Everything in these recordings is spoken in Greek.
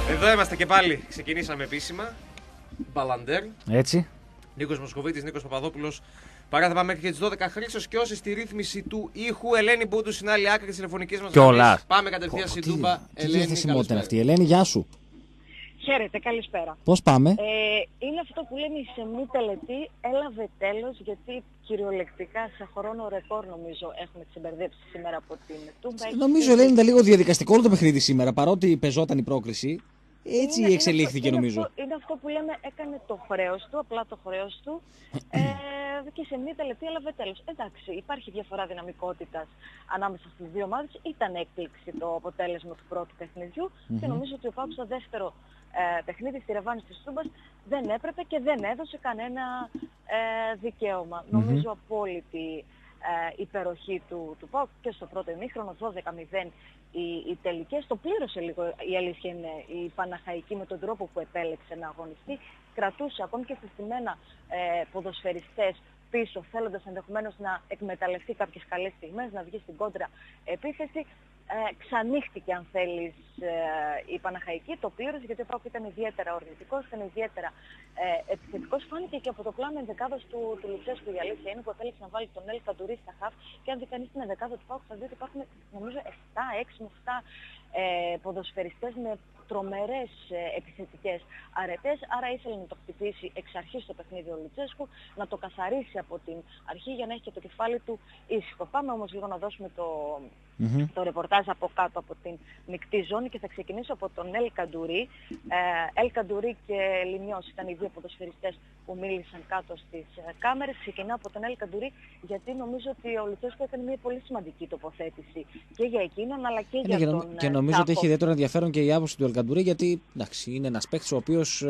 Εδώ είμαστε και πάλι. Ξεκινήσαμε επίσημα. Μπαλαντέρ. Έτσι. Νίκος Μοσκοβίτης, Νίκος Παπαδόπουλος. Παράθεμα μέχρι και τις 12. Χρήστος Κιώσης στη ρύθμιση του ήχου. Ελένη Μπούντου στην άλλη άκρη της τηλεφωνικής μας γραμμής. Πάμε κατευθείαν στην Τούμπα. Τι διαθεσιμότητα είναι αυτή, Ελένη, γεια σου. Χαίρετε, καλησπέρα. Πώς πάμε? Είναι αυτό που λέμε η σεμνή τελετή έλαβε τέλος, γιατί κυριολεκτικά σε χρόνο ρεκόρ νομίζω έχουμε ξεμπερδέψει σήμερα από την Τούμπα. Νομίζω, Ελένη, ήταν λίγο διαδικαστικό όλο το παιχνίδι σήμερα, παρότι πεζόταν η πρόκριση. Έτσι εξελίχθηκε νομίζω. Είναι αυτό που λέμε, έκανε το χρέος του, απλά το χρέος του και σε μια τελετή έλαβε τέλος. Εντάξει, υπάρχει διαφορά δυναμικότητας ανάμεσα στις δύο ομάδες. Ήταν έκπληξη το αποτέλεσμα του πρώτου παιχνιδιού και νομίζω ότι ο ΠΑΟΚ στο δεύτερο παιχνίδι στη ρεβάνση της Τούμπας δεν έπρεπε και δεν έδωσε κανένα δικαίωμα. Νομίζω απόλυτη υπεροχή του ΠΑΟΚ και στο πρώτο ημίχρονο, 12-0 οι τελικές. Το πλήρωσε λίγο, η αλήθεια είναι, η Παναχαϊκή με τον τρόπο που επέλεξε να αγωνιστεί. Κρατούσε ακόμη και συστημένα ποδοσφαιριστές πίσω, θέλοντας ενδεχομένως να εκμεταλλευτεί κάποιες καλές στιγμές, να βγει στην κόντρα επίθεση. Ξανύχτηκε, αν θέλεις, η Παναχαϊκή, το πλήρωσε, γιατί ο ΠΑΟΚ ήταν ιδιαίτερα ορμητικός, ήταν ιδιαίτερα επιθετικός. Φάνηκε και από το πλάνο ενδεκάδας του Λουτσέσκου, η αλήθεια είναι, που επέλεξε να βάλει τον Ελ Καντουρί στα χαφ, και αν δει κανείς την ενδεκάδα του ΠΑΟΚ θα δει ότι υπάρχουν νομίζω 6 με 7 ποδοσφαιριστές με τρομερές επιθετικές αρετές, άρα ήθελε να το χτυπήσει εξ αρχής το παιχνίδι ο Λουτσέσκου, να το καθαρίσει από την αρχή για να έχει και το κεφάλι του ήσυχο. Πάμε όμως λίγο να δώσουμε το ρεπορτάζ από κάτω από την μεικτή ζώνη και θα ξεκινήσω από τον Ελ Καντουρί. Ελ Καντουρί και Λιμιός ήταν οι δύο ποδοσφαιριστές που μίλησαν κάτω στις κάμερες. Ξεκινάω από τον Ελ Καντουρί γιατί νομίζω ότι ο Λουτσέσκου έκανε μια πολύ σημαντική τοποθέτηση και για εκείνον αλλά και για τον και νομίζω ότι έχει ιδιαίτερο ενδιαφέρον και η άποψη του Ελ Καντουρί, γιατί εντάξει, είναι ένας παίκτης ο οποίος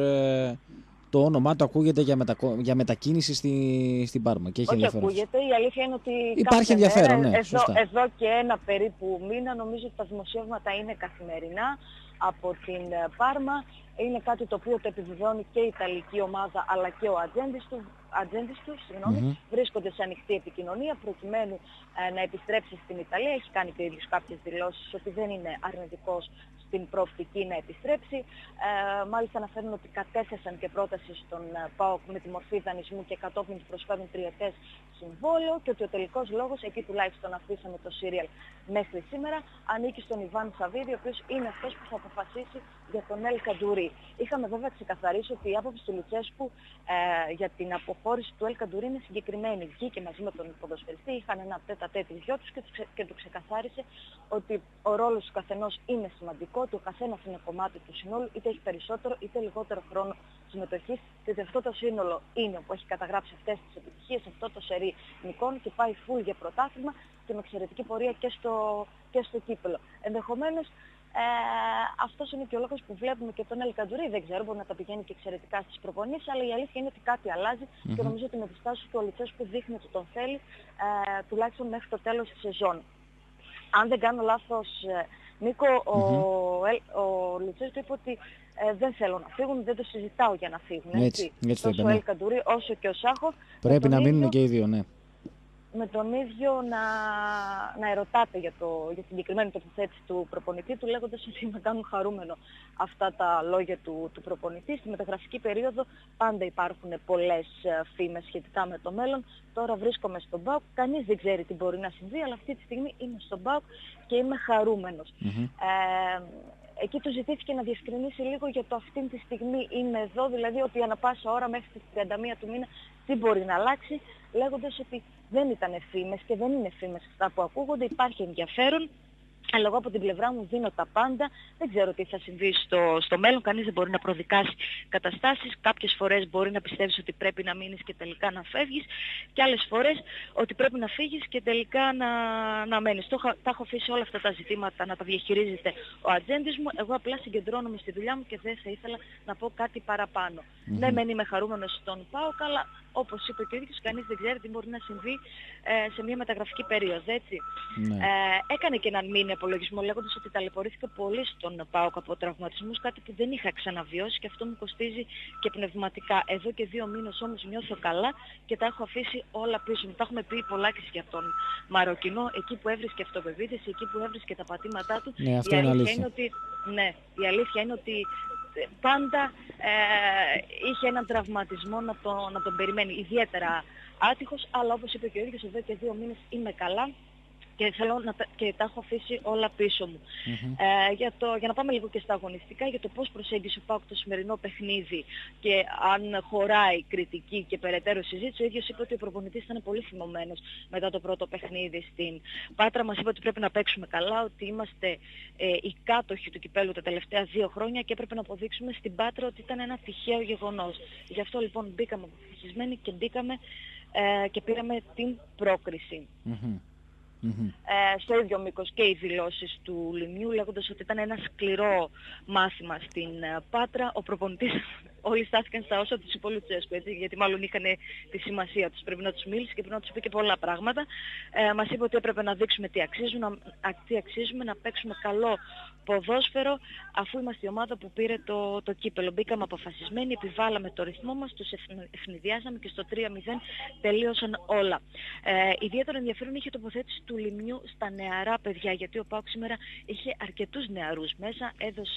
το όνομά του ακούγεται για μετακίνηση στην Πάρμα. Και έχει όχι ενδιαφέρον. Ακούγεται, η αλήθεια είναι ότι υπάρχει ενδιαφέρον, μέρα, ναι, εδώ και ένα περίπου μήνα νομίζω ότι τα δημοσιεύματα είναι καθημερινά από την Πάρμα. Είναι κάτι το οποίο το επιβεβαιώνει και η Ιταλική ομάδα αλλά και ο ατζέντης του, βρίσκονται σε ανοιχτή επικοινωνία προκειμένου να επιστρέψει στην Ιταλία. Έχει κάνει και ίδιος κάποιες δηλώσεις ότι δεν είναι αρνητικός στην προοπτική να επιστρέψει. Μάλιστα αναφέρουν ότι κατέθεσαν και πρόταση στον ΠΑΟΚ με τη μορφή δανεισμού και κατόπιν προσφέρουν τριετές συμβόλαιο και ότι ο τελικός λόγος, εκεί τουλάχιστον αφήσαμε το σύριαλ μέχρι σήμερα, ανήκει στον Ιβάν Σαββίδη, ο οποίος είναι αυτός που θα αποφασίσει για τον Ελ Καντουρί. Είχαμε βέβαια ξεκαθαρίσει ότι η άποψη του Λουτσέσκου για την αποχώρηση του Ελ Καντουρί είναι συγκεκριμένη. Βγήκε μαζί με τον ποδοσφαιριστή, είχαν ένα τέτα-τέτ οι δυο τους και του ξεκαθάρισε ότι ο ρόλος του καθενός είναι σημαντικό, ότι ο καθένας είναι κομμάτι του συνόλου, είτε έχει περισσότερο είτε λιγότερο χρόνο συμμετοχής, και ότι αυτό το σύνολο είναι που έχει καταγράψει αυτές τις επιτυχίες, αυτό το σερί νικών και πάει full για πρωτάθλημα και με εξαιρετική πορεία και στο κύπελλο. Ενδεχομένως αυτός είναι και ο λόγος που βλέπουμε και τον Ελ Καντουρί, δεν ξέρω, μπορεί να τα πηγαίνει και εξαιρετικά στις προπονήσεις, αλλά η αλήθεια είναι ότι κάτι αλλάζει και νομίζω ότι με τις τάσεις του ο Λουτσέσκου δείχνει ότι τον θέλει τουλάχιστον μέχρι το τέλος της σεζόν. Αν δεν κάνω λάθος, Νίκο, ο Λουτσέσκου είπε ότι δεν θέλω να φύγουν, δεν το συζητάω για να φύγουν. Έτσι το είπε, τόσο ο Ελ Καντουρί όσο και ο Σάχο. Πρέπει να μείνουν και οι δύο, ναι. Με τον ίδιο να ερωτάτε για την συγκεκριμένη τοποθέτηση του προπονητή του, λέγοντας ότι με κάνουν χαρούμενο αυτά τα λόγια του προπονητή. Στη μεταγραφική περίοδο πάντα υπάρχουν πολλές φήμες σχετικά με το μέλλον. Τώρα βρίσκομαι στον ΠΑΟΚ, κανείς δεν ξέρει τι μπορεί να συμβεί, αλλά αυτή τη στιγμή είμαι στον ΠΑΟΚ και είμαι χαρούμενος. Εκεί του ζητήθηκε να διευκρινίσει λίγο για το αυτή τη στιγμή είμαι εδώ, δηλαδή ότι ανά πάσα ώρα μέχρι τις 31 του μήνα τι μπορεί να αλλάξει, λέγοντας ότι δεν ήταν φήμες και δεν είναι φήμες αυτά που ακούγονται, υπάρχει ενδιαφέρον. Αλλά εγώ από την πλευρά μου δίνω τα πάντα, δεν ξέρω τι θα συμβεί στο μέλλον, κανείς δεν μπορεί να προδικάσει καταστάσεις. Κάποιες φορές μπορεί να πιστεύεις ότι πρέπει να μείνεις και τελικά να φεύγεις, και άλλες φορές ότι πρέπει να φύγεις και τελικά να μένεις. Τα έχω αφήσει όλα αυτά τα ζητήματα να τα διαχειρίζεται ο ατζέντης μου, εγώ απλά συγκεντρώνομαι στη δουλειά μου και δεν θα ήθελα να πω κάτι παραπάνω. Ναι, μεν είμαι χαρούμενος στον ΠΑΟΚ, αλλά όπως είπε και ο ίδιος, κανείς δεν ξέρει τι μπορεί να συμβεί σε μια μεταγραφική περίοδο, έτσι. Έκανε και έναν μήνυ από απολογισμό λέγοντας ότι ταλαιπωρήθηκα πολύ στον ΠΑΟΚ από τραυματισμούς, κάτι που δεν είχα ξαναβιώσει και αυτό μου κοστίζει και πνευματικά. Εδώ και 2 μήνες όμως νιώθω καλά και τα έχω αφήσει όλα πίσω μου. Τα έχουμε πει πολλάκις για τον Μαροκινό, εκεί που έβρισκε αυτοπεποίθηση, εκεί που έβρισκε τα πατήματά του. Ναι, αυτό είναι αλήθεια. Η αλήθεια είναι ότι πάντα είχε έναν τραυματισμό να τον περιμένει, ιδιαίτερα άτυχος, αλλά όπως είπε και ο ίδιος, εδώ και 2 μήνες είμαι καλά και και τα έχω αφήσει όλα πίσω μου. Για να πάμε λίγο και στα αγωνιστικά, για το πώς προσέγγισε ο ΠΑΟΚ το σημερινό παιχνίδι και αν χωράει κριτική και περαιτέρω συζήτηση, ο ίδιος είπε ότι ο προπονητής ήταν πολύ θυμωμένος μετά το πρώτο παιχνίδι στην Πάτρα. Μας είπε ότι πρέπει να παίξουμε καλά, ότι είμαστε οι κάτοχοι του κυπέλλου τα τελευταία 2 χρόνια και έπρεπε να αποδείξουμε στην Πάτρα ότι ήταν ένα τυχαίο γεγονός. Γι' αυτό λοιπόν μπήκαμε αποφασισμένοι και και πήραμε την πρόκριση. Στο ίδιο μήκος και οι δηλώσεις του Λιμιού, λέγοντας ότι ήταν ένα σκληρό μάθημα στην Πάτρα. Ο προπονητής, όλοι στάθηκαν στα όσα του είπε ο Λουτσέσκου, γιατί μάλλον είχαν τη σημασία τους. Πρέπει να τους μίλησε και πρέπει να τους πει και πολλά πράγματα. Μας είπε ότι έπρεπε να δείξουμε τι αξίζουμε, να παίξουμε καλό ποδόσφαιρο, αφού είμαστε η ομάδα που πήρε το κύπελλο. Μπήκαμε αποφασισμένοι, επιβάλαμε το ρυθμό μας, τους ευνηδιάσαμε και στο 3-0 τελείωσαν όλα. Ιδιαίτερο ενδιαφέρον είχε τοποθέτηση του Λιμιού στα νεαρά παιδιά, γιατί ο ΠΑΟΚ σήμερα είχε αρκετούς νεαρούς μέσα,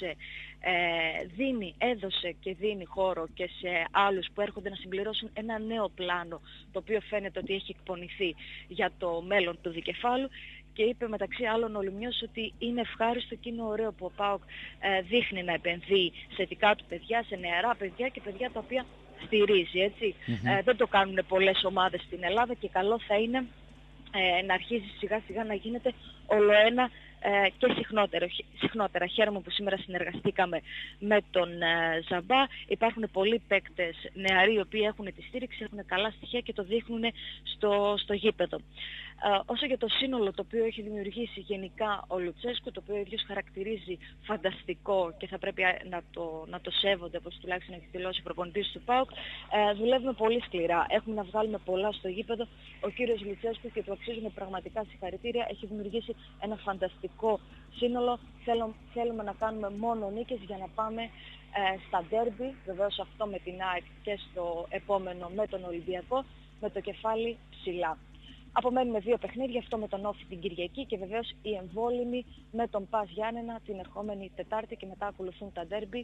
έδωσε και δίνει χώρο και σε άλλους που έρχονται να συμπληρώσουν ένα νέο πλάνο, το οποίο φαίνεται ότι έχει εκπονηθεί για το μέλλον του δικεφάλου. Και είπε μεταξύ άλλων ο Λιμιός ότι είναι ευχάριστο και είναι ωραίο που ο ΠΑΟΚ δείχνει να επενδύει σε δικά του παιδιά, σε νεαρά παιδιά και παιδιά τα οποία στηρίζει, έτσι. Δεν το κάνουν πολλές ομάδες στην Ελλάδα και καλό θα είναι να αρχίζει σιγά σιγά να γίνεται ολοένα και συχνότερα. Χαίρομαι που σήμερα συνεργαστήκαμε με τον Ζαμπά. Υπάρχουν πολλοί παίκτες νεαροί οι οποίοι έχουν τη στήριξη, έχουν καλά στοιχεία και το δείχνουν στο γήπεδο. Όσο για το σύνολο το οποίο έχει δημιουργήσει γενικά ο Λουτσέσκου, το οποίο ο ίδιος χαρακτηρίζει φανταστικό και θα πρέπει να το σέβονται, όπως τουλάχιστον έχει δηλώσει ο προπονητής του ΠΑΟΚ, δουλεύουμε πολύ σκληρά. Έχουμε να βγάλουμε πολλά στο γήπεδο. Ο κύριος Λουτσέσκου, και του αξίζουμε πραγματικά συγχαρητήρια, έχει δημιουργήσει ένα φανταστικό σύνολο. Θέλουμε να κάνουμε μόνο νίκες για να πάμε στα ντέρμπι, βεβαίως αυτό με την ΑΕΚ και στο επόμενο με τον Ολυμπιακό, με το κεφάλι ψηλά. Απομένουμε 2 παιχνίδια, αυτό με τον Όφη την Κυριακή και βεβαίως η εμβόλυμη με τον Πας Γιάννενα την ερχόμενη Τετάρτη και μετά ακολουθούν τα ντέρμπι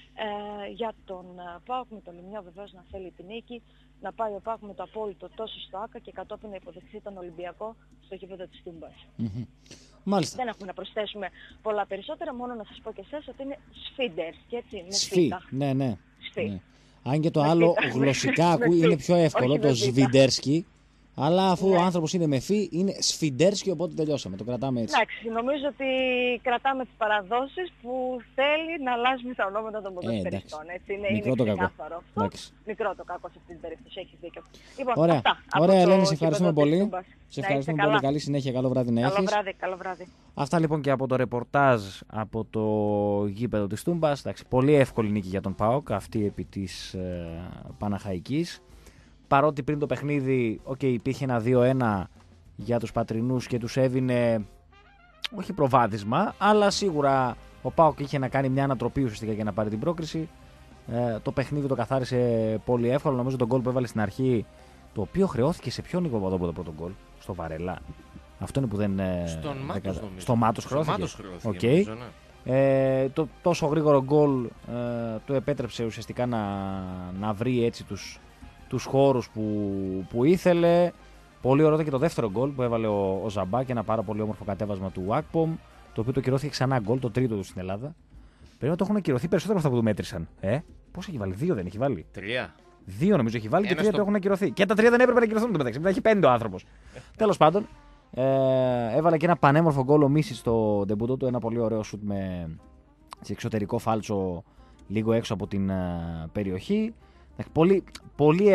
για τον ΠΑΟΚ, με τον Λιμιό βεβαίως να θέλει την νίκη, να πάει ο ΠΑΟΚ με το απόλυτο τόσο στο ΆΚΑ και κατόπιν να υποδεχθεί τον Ολυμπιακό στο γήπεδο της Τούμπας. Μάλιστα. Δεν έχουμε να προσθέσουμε πολλά περισσότερα, μόνο να σας πω και εσάς ότι είναι Σφίντερσκι, έτσι, με Σφί, ναι. Αν και το άλλο γλωσσικά είναι πιο εύκολο, το Σβιντέρσκι. Αλλά αφού ο άνθρωπος είναι με φύ, είναι Σφιντέρσκι, οπότε τελειώσαμε. Το κρατάμε έτσι. Εντάξει, νομίζω ότι κρατάμε τις παραδόσεις που θέλει να αλλάζουμε τα ονόματα των ποδοσφαιριστών. Μικρό το κακό. Μικρό το κακό σε αυτή την περίπτωση. Έχεις δίκιο. Λοιπόν, ωραία, ωραία Ελένη, σε ευχαριστούμε πολύ. Σε ευχαριστούμε πολύ. Καλή συνέχεια, καλό βράδυ να έχεις. Καλό βράδυ. Αυτά λοιπόν και από το ρεπορτάζ από το γήπεδο της Τούμπας. Εντάξει, πολύ εύκολη νίκη για τον ΠΑΟΚ, αυτή επί της Παναχαϊκής. Παρότι πριν το παιχνίδι υπήρχε ένα 2-1 για τους πατρινούς και τους έβηνε όχι προβάδισμα, αλλά σίγουρα ο ΠΑΟΚ είχε να κάνει μια ανατροπή ουσιαστικά για να πάρει την πρόκριση. Το παιχνίδι το καθάρισε πολύ εύκολα. Νομίζω τον γκολ που έβαλε στην αρχή, το οποίο χρεώθηκε σε ποιον Νίκο Παπαδόπουλο το πρώτο γκολ, στο Βαρέλα. Αυτό είναι που δεν. Στο Μάτος χρεώθηκε. Okay. Το τόσο γρήγορο γκολ του επέτρεψε ουσιαστικά να βρει έτσι τους χώρους που ήθελε. Πολύ ωραίο και το δεύτερο γκολ που έβαλε ο Ζαμπά και ένα πάρα πολύ όμορφο κατέβασμα του Ακπομ, το οποίο το κυρώθηκε ξανά γκολ, το τρίτο του στην Ελλάδα. Πρέπει να το έχουν κυρωθεί περισσότερο από αυτά που του μέτρησαν. Πώς έχει βάλει, 2 δεν έχει βάλει. 3. 2 νομίζω έχει βάλει και 3 το έχουν κυρωθεί. Και τα 3 δεν έπρεπε να κυρωθούν το μεταξύ. Μετά έχει 5 ο άνθρωπος. Τέλος πάντων, έβαλε και ένα πανέμορφο γκολ ο Μίσης στο ντεμπούτο του. Ένα πολύ ωραίο σουτ σε εξωτερικό φάλτσο λίγο έξω από την περιοχή. Πολύ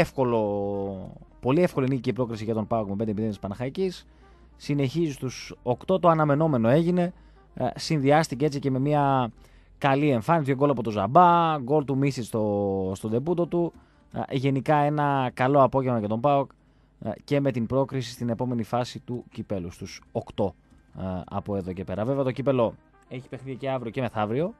εύκολη νίκη και πρόκριση για τον ΠΑΟΚ με 5-0 της Παναχαϊκής. Συνεχίζει στους 8, το αναμενόμενο έγινε. Συνδυάστηκε έτσι και με μια καλή εμφάνιση. Γκολ από τον Ζαμπά, γκολ του Μίση στο ντεμπούτο του. Γενικά ένα καλό απόγευμα για τον ΠΑΟΚ και με την πρόκριση στην επόμενη φάση του κυπέλου, στους 8 από εδώ και πέρα. Βέβαια το κύπελο έχει παιχνίδι και αύριο και μεθαύριο.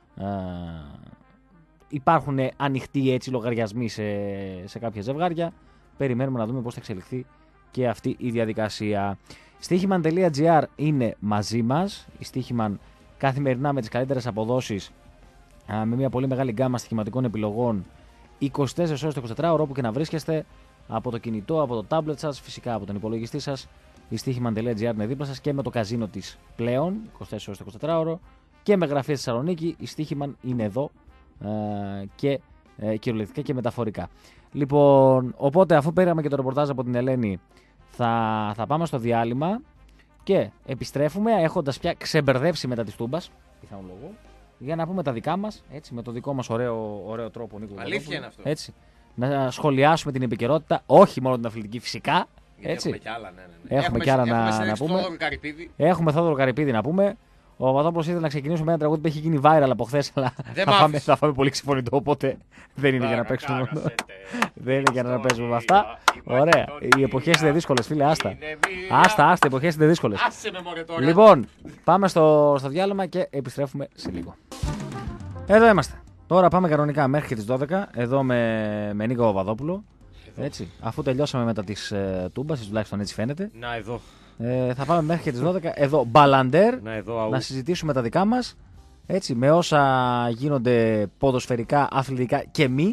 Υπάρχουν ανοιχτοί έτσι λογαριασμοί σε κάποια ζευγάρια. Περιμένουμε να δούμε πώς θα εξελιχθεί και αυτή η διαδικασία. Στοίχημαν.gr είναι μαζί μας. Η Στοίχημαν καθημερινά με τις καλύτερες αποδόσεις, με μια πολύ μεγάλη γκάμα στοιχηματικών επιλογών 24 ώρες το 24ωρο, όπου και να βρίσκεστε, από το κινητό, από το tablet σας, φυσικά από τον υπολογιστή σας. Η στοίχημαν.gr είναι δίπλα σας και με το καζίνο της πλέον 24 ώρες το 24ωρο και με γραφεία στη Θεσσαλονίκη. Η Στοίχημαν είναι εδώ και κυριολεκτικά και μεταφορικά. Λοιπόν, οπότε αφού πήραμε και το ρεπορτάζ από την Ελένη, θα πάμε στο διάλειμμα και επιστρέφουμε έχοντας πια ξεμπερδέψει μετά τη Τούμπας, πιθανόν λόγο, για να πούμε τα δικά μας, έτσι, με το δικό μας ωραίο τρόπο, Νίκο. Αλήθεια είναι αυτό. Έτσι, να σχολιάσουμε την επικαιρότητα, όχι μόνο την αθλητική φυσικά. Έτσι. Έχουμε κι άλλα, ναι. Έχουμε κι άλλα να πούμε. Έχουμε Θόδωρο Καρυπίδη να πούμε. Ο Παπαδόπουλος ήθελε να ξεκινήσουμε με ένα τραγούδι που έχει γίνει viral από χθες, αλλά θα φάμε πολύ ξεφωνητό, οπότε δεν είναι για να παίξουμε. Δεν είναι για να παίζουμε με αυτά. Ωραία. Οι εποχές είναι δύσκολες, φίλε, άστα. Άστα, οι εποχές είναι δύσκολες. Λοιπόν, πάμε στο διάλειμμα και επιστρέφουμε σε λίγο. Εδώ είμαστε. Τώρα πάμε κανονικά μέχρι τις 12, εδώ με Νίκο Παπαδόπουλο. Έτσι, αφού τελειώσαμε μετά τις Τούμπας, τουλάχιστον έτσι φαίνεται. Να εδώ. Θα πάμε μέχρι και τις 12. Εδώ Μπαλαντέρ, να συζητήσουμε τα δικά μας. Έτσι, με όσα γίνονται ποδοσφαιρικά, αθλητικά και μη.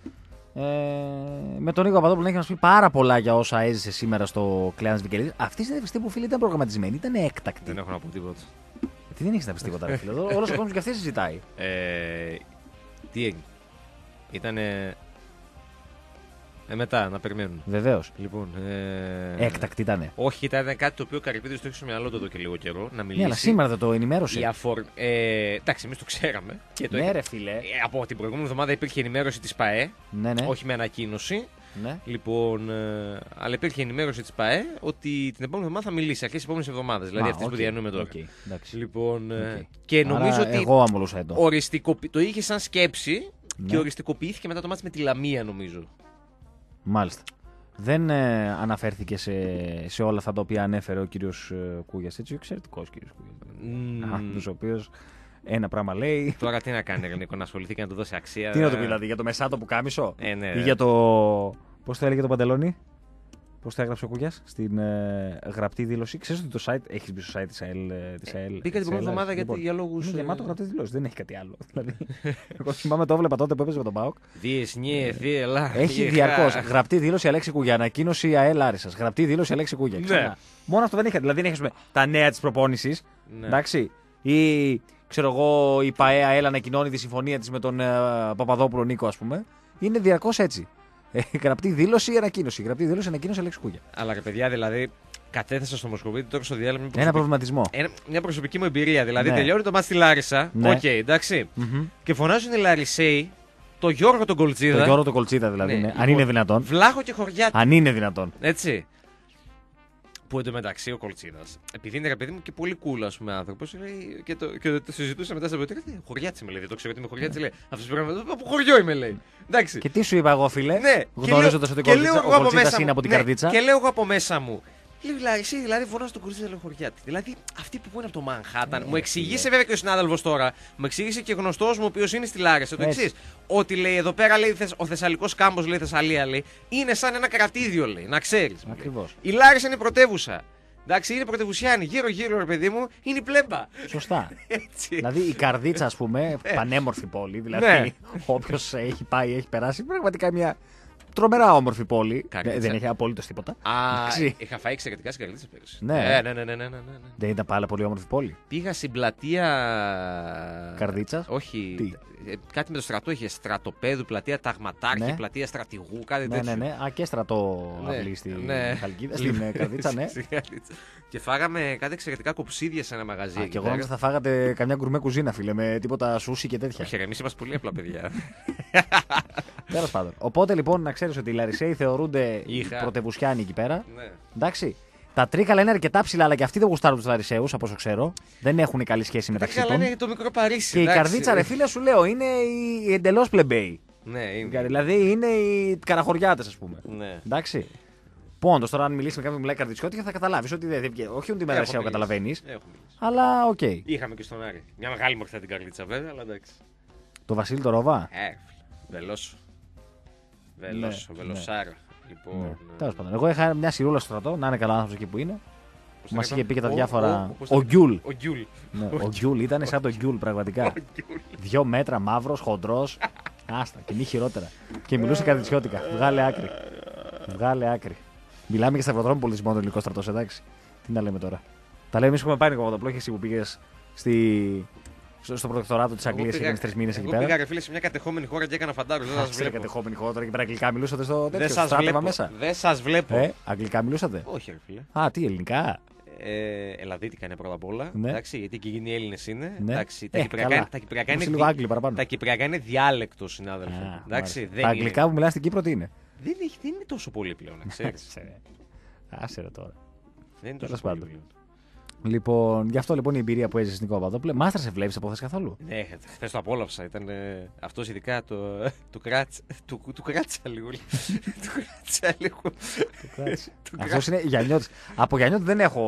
Με τον Νίκο Παπαδόπουλο να έχει να μας πει πάρα πολλά για όσα έζησε σήμερα στο Κλεάνας Βικελίδης. Αυτή η συνέντευξη που, φίλε, ήταν προγραμματισμένη, ήταν έκτακτη. Δεν έχω να πω τίποτα. Τι δεν έχεις να πεις τίποτα, ρε φίλε. Όλος ο κόσμος και αυτή συζητάει. Τι έγινε. Ήτανε. Μετά, να περιμένουν. Βεβαίως. Λοιπόν, έκτακτη ήτανε. Όχι, ήταν κάτι το οποίο ο Καρυπίδης το έχει στο μυαλό του εδώ και λίγο καιρό. Να μιλήσει. Ναι, αλλά σήμερα δεν το ενημέρωσε. Εντάξει, εμείς το ξέραμε. Και το ναι, ρε φίλε. Από την προηγούμενη εβδομάδα υπήρχε ενημέρωση της ΠΑΕ. Ναι. Όχι με ανακοίνωση. Ναι. Λοιπόν, αλλά υπήρχε ενημέρωση της ΠΑΕ ότι την επόμενη εβδομάδα θα μιλήσει, αρχές της επόμενης εβδομάδας. Δηλαδή αυτές που διανύουμε τώρα. Λοιπόν, και νομίζω ότι. Εγώ αμολούσα εδώ. Το είχε σαν σκέψη και οριστικοποιήθηκε μετά το μάτς με τη Λαμία, νομίζω. Μάλιστα. Δεν αναφέρθηκε σε όλα αυτά τα οποία ανέφερε ο κύριος Κούγιας. Έτσι, ο εξαιρετικός κύριος Κούγιας. Άνθρωπος ο οποίος ένα πράγμα λέει. Τώρα τι να κάνει, Νίκο, να ασχοληθεί και να του δώσει αξία. Τι να του πει, δηλαδή, για το μεσάτο που κάμισο. Ναι. Ή για το. Πώς το έλεγε το παντελόνι. Πώς το έγραψε ο Κούγιας στην γραπτή δήλωση. Ξέρεις ότι το site. Έχεις μπει στο site της ΑΕΛ. Μπήκα την πρώτη εβδομάδα για λόγους. Είναι γεμάτο γραπτή δήλωση. Δεν έχει κάτι άλλο. Δηλαδή, εγώ θυμάμαι το έβλεπα τότε που έπαιζε με τον ΠΑΟΚ. Έχει διαρκώς γραπτή δήλωση Αλέξη Κούγια. Ανακοίνωση ΑΕΛ Άρισσας. Γραπτή δήλωση Αλέξη Κούγια. Ναι. Μόνο αυτό δεν είχε. Δηλαδή δεν έχει τα νέα της προπόνησης. Ναι. Εντάξει. Ή ξέρω εγώ η ΠΑΕ ΑΕΛ ανακοινώνει τη συμφωνία της με τον Παπαδόπουλο Νίκο, ας πούμε. Είναι διαρκώς έτσι. Γραπτή δήλωση ή ανακοίνωση. Γραπτή δήλωση, ανακοίνωση Αλέξη Κούγια. Αλλά ρε παιδιά, δηλαδή κατέθεσα στο Μοσκοβίτη τώρα στο διάλειμμα. Ένα προβληματισμό. Μια προσωπική μου εμπειρία. Δηλαδή τελειώνει το μάτς στη Λάρισα. Οκ, εντάξει. Και φωνάζουν οι Λαρισαίοι το Γιώργο τον Κολτσίδα. Το Γιώργο τον Κολτσίδα δηλαδή. Ναι. Αν είναι δυνατόν. Βλάχο και Χωριάτη. Αν είναι δυνατόν. Έτσι. Που εντωμεταξύ ο Κολτσίδας, επειδή είναι ρε παιδί μου και πολύ cool, ας πούμε, άνθρωπος, και το συζητούσα μετά στα ποτήρια. Χωριάτσι με λέει, δεν το ξέρω ότι είμαι Χωριάτσι, λέει. Αυτός πρέπει να από χωριό είμαι, λέει. Εντάξει. Και τι σου είπα εγώ, φίλε. Ναι, γνωρίζοντας ότι ο Κολτσίδας είναι από την Καρδίτσα. Και λέω εγώ από μέσα μου. Λέω, εσύ δηλαδή φωνάζω τον Κολτσίδα, λέω Χωριάτη. Δηλαδή αυτοί που είναι από το Μανχάταν. Μου εξήγησε βέβαια και ο συνάδελφος τώρα, μου εξήγησε και γνωστός μου, ο οποίος είναι στη Λάρισα, το εξής. Ότι λέει εδώ πέρα, λέει, ο Θεσσαλικός κάμπος, λέει Θεσσαλία, λέει, είναι σαν ένα κρατήδιο, λέει, να ξέρεις. Ακριβώς. Η Λάρισα είναι πρωτεύουσα. Εντάξει, είναι πρωτευουσιάνη. Γύρω-γύρω, ρε παιδί μου, είναι η πλέμπα. Σωστά. Δηλαδή η Καρδίτσα, ας πούμε, πανέμορφη πόλη. Δηλαδή, όποιος έχει πάει, έχει περάσει, πραγματικά μια τρομερά όμορφη πόλη. Δεν έχει απολύτως τίποτα. Είχα φάει εξαιρετικά στην Καρδίτσα πέρυσι. Ναι. Ναι. Δεν ήταν πάρα πολύ όμορφη πόλη. Πήγα στην πλατεία. Καρδίτσα. Όχι. Κάτι με το στρατό είχε. Στρατοπέδου, πλατεία Ταγματάρχη, πλατεία Στρατηγού, κάτι τέτοιο. Ναι. Και στρατό αυλή στην Χαλκίδα. Στην Καρδίτσα, ναι. Και φάγαμε κάτι εξαιρετικά κοψίδια σε ένα μαγαζί. Και εγώ νόμιζα θα φάγατε καμιά γκουρμέ κουζίνα, φίλε, με τίποτα σούσι και τέτοια. Όχι, εμείς είμαστε πολύ απλά παιδιά. Τέλος πάντων. Οπότε λοιπόν να ξέρεις ότι οι Λαρισαίοι θεωρούνται πρωτευουσιάνοι εκεί πέρα. Εντάξει. Τα Τρίκαλα είναι αρκετά ψηλά, αλλά και αυτοί δεν γουστάρουν τους Λαρισαίους, από όσο ξέρω. Δεν έχουν καλή σχέση μεταξύ τους. Είναι το μικρό Παρίσι. Και η Καρδίτσα, ρε φίλε, σου λέω, είναι οι εντελώς πλεμπέοι. Ναι, είναι. Δηλαδή είναι οι καραχωριάτες, ας πούμε. Ναι. Εντάξει. Πόντος, τώρα αν μιλήσει με κάποιον που μιλάει καρδιτσιώτικα θα καταλάβει ότι δεν βγαίνει. Όχι ότι με Ρασιάου καταλαβαίνει. Μιλήσει. Αλλά οκ. Είχαμε και στον Άρη. Μια μεγάλη μορφή την καρδίτσα βέβαια, αλλά εντάξει. Το Βασίλη το Ρόβα. Βελόσο. Ναι. Βελοσάρα. Λοιπόν. Τέλος πάντων. Εγώ είχα μια σιρούλα στο στρατό, να είναι καλά άνθρωπος εκεί που είναι. Μα είχε πει και τα διάφορα. Ο Γκιούλ. Ο Γκιούλ ήταν σαν το Γκιούλ πραγματικά. 2 μέτρα, μαύρος, χοντρός. Άστα, και μη χειρότερα. Και μιλούσε καρδιτσιώτικα. Βγάλε άκρη. Μιλάμε και στα ευρωδρόμια πολιτισμό του ελληνικού στρατό, εντάξει. Τι να λέμε τώρα. Τα λέμε εμεί που έχουμε πάει Νικοδοπλό και εσύ που πήγε στο προτεκτοράτο τη Αγγλία και έκανε 3 μήνες εκεί πέρα. Πήγα ρε φίλε σε μια κατεχόμενη χώρα και έκανα φαντάρο. Δεν σα βλέπω. Κατεχόμενη χώρα τώρα και πέρα αγγλικά μιλούσατε στο τέτοιο. Δεν σα βλέπω. Δεν σα βλέπω. Αγγλικά μιλούσατε. Όχι, ρε φίλε. Α, τι ελληνικά. Ελλαδίτικα είναι πρώτα απ' όλα. Ναι. Εντάξει, γιατί και εκείνοι Έλληνες είναι. Ναι. Εντάξει, τα κυπριακά είναι διάλεκτο, συνάδελφε. Τα αγγλικά που μιλάς στην Κύπρο τι είναι. Δεν είναι τόσο πολύ πλέον, να ξέρεις. Άσε ρε τώρα. Δεν είναι τόσο πολύ πλέον. Λοιπόν, γι' αυτό λοιπόν η εμπειρία που έζησε στην Νικό Παπαδόπουλο. Μάστρα σε βλέπεις από χθες καθόλου. Ναι, χθες το απόλαυσα. Ήταν αυτός ειδικά του κράτσα λίγο. Του κράτσα λίγο. Αυτός είναι Γιαννιώτης. Από Γιαννιώτη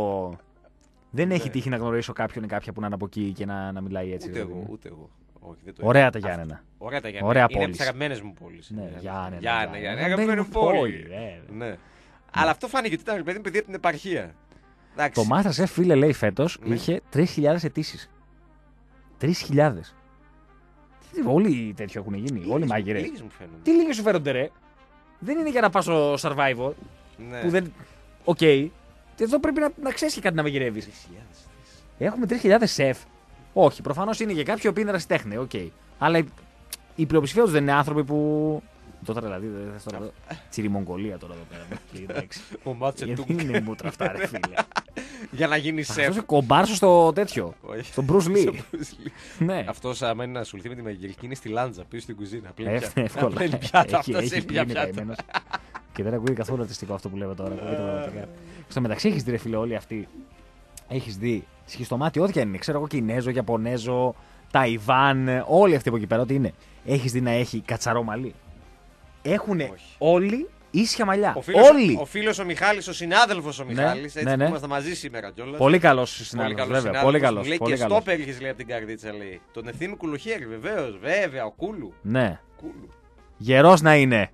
δεν έχει τύχει να γνωρίσω κάποιον ή κάποια που να είναι από εκεί και να μιλάει έτσι. Ούτε εγώ. Ωραία τα Γιάννενα. Ωραία πόλη. Είναι από τις αγαπημένες μου πόλεις. Ναι, Γιάννενα. Αγαπημένη πόλη. Αλλά αυτό φάνηκε ότι ήταν παιδί από την επαρχία. Το Masterchef, φίλε, λέει φέτος είχε 3.000 αιτήσεις. 3.000. Όλοι τέτοιο έχουν γίνει. Όλοι μάγειρες. Λίγες μου φαίνονται. Τι λίγες σου φαίνονται, ρε. Δεν είναι για να πας στο Survivor. Ναι. Που δεν. Οκ. Εδώ πρέπει να ξέρεις και κάτι να μαγειρεύεις. Έχουμε 3.000 σεφ. Όχι, προφανώς είναι για κάποιοι που είναι ερασιτέχνη. Οκ. Αλλά η πλειοψηφία τους δεν είναι άνθρωποι που. Τώρα δηλαδή δεν θα το Τσιριμογγολία τώρα εδώ πέρα. Ο Μάτσε Τούκ. Είναι μούτρα αυτά, ρε φίλε. Για να γίνει σεφ. Αυτός είναι κομπάρσο στο τέτοιο. Στον Bruce Lee. Ναι. Αυτός άμα είναι να ασχοληθεί με τη μαγειρική είναι στη λάντζα πίσω στην κουζίνα. Εύκολα. Έχει πιάτα. Και δεν ακούγεται καθόλου αρτιστικό αυτό που λέω τώρα. Στο μεταξύ έχεις δει, ρε φίλε, όλοι αυτοί. Έχεις δει σχιστομάτι, ό,τι και αν είναι. Ξέρω εγώ, Κινέζο, Ιαπωνέζο, Ταϊβάν, όλοι αυτοί από εκεί πέρα, ό,τι είναι. Έχεις δει να έχει κατσαρό μαλλί. Έχουν όλοι ίσια μαλλιά. Όλοι. Ο φίλος ο Μιχάλης, ο συνάδελφος ο Μιχάλης, έτσι που είμαστε μαζί σήμερα κιόλας. Πολύ καλός συνάδελφος, βέβαια. Πολύ καλός. Λέει και στόπερ είχες, λέει, από την καρδίτσα, λέει. Τον Ευθύμη Κουλοχέρη, βεβαίως, βέβαια, ο Κούλου. Ναι. Γερός να είναι.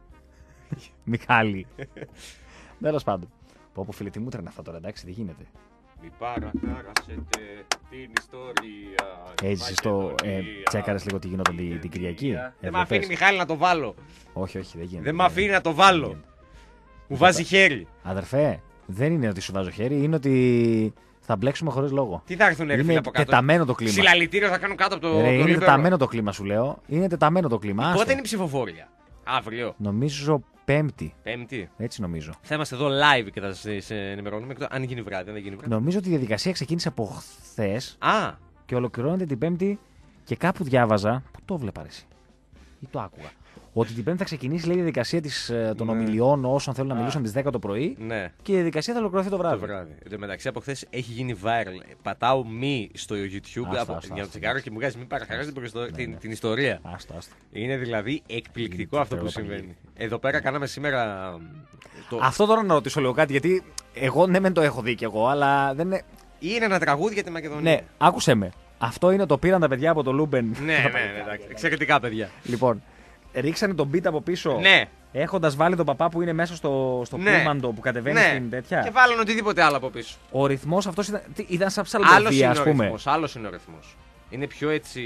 Μιχάλη. Τέλος πάντων. Πω, φίλε, τι μούτρα είναι αυτά τώρα, εντάξει, τι γίνεται. Μη παραχάρασετε την ιστορία. Έτσι, τσέκαρες λίγο τι γινόταν την Κυριακή. Δεν με αφήνει, Μιχάλη, να το βάλω. Όχι, δεν γίνεται. Δεν με αφήνει να το βάλω. Μου βάζει χέρι. Αδερφέ, δεν είναι ότι σου βάζω χέρι, είναι ότι θα μπλέξουμε χωρίς λόγο. Τι θα έρθουν έρθει από κάτω. Είναι τεταμένο το κλίμα. Συλλαλητήριο θα κάνουν κάτω από το. Είναι τεταμένο το κλίμα, σου λέω. Είναι τεταμένο το κλίμα. Πότε είναι η ψηφοφόρια? Αύριο. Νομίζω Πέμπτη. Πέμπτη. Έτσι νομίζω. Θα είμαστε εδώ live και θα σας ενημερώνουμε. Αν γίνει βράδυ, δεν γίνει βράδυ. Νομίζω ότι η διαδικασία ξεκίνησε από χθες. Α! Και ολοκληρώνεται την Πέμπτη και κάπου διάβαζα. Πού το βλέπα εσύ? Ή το άκουγα. Ότι την Πέμπτη θα ξεκινήσει, λέει, η διαδικασία των ομιλιών όσων θέλουν να μιλήσουν τις 10 το πρωί. Ναι. Και η διαδικασία θα ολοκληρωθεί το βράδυ. Εν τω μεταξύ, από χθες έχει γίνει viral. Πατάω μη στο YouTube για το τσιγάρο και μου βγάζει μην παραχαράσετε την ιστορία. Άστα. Είναι δηλαδή εκπληκτικό αυτό που συμβαίνει. Εδώ πέρα κάναμε σήμερα. Αυτό τώρα να ρωτήσω λίγο κάτι, γιατί εγώ ναι, δεν το έχω δει κι εγώ, αλλά δεν είναι. Είναι ένα τραγούδι για τη Μακεδονία. Ναι, άκουσέ με. Αυτό είναι το πήραν τα παιδιά από το Λούμπεν. Ναι, εντάξει. Εξαιρετικά παιδιά. Λοιπόν, ρίξανε τον beat από πίσω. Ναι. Έχοντας βάλει τον παπά που είναι μέσα στο πλήμαντο που κατεβαίνει στην τέτοια. Και βάλουν οτιδήποτε άλλο από πίσω. Ο ρυθμός αυτός ήταν σαν ψαλμοδία, ας πούμε. Άλλος είναι ο ρυθμός. Είναι πιο έτσι.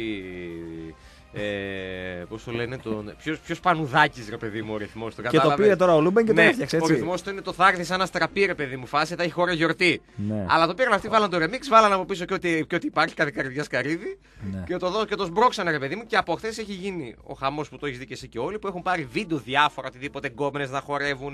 Πώς το λένε, πιο πανουδάκης, ρε παιδί μου, ο ρυθμός. Και το πήρε τώρα ο Λούμπεν και το έφτιαξε έτσι. Ο ρυθμός του είναι το θα έρθει σαν να στραπεί, ρε παιδί μου, φάση, θα έχει χώρα γιορτή. Ναι. Αλλά το πήραν αυτοί, βάλαν το remix, βάλαν από πίσω και ό,τι υπάρχει, κάθε καρδιά σκαρίδι. Ναι. Και το σμπρώξανε, ρε παιδί μου, και από χθες έχει γίνει ο χαμός που το έχει δει και εσύ και όλοι, που έχουν πάρει βίντεο διάφορα, οτιδήποτε γκόμενες να χορεύουν.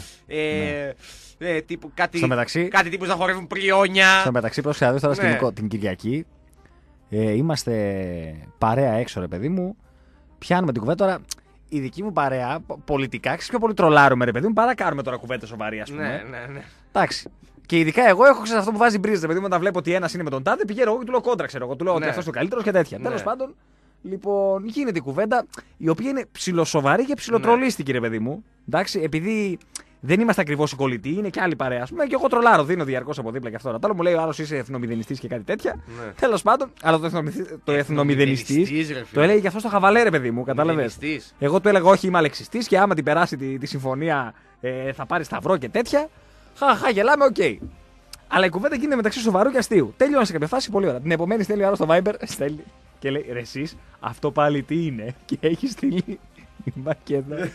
Τύπου, κάτι τύπους να χορεύουν πριόνια. Στο μεταξύ, πρόσεχε τώρα σκηνικό την Κυριακή. Είμαστε παρέα έξω, ρε παιδί μου. Πιάνουμε την κουβέντα τώρα. Η δική μου παρέα, πολιτικά, ξέρεις πιο πολύ τρολάρουμε, ρε παιδί μου, παρά κάνουμε τώρα κουβέντα σοβαρή, ας πούμε. Ναι. Εντάξει. Και ειδικά εγώ έχω ξέρει αυτό που βάζει μπρίζα, ρε παιδί μου, όταν βλέπω ότι ένας είναι με τον τάδε, πηγαίνω εγώ και του λέω κόντρα, ξέρω εγώ. Του λέω ότι αυτός είναι ο καλύτερος και τέτοια. Τέλος πάντων, λοιπόν, γίνεται η κουβέντα, η οποία είναι ψιλοσοβαρή και ψιλοτρολίστικη, ρε παιδί μου. Εντάξει, επειδή δεν είμαστε ακριβώς οι κολλητοί, είναι και άλλη παρέα. Ας πούμε, και εγώ τρολάρω, δίνω διαρκώς από δίπλα και αυτό. Τώρα μου λέει ο άλλος είσαι εθνομηδενιστής και κάτι τέτοια. Ναι. Τέλος πάντων, αλλά το εθνομηδενιστής το έλεγε και αυτό στο χαβαλέ, ρε παιδί μου, κατάλαβες. Εγώ του έλεγα όχι, είμαι αλεξιστής και άμα την περάσει τη συμφωνία θα πάρει σταυρό και τέτοια. Χαχα, γελάμε, οκ. Αλλά η κουβέντα γίνεται μεταξύ σοβαρού και αστείου. Τέλειωνε σε κάποια φάση πολύ ωραία. Την επομένη στέλνει ο άλλος στο Viber, στέλνει και λέει ρε εσείς, αυτό πάλι τι είναι. Και έχει στείλει η μακέτα.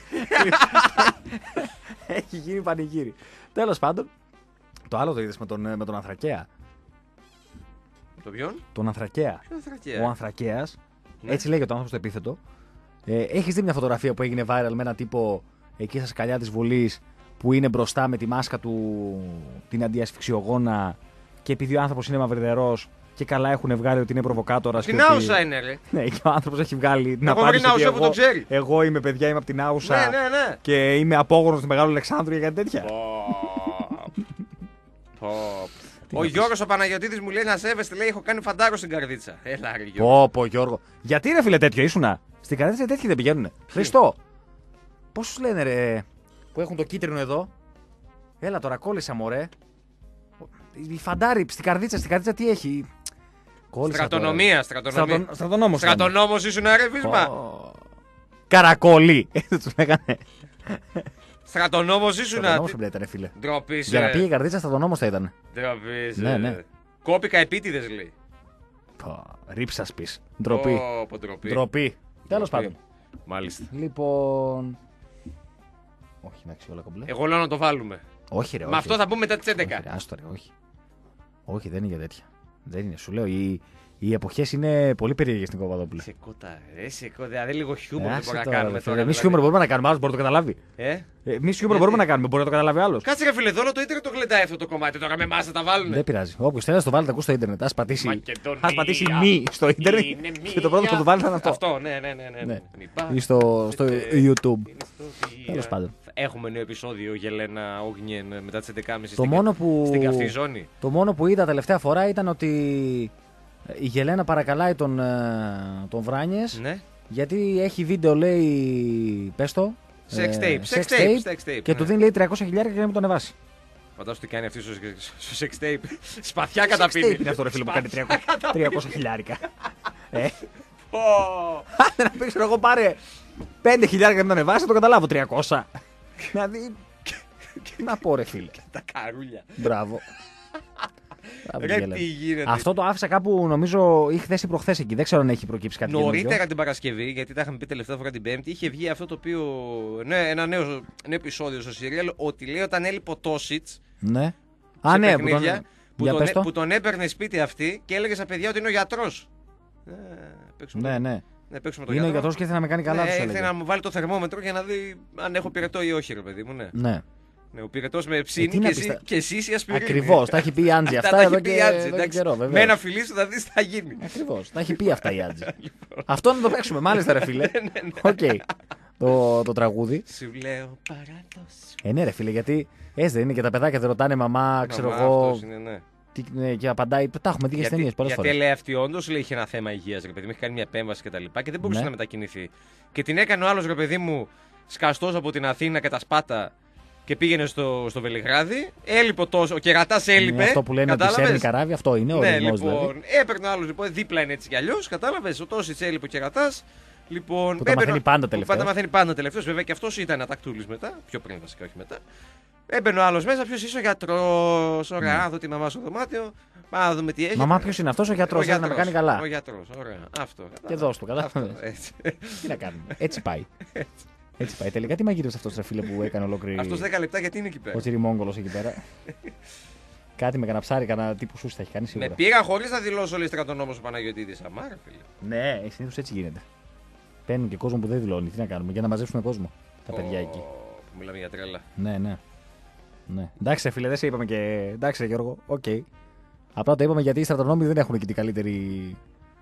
Έχει γίνει πανηγύρι. Τέλος πάντων, το άλλο το είδες με τον Ανθρακαία. Το ποιον? Τον Ανθρακαία. Ο Ανθρακέας, Ναι. έτσι λέγεται το άνθρωπο στο επίθετο. Έχεις δει μια φωτογραφία που έγινε viral με ένα τύπο εκεί στα σκαλιά της Βουλής που είναι μπροστά με τη μάσκα του την αντιασφυξιογόνα και επειδή ο άνθρωπος είναι μαυριδερός και καλά έχουν βγάλει ότι είναι προβοκάτορας. Την Άουσα είναι, ρε. Ναι, και ο άνθρωπος έχει βγάλει την Εγώ βρει απάντηση ότι Άουσα που το ξέρει. εγώ είμαι παιδιά, είμαι από την Άουσα Ναι, ναι, ναι. και είμαι απόγονος του Μεγάλου Αλεξάνδρου και κάτι τέτοια. Ο Γιώργος ο Παναγιωτίδης μου λέει να σέβεστε, λέει έχω κάνει φαντάρο στην καρδίτσα. Έλα ρε Γιώργο. Πω Γιώργο. Γιατί ρε φίλε τέτοιο ήσουνα. Στην καρδίτσα τέτοιοι δεν πηγαίνουνε. Χριστό. Πόσους λένε ρε που έχουν το κίτρινο εδώ. Έλα τώρα κόλλησα μωρέ. Η φαντάρι στην καρδίτσα τι έχει. Κόλλησα Στρατονομία. Στρατονόμος. Στρατονόμος ήσουν ρε βίσμα. Καρακολί. Έτσι τους λέγανε. Στρατονόμος ήσουν. Στρατονόμος πρέπει να ήταν φίλε. Ντροπή. Για να πήγε η καρδίτσα στρατονόμος θα ήταν. Ντροπή. Ναι, ναι. Κόπηκα επίτηδες λέει. Ρίψας πεις. Ντροπή. Ντροπή. Ντροπή. Τέλος πάντων. Μάλιστα. Λοιπόν. Όχι, εντάξει, όλα κομπλέ. Εγώ λέω να το βάλουμε. Όχι, ρε. Με αυτό θα πούμε μετά τις 11. Όχι, ρε, άστο, ρε, όχι. Όχι, δεν είναι για τέτοια. Δεν είναι. Σου λέω, οι εποχές είναι πολύ περίεργες στην Κοβαδόπουλα. Σε κότα, ρε, σε κότα. Δηλαδή λίγο χιούμορ δεν μπορούμε να τώρα, κάνουμε τώρα. Εμείς χιούμορ μπορούμε να κάνουμε, άλλος μπορεί να το καταλάβει. Εμείς χιούμορ μπορούμε να κάνουμε, μπορεί να το καταλάβει άλλος. Κάτσε ρε φίλε, εδώ το ίντερνετ το γλεντάει αυτό το κομμάτι. Τώρα με εμάς θα τα βάλουνε. Δεν πειράζει. Όποιος θέλει να το βάλει, θα ακούσει στο ίντερνετ. Ας πατήσει Μακεδονία. μη στο ίντερνετ Είναι και το πρώτο που του βάλει θα είναι αυτό. Αυτό, ναι. Ναι. Ή στο YouTube. Τέλος πάντων. Έχουμε νέο επεισόδιο Γελένα Όγνιεν μετά τις 11.30 στην καυτή ζώνη. Το μόνο που είδα τελευταία φορά ήταν ότι η Γελένα παρακαλάει τον Βράνιες. Ναι. Γιατί έχει βίντεο, λέει, πες το. Sex tape. Και Ναι. του δίνει, λέει, 300.000 για να μην τον ανεβάσει. Φαντάσου τι κάνει αυτή στο sex tape. Σπαθιά καταπίνει. Είναι αυτό ρε φίλε που κάνει 300.000. Πω. Να πεις εγώ πάρε 5.000 για να τον ανεβάσει, θα το καταλάβω 300. Δηλαδή, να πω ρε φίλε. Τα καρούλια. Μπράβο. Ρε τι γίνεται. Αυτό το άφησα κάπου, νομίζω, ή χθες ή προχθές εκεί. Δεν ξέρω αν έχει προκύψει κάτι τέτοιο. Νωρίτερα την Παρασκευή, γιατί τα είχαμε πει τελευταία φορά την Πέμπτη, είχε βγει αυτό το οποίο. Ναι, ένα νέο επεισόδιο στο serial. Ότι λέει όταν έλειπε ο Τόσιτς. Ναι. Α, ναι, που τον έπαιρνε σπίτι αυτή και έλεγε στα παιδιά ότι είναι ο γιατρός. Ναι, ναι. παίξουμε το Είναι ο γιατρό. γιατρός και ήθελε να με κάνει καλά. Ναι, ήθελε να μου βάλει το θερμόμετρο για να δει αν έχω πυρετό ή όχι, ρε παιδί μου. Ναι. Ναι, ο πυρετός με ψήνει και σύσσια σπυρίνη. Ακριβώς, τα έχει πει η Άντζη αυτά εδώ και καιρό, βέβαια. Με ένα φιλί σου θα δεις τι θα γίνει. Ακριβώς, τα έχει πει αυτά η Άντζη. Αυτό να το παίξουμε, μάλιστα ρε φίλε. Οκ. Το τραγούδι. Σου λέω παράδοση. Ναι ρε φίλε, γιατί έτσι δεν είναι και τα παιδάκια δεν ρωτάνε μαμά, ξέρω εγώ. Και απαντάει, τα έχουμε δει και στις ταινίες πολλές φορές. Γιατί λέει αυτή όντως είχε ένα θέμα υγείας, ρε παιδί μου, έχει κάνει μια επέμβαση και τα λοιπά και δεν μπορούσε να μετακινηθεί. Και την έκανε ο άλλος, ρε παιδί μου, σκαστός από την Αθήνα και τα Σπάτα και πήγαινε στο Βελιγράδι. Έλειπε τόσο, ο κερατάς έλειπε. Αυτό που λένε ότι σέρνει καράβι, αυτό είναι ο ορισμός δηλαδή. Έπαιρνε ο άλλος, λοιπόν, δίπλα είναι έτσι κι αλλιώς, κατάλαβες. Ο Τόσιτς έλειπε ο κερατάς. Λοιπόν, που τα μαθαίνει πάντα τελευταίος. Πάντα μαθαίνει πάντα τελευταίος, βέβαια και αυτός ήταν ατακτούλης μετά, πιο πριν βασικά, όχι μετά. Έμπαινε ο άλλος μέσα, ποιος είσαι ο γιατρός. Ωραία, να δω τη μαμά στο δωμάτιο. Πάμε να δούμε τι έχει. Μαμά, ποιος είναι αυτός ο γιατρός, να με κάνει καλά. Ο γιατρός, ωραία. Αυτό. Και δώσ' του, κατάλαβες. Τι να κάνουμε. Έτσι πάει. Έτσι πάει. Τελικά τι μαγείρευσε αυτός, ρε φίλε, που έκανε ολόκληρη. Αυτός 10 λεπτά γιατί είναι εκεί πέρα. Ο Τσιριμόγγολος εκεί πέρα. Κάτι με κανένα ψάρι, κανένα τύπου σούστα έχει κάνει σίγουρα. Με πήγα χωρίς να δηλώσω λέει στρατονόμος ο Παναγιωτίδης. Αμάρα, φίλε. Ναι, συνήθως έτσι γίνεται. Παίρνουν και κόσμο που δεν δηλώνει. Τι να κάνουμε, για να μαζέψουμε κόσμο. Τα παιδιά εκεί. Που μιλάμε για τρέλα. Ναι. Εντάξει, φίλε, δεν σε είπαμε και. Εντάξει, Γιώργο, οκ. Απλά το είπαμε γιατί οι στρατονόμοι δεν έχουν και την καλύτερη.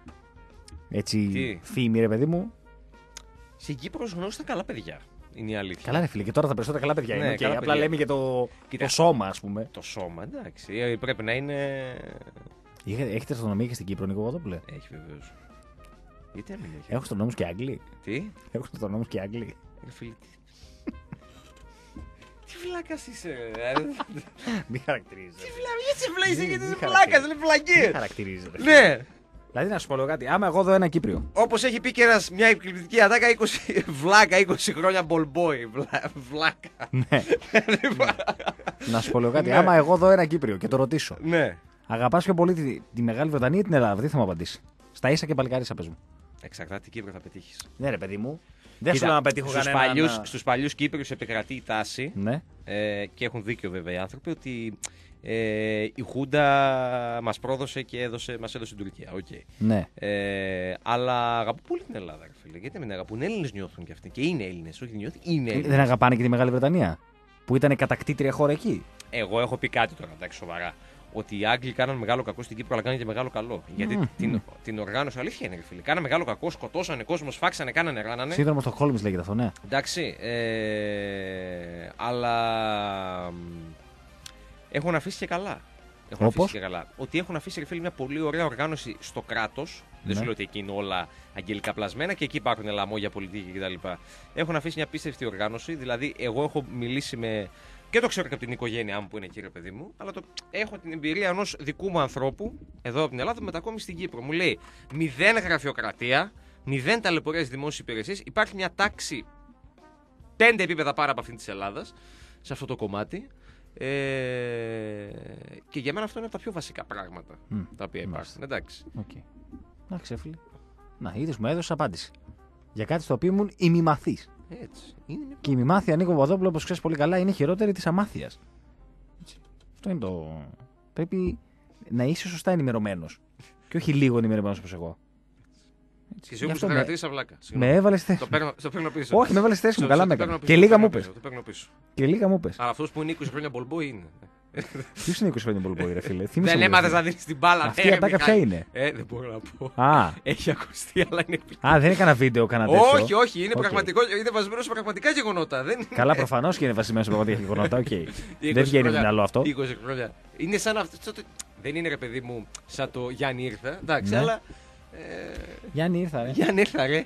Έτσι. Φήμη, ρε παιδί μου. Στην Κύπρο γνώρισαν καλά παιδιά. Είναι η αλήθεια. Καλά, ρε φίλε, και τώρα τα περισσότερα καλά παιδιά είναι. Καλά απλά παιδιά. λέμε και το σώμα, ας πούμε. Το σώμα, εντάξει. Πρέπει να είναι. Έχετε αστυνομία και στην Κύπρο, Νίκο Παπαδόπουλε? Έχει βεβαίως. Γιατί να μην έχει. Έχουν αστυνόμους και Άγγλοι. Τι? Έχουν αστυνόμους και Άγγλοι. Φίλε, Τι βλάκα είσαι, Μην χαρακτηρίζει. Τι βλάκα, γιατί είσαι βλάκα, είναι βλακίε. Μην χαρακτηρίζει. Ναι. Δηλαδή να σου πω κάτι. Άμα εγώ δω ένα Κύπριο. Όπως έχει πει και μια εκπληκτική ατάκα, 20 βλάκα, 20 χρόνια ball boy. Βλάκα. Ναι. Να σου πω κάτι. Άμα εγώ δω ένα Κύπριο και το ρωτήσω. Ναι. Αγαπάς πιο πολύ τη Μεγάλη Βρετανία ή την Ελλάδα? Τι θα μου απαντήσει? Στα ίσα και παλικάρισα, πες μου. Εξαρτάται τι Κύπρο θα πετύχεις. Ναι, ρε παιδί μου. Δεν σου λέω να πετύχω κανένα. Στους παλιούς Κύπριους επικρατεί η τάση, Ναι. και έχουν δίκιο βέβαια οι άνθρωποι, ότι η Χούντα μας πρόδωσε και μας έδωσε την Τουρκία. Okay. Ναι. Αλλά αγαπώ πολύ την Ελλάδα, ρε φίλε. Γιατί δεν αγαπούν? Έλληνες νιώθουν κι αυτοί. Και είναι Έλληνες, όχι νιώθουν. Είναι Έλληνες. Δεν αγαπάνε και τη Μεγάλη Βρετανία, που ήταν κατακτήτρια χώρα εκεί. Εγώ έχω πει κάτι τώρα, εντάξει, σοβαρά. Ότι οι Άγγλοι κάναν μεγάλο κακό στην Κύπρο, αλλά κάναν και μεγάλο καλό. Γιατί την οργάνωση, αλήθεια είναι, ρε φίλε. Κάναν μεγάλο κακό, σκοτώσανε κόσμο, σφάξανε, κάνανε, ράνανε. Σύνδρομο στο Χόλμης λέγεται αυτό, ναι. Εντάξει. Αλλά έχουν αφήσει και καλά. Όπως? Ότι έχουν αφήσει, ρε φίλε, μια πολύ ωραία οργάνωση στο κράτος. Ναι. Δεν σου λέω ότι εκεί είναι όλα αγγελικά πλασμένα και εκεί υπάρχουν λαμόγια πολιτική κτλ. Έχουν αφήσει μια απίστευτη οργάνωση. Δηλαδή, εγώ έχω μιλήσει με. Και το ξέρω και από την οικογένειά μου που είναι εκεί, ρε παιδί μου, αλλά έχω την εμπειρία ενός δικού μου ανθρώπου εδώ από την Ελλάδα που μετακόμισε στην Κύπρο. Μου λέει: 0 γραφειοκρατία, 0 ταλαιπωρίες δημόσιες υπηρεσίες. Υπάρχει μια τάξη 5 επίπεδα πάρα από αυτήν της Ελλάδας σε αυτό το κομμάτι. Και για μένα αυτό είναι από τα πιο βασικά πράγματα τα οποία υπάρχουν. Εντάξει. Okay. Εντάξει, φίλε. Να, είδες, μου έδωσε απάντηση. Για κάτι στο οποίο ήμουν ημιμαθής. Έτσι. Είναι... Και η ημιμάθεια, Νίκο Παπαδόπουλο, όπως ξέρεις πολύ καλά, είναι χειρότερη της αμάθειας. Αυτό είναι το. Πρέπει να είσαι σωστά ενημερωμένος. Και όχι λίγο ενημερωμένος όπως εγώ. Και εσύ όμως το χαρακτήρισα βλάκα. Με έβαλες θέση. Το παίρνω πίσω. Όχι, με έβαλες θέση μου, καλά με έκανε. Και λίγα μου πες. Και λίγα μου πες. Αλλά αυτός που είναι 20 χρόνια μπολμπόι είναι. Ποιος είναι 20 χρόνια μπολμπόι, ρε φίλε? Δεν έμαθες να δίνεις την μπάλα. Αυτή η ατάκα ποια είναι? Δεν μπορώ να πω. Α, έχει ακουστεί, αλλά είναι επί. Α, δεν έκανα βίντεο, κάνα τέτοιο. Όχι, όχι, είναι πραγματικό. Είναι βασισμένο σε πραγματικά γεγονότα. Καλά, προφανώς και είναι βασισμένο σε πραγματικά γεγονότα. Δεν βγαίνει το μυαλό αυτό. 20 χρόνια. Είναι σαν αυτό. Δεν είναι, ρε παιδί μου, σαν το Γιάννη ήρθα. Εντάξει, αλλά. Γιάννη ήρθα, ρε. Γιάννη ήρθα, ρε.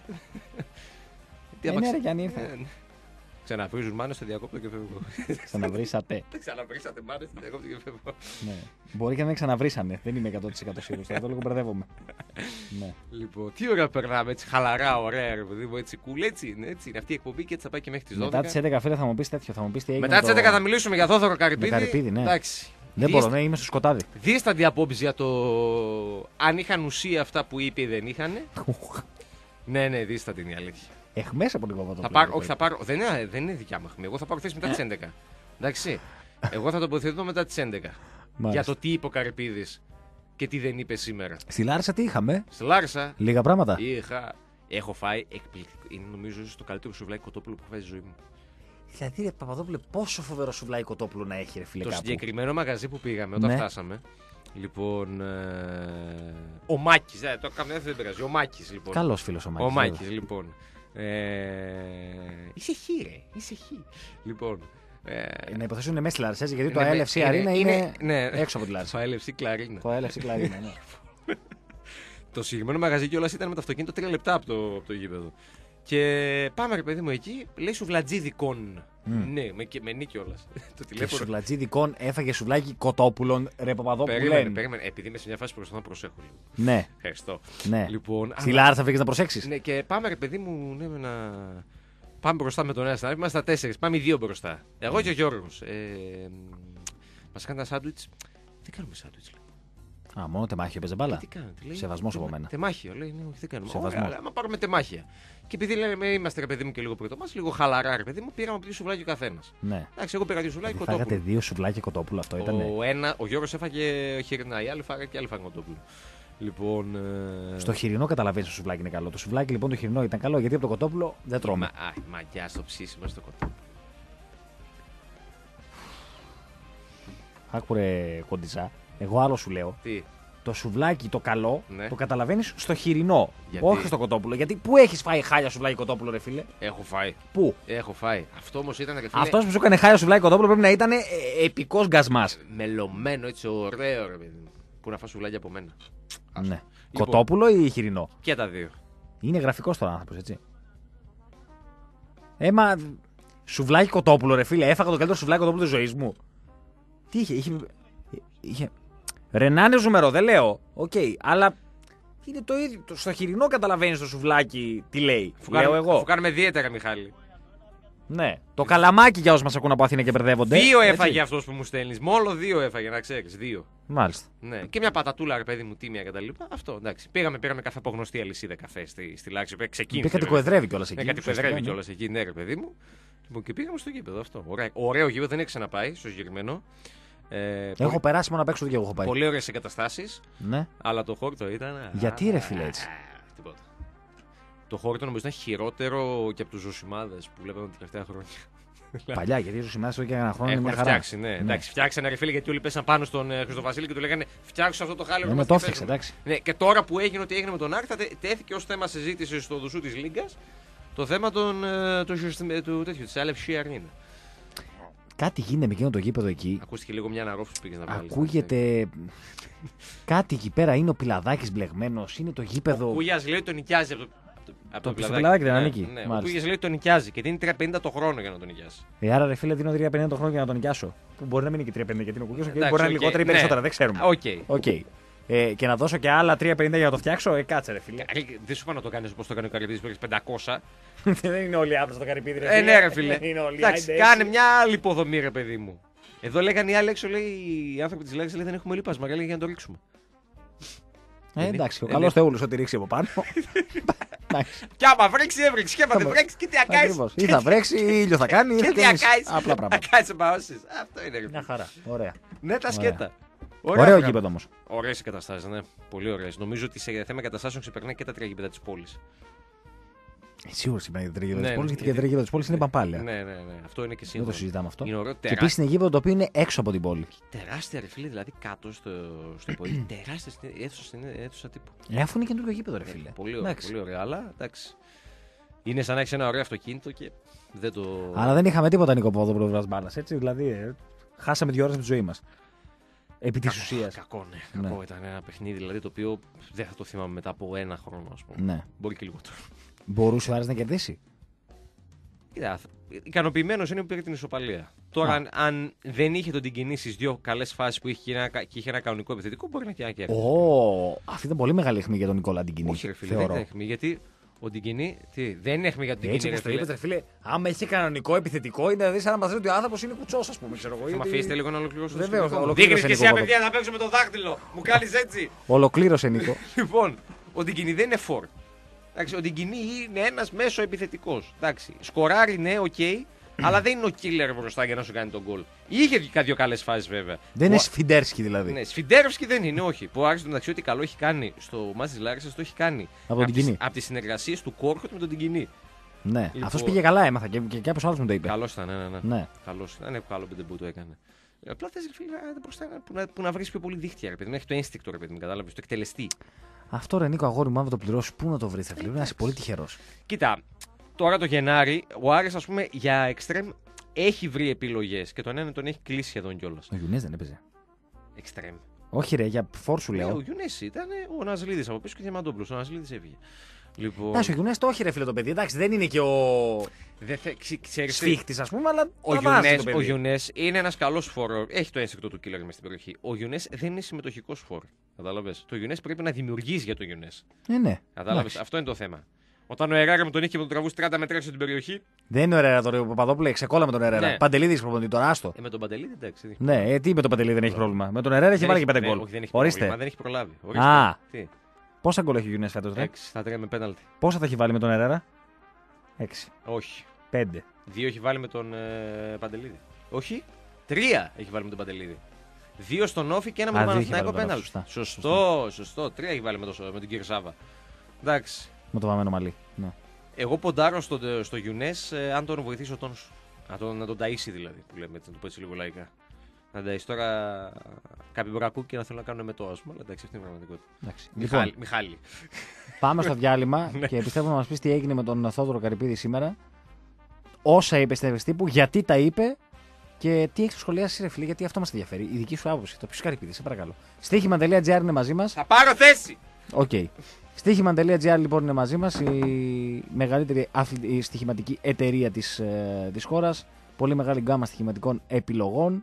Ναι, ρε, Γιάννη ήρθα. Ξαναβρίζουν μάνες στο διακόπτω και φεύγω. Ξαναβρίσατε. Ξαναβρίσατε μάνες στο διακόπτω και φεύγω. Ναι. Μπορεί και να μην ξαναβρίσανε. Δεν είμαι 100% σίγουρος. Θα το λίγο μπερδεύομαι. Ναι. Λοιπόν, τι ώρα περνάμε έτσι, χαλαρά, ωραία, ρε παιδί μου, έτσι cool, έτσι είναι αυτή η εκπομπή και έτσι θα πάει και μέχρι τις 12. Μετά τις 11, φίλε, θα μου πεις τέτοιο. Θα μου πεις τι έγινε. Μετά τις 11 θα μιλήσουμε για Θόδωρο Καρυπίδη. Καρυπίδη, ναι. Εντάξει. Δεν μπορώ, ναι, είμαι στο σκοτάδι. Δίσταντη απόψη για το αν είχαν ουσία αυτά που είπε ή δεν είχαν. Ναι, δίσταντη είναι η αλήθεια. Εχμές από την κόμμα. Όχι, θα πάρω. Δεν είναι δικιά μου αιχμή. Εγώ θα πάρω θέση μετά τις 11. Εντάξει. Εγώ θα τοποθετηθώ μετά τις 11. Για το τι είπε ο Καρυπίδης και τι δεν είπε σήμερα. Στη Λάρισα τι είχαμε? Στη Λάρισα. Λίγα πράγματα. Έχω φάει εκπληκτικό. Είναι νομίζω το καλύτερο σουβλάκι κοτόπουλο που έχω φάει στη ζωή μου. Δηλαδή, ρε Παπαδόπουλε, πόσο φοβερό σουβλάκι κοτόπουλο να έχει, ρε φίλε. Το συγκεκριμένο μαγαζί που πήγαμε όταν φτάσαμε. Λοιπόν. Ο Μάκης. Το καμιά δεν πειράζει. Ο Μάκης, λοιπόν. Καλός φίλος ο Μάκης. Ο Μάκης, λοιπόν. Είσαι χ, ρε. Είσαι χ. Λοιπόν. Να υποθέσω είναι μέσα στη Λάρισα, γιατί το ALFC Arena είναι έξω από τη Λάρισα. Το ALFC Κλαρίνα. Το ALFC Κλαρίνα, ναι. Το συγκεκριμένο μαγαζί κιόλας ήταν με το αυτοκίνητο 3 λεπτά από το γήπεδο. Και πάμε, ρε παιδί μου, εκεί, λέει σουβλατζίδικον. Ναι, με νίκη κιόλας. Και σουβλατζίδικον έφαγε σουβλάκι κοτόπουλων, ρε Παπαδόπουλε. Περίμενε. Επειδή είμαι σε μια φάση που προσπαθώ να προσέχω λίγο. Ναι. Ευχαριστώ. Ναι. Λοιπόν, στη Λάρισα πήγες να προσέξεις. Ναι, και πάμε, ρε παιδί μου, να. Πάμε μπροστά με τον ένα συνάδελφο. Είμαστε στα 4. Πάμε οι δύο μπροστά. Εγώ και ο Γιώργος. Μας κάνει ένα σάντουιτς. Δεν κάνουμε σάντουιτς. Α, μόνο τεμάχιο παίζει μπάλα. Τι κάνετε, λέει. Σεβασμός από μένα. Τεμάχιο, λέει. Ναι, όχι, δεν κάνουμε. Σεβασμό. Αλλά πάρουμε τεμάχια. Και επειδή λέμε, είμαστε, ρε παιδί μου, και λίγο πρώτο μας, λίγο χαλαρά, ρε παιδί μου, πήραμε δύο σουβλάκι ο καθένας. Ναι. Εντάξει, εγώ πήρα δύο σουβλάκι κοτόπουλο. Φάγατε δύο σουβλάκι κοτόπουλο, αυτό ήταν. Ο Γιώργος έφαγε χοιρινά, οι άλλοι φάγανε και άλλοι φάγανε κοτόπουλο. Λοιπόν. Στο χοιρινό καταλαβαίνεις το σουβλάκι είναι καλό. Το σουβλάκι λοιπόν το χοιρινό ήταν καλό γιατί από το κοτόπουλο δεν τρώμε. Μαγιά στο ψήσιμο στο κοτόπουλο. Άκουρε κοντιζά. Εγώ άλλο σου λέω. Τι. Το σουβλάκι το καλό ναι. Το καταλαβαίνεις στο χοιρινό. Γιατί? Όχι στο κοτόπουλο. Γιατί πού έχεις φάει χάλια σουβλάκι κοτόπουλο, ρε φίλε? Έχω φάει. Πού? Έχω φάει. Αυτό όμως ήταν. Φίλε... Αυτός που σου έκανε χάλια σουβλάκι κοτόπουλο πρέπει να ήταν επικός γκασμάς. Μελωμένο έτσι, ωραίο, ρε παιδί. Πού να φας σουβλάκι από μένα. Ναι. Λοιπόν, κοτόπουλο ή χοιρινό? Και τα δύο. Είναι γραφικός τώρα άνθρωπος, έτσι. Μα Σουβλάκι κοτόπουλο, ρε φίλε. Έφαγα το καλύτερο σουβλάκι κοτόπουλο τη ζωή μου. Τι είχε. Ρενάνε ζουμερό, δεν λέω. Οκ, αλλά είναι το ίδιο. Στο χοιρινό καταλαβαίνει το σουβλάκι τι λέει. Λέω εγώ. Αφού κάνουμε δίαιτα, Μιχάλη. Ναι. Το καλαμάκι για όσου μα ακούν από Αθήνα και μπερδεύονται. 2 έφαγε αυτό που μου στέλνει. Μόνο 2 έφαγε, να ξέρει. 2. Μάλιστα. Ναι. Και μια πατατούλα, ρε παιδί μου, τίμια κτλ. Αυτό εντάξει. Πήραμε καφέ από γνωστή αλυσίδα καφέ στη Λάξη. Ξεκίνησε. Κάτι κοεδρεύει κιόλα εκεί. Ναι, κάτι κοεδρεύει κιόλα εκεί, ναι, ρε παιδί μου. Λοιπόν, και πήγαμε στο γήπεδο αυτό. Ωραίο γήπεδο, δεν έχει ξαναπάει στο συγκεκριμένο. Έχω περάσει μόνο απ' έξω και εγώ έχω πάει. Πολύ ωραίες εγκαταστάσεις. Ναι. Αλλά το χόρτο ήταν. Γιατί ρε φίλε έτσι. Τίποτα. Το χόρτο νομίζω ήταν χειρότερο και από τους ζωσιμάδες που βλέπαμε τα τελευταία χρόνια. Παλιά, γιατί οι ζωσιμάδες εδώ και ένα χρόνο είναι μια χαρά. Φτιάξει, ναι. Εντάξει, φτιάξανε ρε φίλε γιατί όλοι πέσαν πάνω στον Χριστοβασίλη και του λέγανε φτιάξω αυτό το χάλιο. Ναι, το έφτιαξε, εντάξει. Ναι, και τώρα που έγινε ό,τι έγινε με τον Άρη, τέθηκε ως θέμα συζήτηση στο δουσού της Λίγκας το θέμα της Αλευσία Αρνίνα. Κάτι γίνεται με εκείνο το γήπεδο εκεί. Ακούστηκε λίγο μια αναρρόφηση που πήγες να βάλεις. Ακούγεται. Κάτι εκεί πέρα είναι ο Πιλαδάκης μπλεγμένος, είναι το γήπεδο. Ο Κούγιας λέει ότι τον νοικιάζει από το Πιλαδάκι δεν ανήκει. Ναι, ο Κούγιας λέει ότι τον νοικιάζει και δίνει 350 το χρόνο για να τον νοικιάσει. Άρα ρε φίλε δίνω 350 το χρόνο για να τον νοικιάσω. Που μπορεί να μην είναι και 350 γιατί είναι ο Κούγιας, Εντάξει, μπορεί να είναι λιγότερα ή περισσότερα, δεν ξέρουμε. Okay. Και να δώσω και άλλα 350 για να το φτιάξω, κάτσε ρε φίλε. Δεν σου είπα να το κάνει όπω το κάνει ο Καρυπίδης που έχει 500. Δεν είναι όλοι οι άντρες το Καρυπίδη, ρε φίλε. Ναι, ρε φίλε. Εντάξει, κάνε μια άλλη υποδομή, ρε παιδί μου. Εδώ λέγανε οι άλλοι έξω, λέει οι άνθρωποι τη Λέξη, λέει δεν έχουμε λίπασμα, λέει για να το ρίξουμε. Εντάξει, ο καλός Θεούλος ό,τι ρίξει από πάνω. Κι άμα βρέξει, έβρεξε. Και άμα δεν βρέξει, και τι θα κάνει. Ή θα βρέξει, ή ήλιο θα κάνει. Και τι θα κάνει. Απλά πράγματα. Θα κάνει εμπαώσει. Αυτό είναι. Μια χαρά. Ωραία. Ναι, τα σκέτα. Ωραίο γήπεδο όμως. Ωραίες εγκαταστάσεις, ναι. Πολύ ωραίες. Νομίζω ότι σε θέμα εγκαταστάσεων ξεπερνάει και τα 3 γήπεδα της πόλης. Σίγουρα ξεπερνάει τα 3 γήπεδα της πόλης, γιατί και τα 3 γήπεδα της πόλης είναι παμπάλαια. Ναι. Αυτό είναι και σίγουρο. Δεν το συζητάμε αυτό. Είναι ωραίο, και επίσης είναι γήπεδο το οποίο είναι έξω από την πόλη. Τεράστια ρε φίλε, δηλαδή κάτω στο υπόγειο. Τεράστια αίθουσα τύπου. Αφού είναι καινούργιο γήπεδο, ρε φίλε. Πολύ ωραία, αλλά εντάξει. Είναι σαν να έχει ένα ωραίο αυτοκίνητο και δεν το. Αλλά δεν είχαμε τίποτα νοικοπόδο πλευρά μπάλα. Έτσι, δηλαδή χάσαμε 2 ώρες από τη ζωή μας. Επί της ουσίας. Κακό, ναι. Κακό ήταν ένα παιχνίδι δηλαδή, το οποίο δεν θα το θυμάμαι μετά από 1 χρόνο, ας πούμε. Ναι. Μπορεί και λιγότερο. Μπορούσε ο Άρης να κερδίσει. Κοίτα, ικανοποιημένος είναι που πήρε την ισοπαλία. Τώρα, αν δεν είχε τον Τιγκινή στις 2 καλές φάσεις που είχε και είχε ένα κανονικό επιθετικό, μπορεί να κέρδισε. Αυτή ήταν πολύ μεγάλη αιχμή για τον Νικόλα Τιγκινή. Όχι, ρε φίλε, δεν είναι αιχμή, γιατί ο Τιγκινή. Δεν είναι αιχμή για τον Τιγκινή. Έτσι, όπως το είπες, φίλε, άμα είχε κανονικό επιθετικό, είναι δηλαδή σαν να μας λέει ότι ο άνθρωπος είναι κουτσός, ας πούμε. Ξέρω εγώ. Θα με αφήσετε λίγο να ολοκληρώσω. Βεβαίως, δείχνεις και εσύ απευθεία να παίξω με το δάχτυλο. Μου κάνεις έτσι. Ολοκλήρωσε, Νίκο. Λοιπόν, ο Τιγκινή δεν είναι φορ. Ο Τιγκινή είναι ένας μέσο επιθετικός. Σκοράρει, ναι, οκ, αλλά δεν είναι ο killer μπροστά για να σου κάνει τον γκολ. Είχε και 2 καλές φάσεις βέβαια. Δεν είναι Σφιντέρσκι δηλαδή. Ναι, Σφιντέρσκι δεν είναι, όχι. Που άρχισε μεταξύ ότι καλό έχει κάνει στο μάτς της Λάρισσας, το έχει κάνει από τις συνεργασίες του Κόρχοτ με τον Τιγκινή. Ναι, λοιπόν, αυτός πήγε καλά, έμαθα και κάποιος άλλος μου το είπε. Καλός ήταν, ναι. Καλός ήταν, είναι καλό που το έκανε. Απλά θες που να βρεις πιο πολύ δίχτυα, ρε παιδί. Να έχει το ένστικτο, ρε παιδί, με κατάλαβες, το εκτελεστή. Αυτό ρε Νίκο, αγόρι μου, αν το πληρώσει, πού να το βρει, θα πρέπει να είσαι πολύ τυχερός. Κοίτα, τώρα το Γενάρη, ο Άρης, ας πούμε, για εξτρέμ έχει βρει επιλογές και τον ένα τον έχει κλείσει σχεδόν κιόλας. Ο Γιουνές δεν έπαιζε. Εξτρέμ. Όχι, ρε, για φόρ σου λέω. Ο Γιουνές ήταν ο Ναζλίδης από πίσω και ο Διαμαντόπουλος. Ο Ναζλίδης έφυγε. Λοιπόν... Εντάξει, ο Γιουνές το όχι, ρε φίλε το παιδί. Εντάξει, δεν είναι και ο. Σφίχτης, ας πούμε, αλλά. Ο Γιουνές είναι ένας καλός φόρ. Έχει το ένστικτο του killer μες στην περιοχή. Ο Γιουνές δεν είναι συμμετοχικός φόρ. Κατάλαβες. Το Γιουνές πρέπει να δημιουργήσει για το Γιουνές. Ναι. Κατάλαβες. Αυτό είναι το θέμα. Όταν ο Ερέρα με τον είχε και τον τραβούσε 30 μέτρα έξω την περιοχή. Δεν είναι ο Ερέρα τώρα, ο Παπαδόπουλο ξεκόλα με τον Ερέρα. Ναι. Παντελίδης προπονητή, τώρα άστο. Με τον Παντελίδη, εντάξει. Ναι, τι με τον Παντελίδη δεν έχει πρόβλημα. Με τον Ερέρα έχει βάλει και 5 γκολ. Ορίστε. Δεν έχει προλάβει. Ορίστε. Πόσα γκολ έχει ο Γιουνές φέτος, 6 στα 3 με πέναλτι. Πόσα θα έχει βάλει με τον Ερέρα? 6. Όχι. 5. 2 έχει βάλει με τον Παντελίδη. Όχι. 3 έχει βάλει με τον Παντελίδη. 2 στον Όφη και 1 με τον Παναθηναϊκό πέναλτι. Σωστό. 3 έχει βάλει με τον κύριο Σάβα. Εντάξει. Με το βαμμένο μαλλί. Ναι. Εγώ ποντάρω στο Γιουνές αν τον βοηθήσει ο τόνος. Να τον ταΐσει δηλαδή, που λέμε, να το πω έτσι λίγο λαϊκά. Να ταΐσει τώρα κάποιοι μπρακούκι και να θέλουν να κάνουν μετό, ας πούμε, αλλά εντάξει, αυτή είναι η πραγματικότητα. Μιχάλη. Πάμε στο διάλειμμα και πιστεύω να μας πεις τι έγινε με τον Θόδωρο Καρυπίδη σήμερα. Όσα είπε στην Ευαισθήπου, γιατί τα είπε και τι έχει σχολιάσει, ρε φίλε, γιατί αυτό μας ενδιαφέρει. Η δική σου άποψη, το ποιος Καρυπίδη, σε παρακαλώ. Στοίχημα.gr είναι μαζί μας. Θα πάρω θέση! Οκ. Στοίχημα.gr λοιπόν είναι μαζί μας, η μεγαλύτερη η στοιχηματική εταιρεία της χώρας. Πολύ μεγάλη γκάμα στοιχηματικών επιλογών.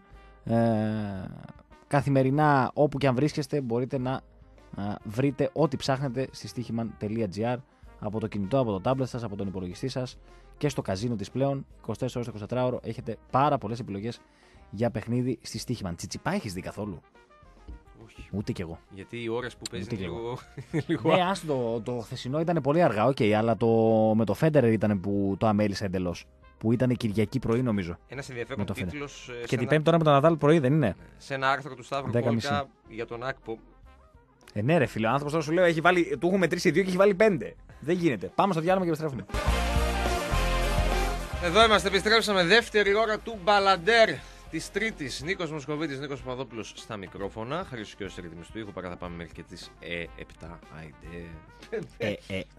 Καθημερινά όπου και αν βρίσκεστε μπορείτε να βρείτε ό,τι ψάχνετε στη στοίχημα.gr από το κινητό, από το τάμπλετ σας, από τον υπολογιστή σας και στο καζίνο της πλέον. 24 ώρες το 24ωρο έχετε πάρα πολλές επιλογές για παιχνίδι στη στοίχημα. Τσιτσιπά έχεις δει καθόλου? Όχι. Ούτε κι εγώ. Γιατί οι ώρες που παίζει Ούτε λίγο. Ναι, το χθεσινό ήταν πολύ αργά, αλλά με το Federer ήταν που το αμέλησα εντελώς. Που ήταν Κυριακή πρωί, νομίζω. Ένας ενδιαφέρον τίτλος. Και την Πέμπτη τώρα με τον Ναδάλ πρωί, δεν είναι? Σε ένα άρθρο του Σταύρου Κόρκα για τον Άκπο. Ναι, ρε φίλε, ο άνθρωπος τώρα σου λέω, του έχουν μετρήσει 2 και έχει βάλει 5. Δεν γίνεται. Πάμε στο διάλειμμα και επιστρέφουμε. Εδώ είμαστε, επιστρέψαμε δεύτερη ώρα του Μπαλαντέρ της Τρίτης. Νίκος Μοσκοβίτης, Νίκος Παπαδόπουλος στα μικρόφωνα. Χαρίος και ο ρυθμιστής του ήχου. Παρά θα πάμε μέχρι και τις 7. Άιντε.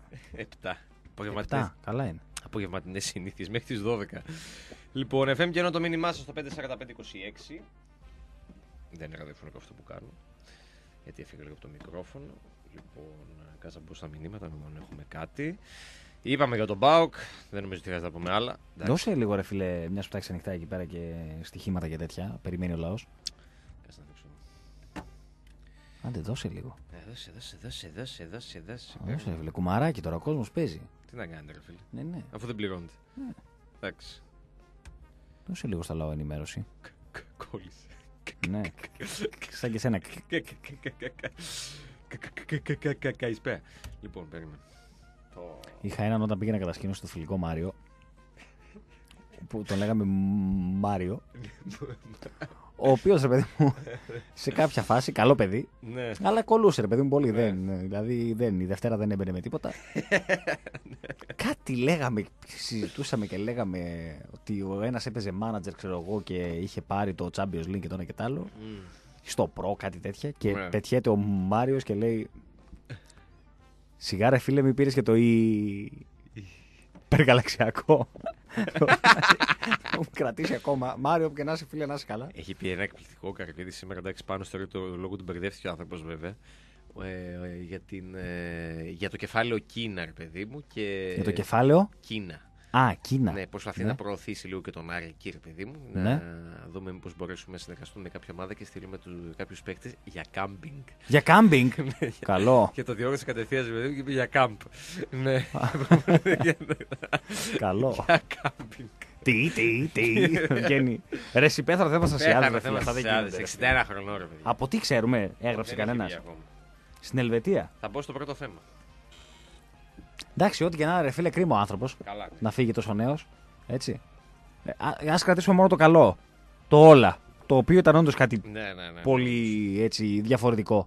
7. Καλά είναι. Απογευματινές συνήθειες μέχρι τις 12. Λοιπόν, FM και ενώ το μήνυμά σας στο 54526. Δεν είναι ραδιοφωνικό αυτό που κάνω. Γιατί έφυγε λίγο από το μικρόφωνο. Λοιπόν, κάτσα μπω στα μηνύματα, μην έχουμε κάτι. Είπαμε για τον ΠΑΟΚ, δεν νομίζω ότι χρειάζεται να πούμε άλλα. Δώσε λίγο, ρε φίλε, μια που τα έχεις ανοιχτά εκεί πέρα και στοιχήματα και τέτοια. Περιμένει ο λαός. Κάτσε να δείξω. Άντε, δώσε λίγο. Δώσε. Δώσε, ρε φίλε, κουμαράκι τώρα, ο κόσμος παίζει. Τι να κάνετε, ρε φίλε. Ναι. Αφού δεν πληρώνετε. Ναι. Εντάξει. Δώσε λίγο στα λαό ενημέρωση. Κόλλησε. Ναι. Σαν και σένα. Καλησπέρα. Λοιπόν, περίμενε. Είχα έναν όταν πήγαινα κατασκήνωση στο φιλικό Μάριο. Που τον λέγαμε Μάριο. Ο οποίος, ρε παιδί μου, σε κάποια φάση, καλό παιδί, ναι. Αλλά κολούσε, ρε παιδί μου, πολύ. Δηλαδή, η Δευτέρα δεν έμπαινε με τίποτα. Κάτι λέγαμε, συζητούσαμε και λέγαμε ότι ο ένας έπαιζε manager, ξέρω εγώ, και είχε πάρει το Champions League και το ένα και το άλλο. Στο Pro, κάτι τέτοια. Και πετιέται ο Μάριος και λέει: σιγά, ρε φίλε, μην πήρες και το υπεργαλαξιακό. Μου κρατήσει ακόμα. Μάριο, που και να είσαι, φίλε, να είσαι καλά. Έχει πει ένα εκπληκτικό Καρπίδη σήμερα, εντάξει, πάνω στο λόγο του μπερδεύτηκε ο άνθρωπος, βέβαια. Για το κεφάλαιο Κίνα, ρε παιδί μου. Για το κεφάλαιο Κίνα. Κίνα. Ναι, προσπαθεί να προωθήσει λίγο και τον Άρη εκεί, ρε παιδί μου. Ναι. Να δούμε μήπως μπορέσουμε να συνεργαστούμε με κάποια ομάδα και στείλουμε κάποιους παίκτες για κάμπινγκ. Για κάμπινγκ! Καλό. Και το διόρισε κατευθείαν, ρε παιδί μου, και είπε για κάμπ. Ναι. Καλό. Για κάμπινγκ. Τι. Βγαίνει. Ρε, συμπέθαρα θέμα στα Σιάδη. 61 χρονών, ρε παιδί. Από τι ξέρουμε, έγραψε κανένας? Στην Ελβετία. Θα μπω στο πρώτο θέμα. Εντάξει, ό,τι και να είναι, ρε φίλε, κρίμα ο άνθρωπος να φύγει τόσο νέος. Έτσι. Ας κρατήσουμε μόνο το καλό. Το όλα. Το οποίο ήταν όντως κάτι πολύ έτσι, διαφορετικό.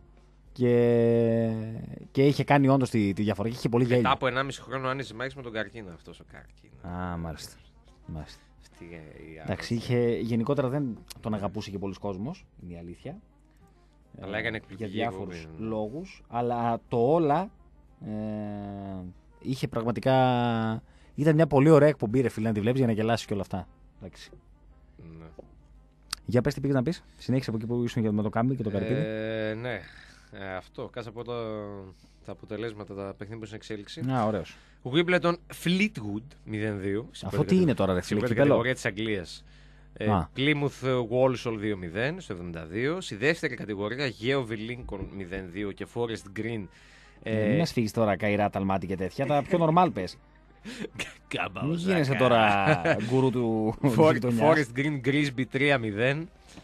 Και είχε κάνει όντως τη διαφορά. Είχε πολύ γέλιο. Μετά από 1,5 χρόνο άνοιζε μάχης με τον καρκίνο αυτός ο καρκίνο. Μάλιστα. Εντάξει, γενικότερα δεν τον αγαπούσε και πολλοί κόσμος. Είναι η αλήθεια. Αλλά έκανε εκπληκτική για διάφορους λόγους. Αλλά το όλα. Είχε πραγματικά. Ήταν μια πολύ ωραία εκπομπή, ρε φίλε, να τη βλέπεις για να γελάσεις και όλα αυτά. Εντάξει. Ναι. Για πες τι πήγες να πεις. Συνέχισε από εκεί που ήσουν με το Κάμπι και το Καρυπίδη. Ναι. Αυτό. Κάτσε από τα αποτελέσματα, τα παιχνίδια που είναι εξέλιξη. Ωραίος. Wimbledon Fleetwood 0-2. Αυτό τι είναι τώρα, ρε φίλε? Στην κατηγορία της Αγγλίας. Plymouth Walsall 2-0 στο 72. Στη δεύτερη κατηγορία Yeovil Lincoln 0-2 και Forest Green. Μην μας φύγεις τώρα Καϊρά, Ταλμάτι και τέτοια. Τα πιο νορμάλ πες. Μην γίνεσαι τώρα γκουρού του γειτονιάς. Forest Green Grisby 3-0.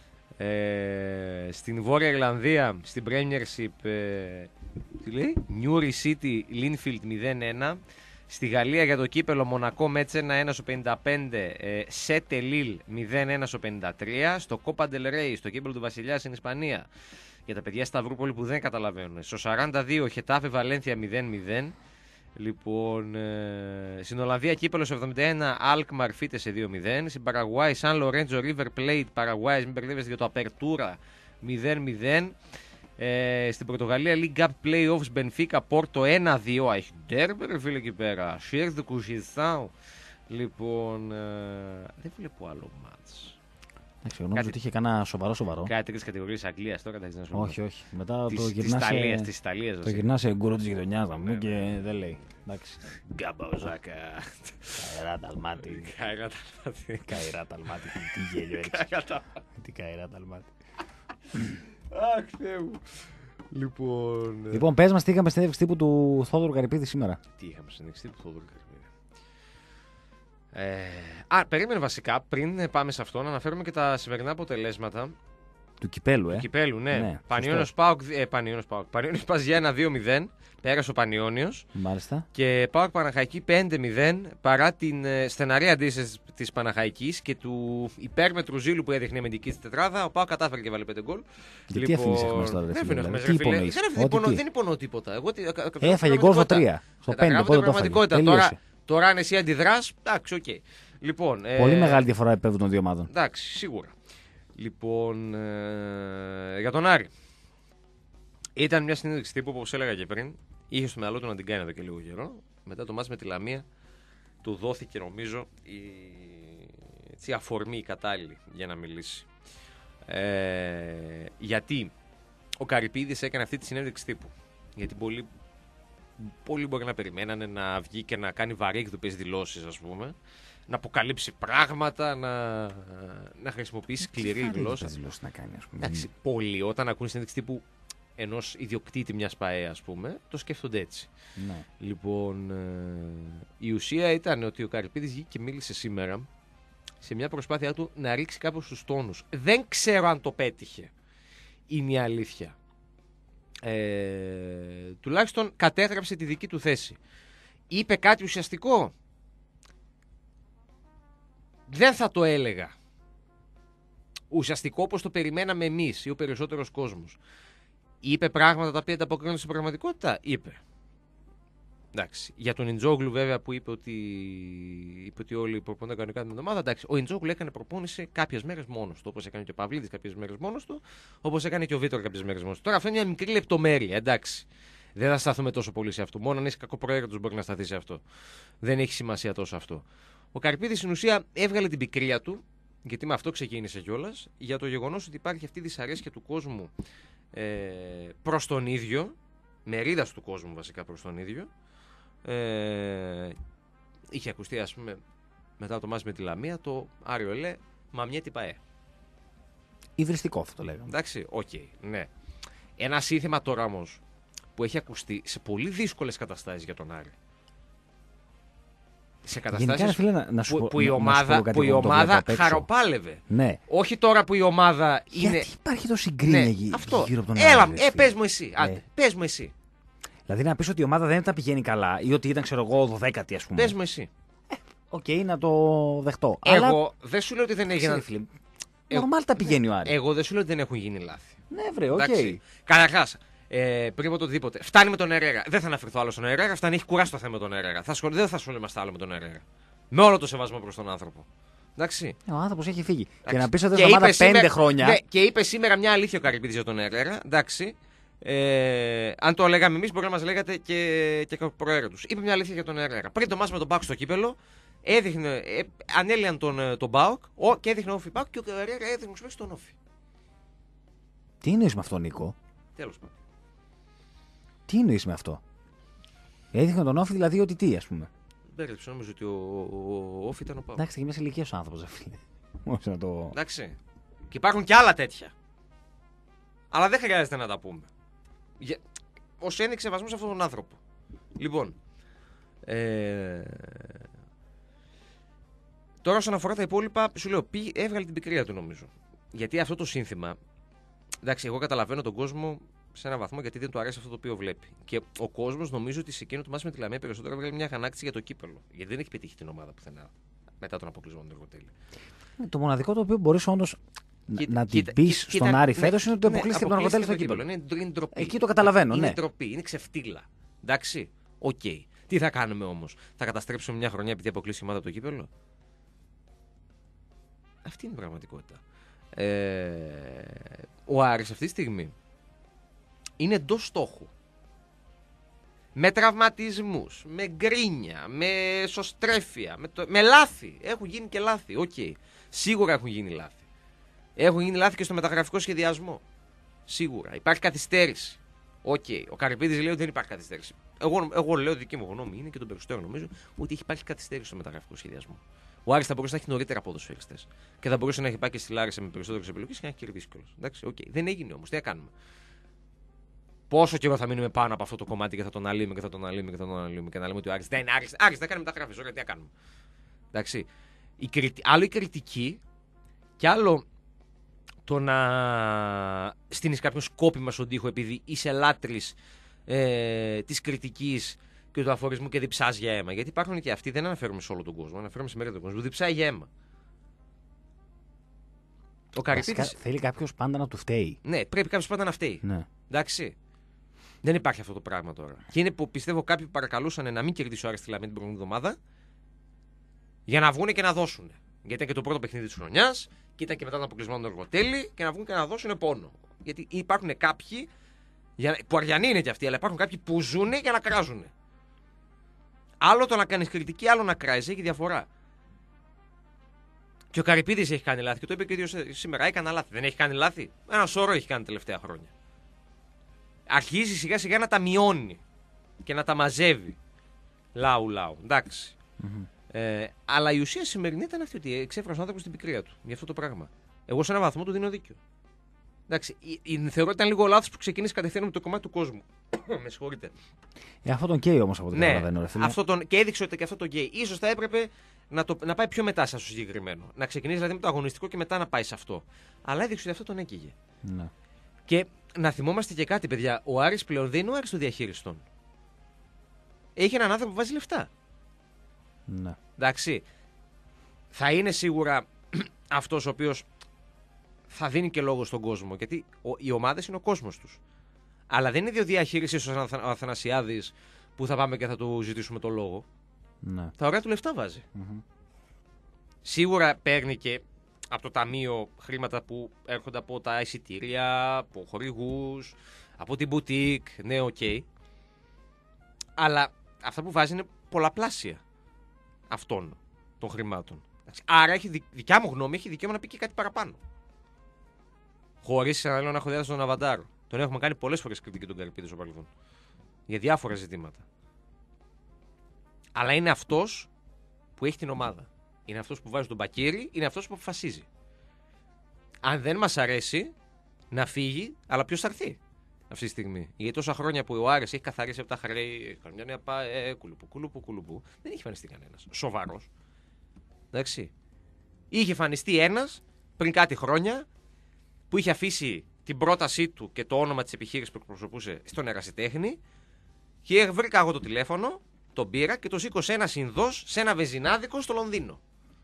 Στην Βόρεια Ιρλανδία, στην Premiership, τι λέει? Newry City Linfield 0-1. Στη Γαλλία για το κύπελο Μονακό Μέτς 1-1 στο 55, Σέτε Λίλ 0-1 στο 53. Στο Copa del Rey, στο κύπελο του Βασιλιά στην Ισπανία, για τα παιδιά Σταυρούπολη που δεν καταλαβαίνουν, στο 42 Χετάφε Βαλένθια 0-0. Λοιπόν, στην Ολλανδία κύπελο στο 71 Αλκμαρ Φίτε σε 2-0. Στην Παραγουάη Σαν Λορέντζο River Plate Παραγουάη, μην μπερδεύεστε, για το Απερτούρα 0-0. Στην Πορτογαλία League Cup Playoffs Benfica Porto 1-2. Έχει ντέρμπερ, φίλε, εκεί πέρα. Σιέρ του Κουζιθάου. Λοιπόν, δεν βλέπω άλλο μάτς. Νομίζω ότι είχε κανένα σοβαρό. Κάτι 3 κατηγορίες Αγγλίας τώρα θα να σου πω. Όχι. Μετά το Ιταλίας. Το γυρνά σε γκουρό τη γειτονιά να μου και δεν λέει. Εντάξει. Γκαμπαουζάκα. Καηρά ταλμάτι. Καηρά ταλμάτι. Τι γέλιο έτσι. Τι καηρά ταλμάτι. Αχ, Θεέ μου. Λοιπόν, πες μας τι είχαμε στην συνέντευξη τύπου του Θόδωρου Καρυπίδη σήμερα. Τι είχαμε στην συνέντευξη τύπου του Θόδωρου Καρυπίδη. Περίμενε βασικά πριν πάμε σε αυτό να αναφέρουμε και τα σημερινά αποτελέσματα. Του κυπέλου, Του κυπέλου, ναι. Πανιώνιος Πας για 1-2-0. Πέρασε ο Πανιώνιος. Μάλιστα. Και ΠΑΟΚ Παναχαϊκή 5-0 παρά την στεναρή αντίσταση της Παναχαϊκής και του υπέρμετρου ζήλου που έδειχνε η αμυντική της τετράδα. Ο ΠΑΟΚ κατάφερε και βάλε 5 γκολ. Γιατί αφήνεις εκμές τώρα, ρε φίλε. Δεν υπονοώ τίποτα. Έφαγε γκολ στο 3. Στο 5 πότε το έφαγε. Τώρα αν εσύ αντιδράς, εντάξει, οκ. Λοιπόν, πολύ μεγάλη διαφορά επίπεδου των δύο ομάδων. Εντάξει, σίγουρα. Λοιπόν, για τον Άρη. Ήταν μια συνέντευξη τύπου, όπως έλεγα και πριν. Είχε στο μυαλό του να την κάνει εδώ και λίγο καιρό. Μετά το μάτς με τη Λαμία του δόθηκε νομίζω η αφορμή η κατάλληλη για να μιλήσει. Γιατί ο Καρυπίδης έκανε αυτή τη συνέντευξη τύπου. Γιατί πολλοί μπορεί να περιμένανε να βγει και να κάνει βαρύγδουπες δηλώσεις, ας πούμε. Να αποκαλύψει πράγματα, να χρησιμοποιήσει σκληρή γλώσσα. Να κάνει, ας πούμε. Εντάξει, πολλοί όταν ακούν συνέντευξη τύπου ενός ιδιοκτήτη μιας ΠΑΕ, ας πούμε, το σκέφτονται έτσι. Ναι. Λοιπόν, η ουσία ήταν ότι ο Καρυπίδης βγήκε και μίλησε σήμερα σε μια προσπάθειά του να ρίξει κάπως τους τόνους. Δεν ξέρω αν το πέτυχε. Είναι η αλήθεια. Τουλάχιστον κατέγραψε τη δική του θέση. Είπε κάτι ουσιαστικό. Δεν θα το έλεγα. Ουσιαστικό όπως το περιμέναμε εμείς ή ο περισσότερος κόσμος. Είπε πράγματα τα οποία ανταποκρίνονται στην πραγματικότητα. Είπε. Εντάξει. Για τον Ιντζόγλου βέβαια που είπε ότι όλοι προπονούνται κανονικά την εβδομάδα. Εντάξει. Ο Ιντζόγλου έκανε προπόνηση κάποιες μέρες μόνος του. Όπως έκανε και ο Παυλίδης κάποιες μέρες μόνος του. Όπως έκανε και ο Βίτορ κάποιες μέρες μόνος του. Τώρα αυτό είναι μια μικρή λεπτομέρεια. Εντάξει. Δεν θα σταθούμε τόσο πολύ σε αυτό. Μόνο αν είσαι κακοπροαίρετος μπορεί να σταθεί σε αυτό. Δεν έχει σημασία τόσο αυτό. Ο Καρυπίδης στην ουσία έβγαλε την πικρία του, γιατί με αυτό ξεκίνησε κιόλας, για το γεγονός ότι υπάρχει αυτή η δυσαρέσκεια του κόσμου προς τον ίδιο, μερίδας του κόσμου βασικά προς τον ίδιο. Είχε ακουστεί, ας πούμε, μετά το μάτς με τη Λαμία, το Άριο Ελέ, μαμιέτη ΠΑΕ. Υβριστικό αυτό το λέγαμε. Εντάξει, οκ, ναι. Ένα σύνθημα τώρα όμως που έχει ακουστεί σε πολύ δύσκολες καταστάσεις για τον Άρη. Σε καταστάσεις που η ομάδα χαροπάλευε. Ναι. Όχι τώρα που η ομάδα είναι. Γιατί υπάρχει τόση γκρίνια γύρω από τον Άρη. Έλα, πες μου εσύ. Πες μου εσύ. Δηλαδή να πεις ότι η ομάδα δεν τα πηγαίνει καλά ή ότι ήταν, ξέρω εγώ, 12η, ας πούμε. Πες μου εσύ. Οκ, να το δεχτώ. Εγώ δεν σου λέω ότι δεν έγιναν. Νορμάλ τα πηγαίνει ο Άρης. Εγώ δεν σου λέω ότι δεν έχουν γίνει λάθη. Ναι, βρε, οκ. Καταρχάς, πριν από το οτιδήποτε. Φτάνει με τον Ερέρα. Δεν θα αναφερθώ άλλο στον Ερέρα. Φτάνει, έχει κουράσει το θέμα με τον Ερέρα. Δεν θα ασχολούμαστε άλλο με τον Ερέρα. Με όλο το σεβασμό προς τον άνθρωπο. Εντάξει. Ο άνθρωπος έχει φύγει. Και να πει ότι δεν θα 5 χρόνια. Και είπε σήμερα μια αλήθεια ο Καρυπίδης για τον Ερέρα. Εντάξει. Αν το λέγαμε εμείς, μπορεί να μας λέγατε και προαίρετους. Είπε μια αλήθεια για τον Ερέρα. Πριν το μάτς με τον Πάοκ στο κύπελο, ανέλυαν τον Πάοκ και έδειχνε όφι Πάοκ και ο Ερέρα έδειχνε τον όφι. Τι εννοείς με αυτό, Νίκο? Τέλος πάντων. Τι εννοείς με αυτό? Έδειχνε τον όφι, δηλαδή ότι τι, ας πούμε. Μπέρδεψε, νομίζω ότι ο όφι ήταν ο Πάοκ. Εντάξει, μια ηλικία ο άνθρωπος, φίλε. Όχι να το. Εντάξει. Και υπάρχουν και άλλα τέτοια. Αλλά δεν χρειάζεται να τα πούμε. Ως ένδειξη σεβασμού σε αυτόν τον άνθρωπο. Λοιπόν. Τώρα όσον αφορά τα υπόλοιπα, σου λέω, έβγαλε την πικρία του νομίζω. Γιατί αυτό το σύνθημα. Εντάξει, εγώ καταλαβαίνω τον κόσμο σε έναν βαθμό γιατί δεν του αρέσει αυτό το οποίο βλέπει. Και ο κόσμος νομίζω ότι σε εκείνο το μάτς με τη Λαμία περισσότερο έβγαλε μια αγανάκτηση για το κύπελο. Γιατί δεν έχει πετύχει την ομάδα πουθενά μετά τον αποκλεισμό του Εργοτέλη. Το μοναδικό το οποίο μπορείς όντως να την πεις στον Άρη φέτος είναι ότι αποκλείστηκε από τον Εργοτέλη στο κύπελο. Είναι ντροπή. Εκεί το καταλαβαίνω. Είναι ντροπή, είναι ξεφτύλα. Εντάξει, οκ. Τι θα κάνουμε όμως? Θα καταστρέψουμε μια χρονιά επειδή αποκλείσει η ομάδα από το κύπελο? Αυτή είναι η πραγματικότητα. Ο Άρης αυτή τη στιγμή είναι εντός στόχου. Με τραυματισμούς, με γκρίνια, με σωστρέφεια, με λάθη. Έχουν γίνει και λάθη, οκ. Σίγουρα έχουν γίνει λάθη. Έχουν γίνει λάθη και στο μεταγραφικό σχεδιασμό. Σίγουρα. Υπάρχει καθυστέρηση. Οκ. Ο Καρυπίδης λέει ότι δεν υπάρχει καθυστέρηση. Εγώ λέω, δική μου γνώμη είναι και των περισσότερων νομίζω, ότι έχει υπάρξει καθυστέρηση στο μεταγραφικό σχεδιασμό. Ο Άρης θα μπορούσε να έχει νωρίτερα ποδοσφαιριστές. Και θα μπορούσε να έχει πάει και στη Λάρισα με περισσότερες επιλογές και να έχει κερδίσει κιόλας. Εντάξει, okay. Δεν έγινε όμως. Τι θα κάνουμε. Πόσο καιρό θα μείνουμε πάνω από αυτό το κομμάτι και θα τον αλύουμε και θα τον αλύουμε και θα τον αλύουμε και να λέμε ότι ο Άρης δεν είναι Άρης, δεν κάνει μεταγραφές. Ωραία, τι θα κάνουμε. Εντάξει. Άλλο η κριτική και άλλο το να στείνεις κάποιον σκόπιμα στον τοίχο επειδή είσαι λάτρης της κριτικής και του αφορισμού και διψάς για αίμα. Γιατί υπάρχουν και αυτοί, δεν αναφέρομαι σε όλο τον κόσμο, αναφέρομαι σε μέρη του κόσμου, που διψάει για αίμα. Ο Καρυπίδης... Θέλει κάποιος πάντα να του φταίει. Ναι, πρέπει κάποιος πάντα να φταίει. Ναι. Εντάξει. Δεν υπάρχει αυτό το πράγμα τώρα. Και είναι που πιστεύω κάποιοι που παρακαλούσαν να μην κερδίσει ο Άρης τη Λαμία την προηγούμενη εβδομάδα για να βγουν και να δώσουν. Γιατί ήταν και το πρώτο παιχνίδι της χρονιάς και ήταν και μετά τον αποκλεισμό του Εργοτέλη και να βγουν και να δώσουν πόνο. Γιατί υπάρχουν κάποιοι, που αριανοί είναι κι αυτοί, αλλά υπάρχουν κάποιοι που ζουν για να κράζουν. Άλλο το να κάνεις κριτική, άλλο να κράζεις. Έχει διαφορά. Και ο Καρυπίδης έχει κάνει λάθη. Και το είπε και ο ίδιος σήμερα. Έκανε λάθη. Δεν έχει κάνει λάθη. Ένα σώρο έχει κάνει τελευταία χρόνια. Αρχίζει σιγά σιγά να τα μειώνει και να τα μαζεύει. Λάου. Εντάξει. Αλλά η ουσία σημερινή ήταν αυτή ότι εξέφρασε ο άνθρωπος την πικρία του για αυτό το πράγμα. Εγώ σε έναν βαθμό του δίνω δίκιο. Εντάξει. Θεωρώ ότι ήταν λίγο λάθος που ξεκίνησε κατευθείαν με το κομμάτι του κόσμου. Με συγχωρείτε. Αυτό τον καίει όμως από την Ελλάδα. Και έδειξε ότι και αυτό τον καίει. Ίσως θα έπρεπε να πάει πιο μετά σε αυτό το συγκεκριμένο. Να ξεκινήσει δηλαδή με το αγωνιστικό και μετά να πάει σε αυτό. Αλλά έδειξε ότι αυτό τον έκαιγε. Ναι. Και να θυμόμαστε και κάτι, παιδιά. Ο Άρης πλέον δεν είναι ο Άρης των διαχειριστών. Έχει έναν άνθρωπο που βάζει λεφτά. Ναι. Εντάξει. Θα είναι σίγουρα αυτός ο οποίος θα δίνει και λόγο στον κόσμο. Γιατί οι ομάδες είναι ο κόσμος τους. Αλλά δεν είναι ιδιοδιαχείριση ο Αθανασιάδης που θα πάμε και θα του ζητήσουμε το λόγο. Ναι. Τα ωραία του λεφτά βάζει. Σίγουρα παίρνει και από το ταμείο χρήματα που έρχονται από τα εισιτήρια, από χορηγούς, από την μπουτίκ. Ναι, οκ. Αλλά αυτά που βάζει είναι πολλαπλάσια αυτών των χρημάτων. Άρα έχει δικιά μου γνώμη, έχει δικαίωμα να πει και κάτι παραπάνω. Χωρίς να έχω διάθεση στον Αβαντάρο. Τον έχουμε κάνει πολλές φορές κριτική τον Καρυπίδη στο παρελθόν. Για διάφορα ζητήματα. Αλλά είναι αυτός που έχει την ομάδα. Είναι αυτός που βάζει τον μπακίρι, είναι αυτός που αποφασίζει. Αν δεν μας αρέσει, να φύγει, αλλά ποιος θα έρθει αυτή τη στιγμή. Γιατί τόσα χρόνια που ο Άρης έχει καθαρίσει από τα χρέη, έχει κάνει μια νέα κουλουπού, δεν έχει εμφανιστεί κανένας. Σοβαρός. Εντάξει. Είχε εμφανιστεί ένας πριν κάτι χρόνια που είχε αφήσει την πρότασή του και το όνομα της επιχείρησης που εκπροσωπούσε στον ερασιτέχνη και βρήκα εγώ το τηλέφωνο, τον πήρα και το σήκωσε ένα Ινδός σε ένα βεζινάδικο στο Λονδίνο.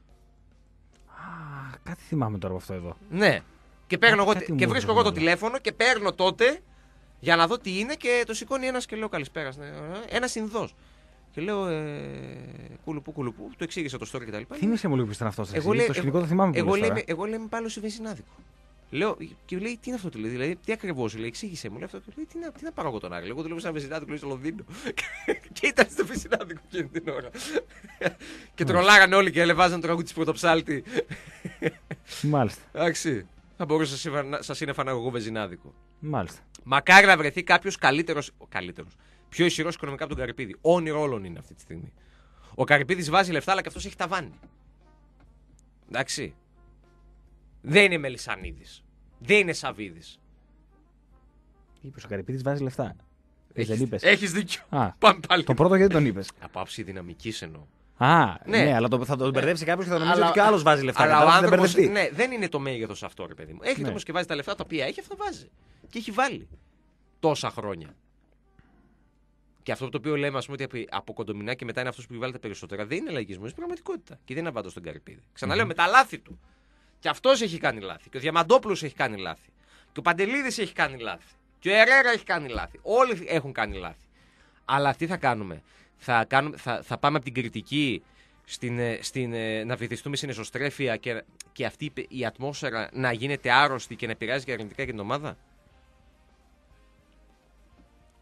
Κάτι θυμάμαι τώρα από αυτό εδώ. Ναι. Και, και βρίσκω εγώ το τηλέφωνο και παίρνω τότε για να δω τι είναι και το σηκώνει ένας και λέω καλησπέρα. Ένας Ινδός. Και λέω κουλουπού, του εξήγησα το story κτλ. Θύμισε μου λίγο που ήταν αυτό. Το σκηνικό το θυμάμαι πολύ. Εγώ λέμε πάλι στο βεζινάδικο. Λέω, και λέει, τι είναι αυτό, δηλαδή, τι ακριβώς, λέει, εξήγησε μου, λέει αυτό. Και λέει, τι να πάρω εγώ τον Άρη. Εγώ δουλεύω σε ένα βεζινάδικο στο Λονδίνο. Και ήταν στο βεζινάδικο εκείνη την ώρα. Και τρολάγανε όλοι και βάζανε τον τραγούδι της Πρωτοψάλτη. Μάλιστα. Εντάξει. Θα μπορούσα σα σύννεφα να εγώ βεζινάδικο. Μάλιστα. Μακάρι να βρεθεί κάποιο καλύτερος, πιο ισχυρός οικονομικά από τον Καρυπίδη. Όνειρο όλων είναι αυτή τη στιγμή. Ο Καρυπίδης βάζει λεφτά, αλλά και αυτός έχει ταβάνι. Εντάξει. Δεν είναι Μελισσανίδης. Δεν είναι Σαβίδης. Είπες ο Καρυπίδης βάζει λεφτά. Δεν είπες. Έχεις δίκιο. Πάμε πάλι. Το πρώτο γιατί τον είπες. Από άψη δυναμικής εννοώ. Ναι, αλλά θα τον μπερδέψει κάποιος και θα νομίζει ότι κι άλλος βάζει λεφτά. Αλλά ο άνθρωπος, ναι, δεν είναι το μέγεθος αυτό, ρε παιδί μου. Έχει όμως και βάζει τα λεφτά τα οποία έχει, αυτό βάζει. Και έχει βάλει τόσα χρόνια. Και αυτό το οποίο λέμε, ας πούμε, ότι από Κοντομινά και μετά είναι αυτός που έχει βάλει τα περισσότερα, δεν είναι λαϊκισμός, είναι πραγματικότητα. Και δεν είναι αβάντο στον Καρυπίδη. Ξαναλέω με τα λάθη του. Και αυτός έχει κάνει λάθη. Και ο Διαμαντόπουλος έχει κάνει λάθη. Και ο Παντελίδης έχει κάνει λάθη. Και ο Ερέρα έχει κάνει λάθη. Όλοι έχουν κάνει λάθη. Αλλά τι θα κάνουμε. Θα πάμε από την κριτική να βυθιστούμε στην εσωστρέφεια και αυτή η ατμόσφαιρα να γίνεται άρρωστη και να επηρεάζει και αρνητικά και την ομάδα.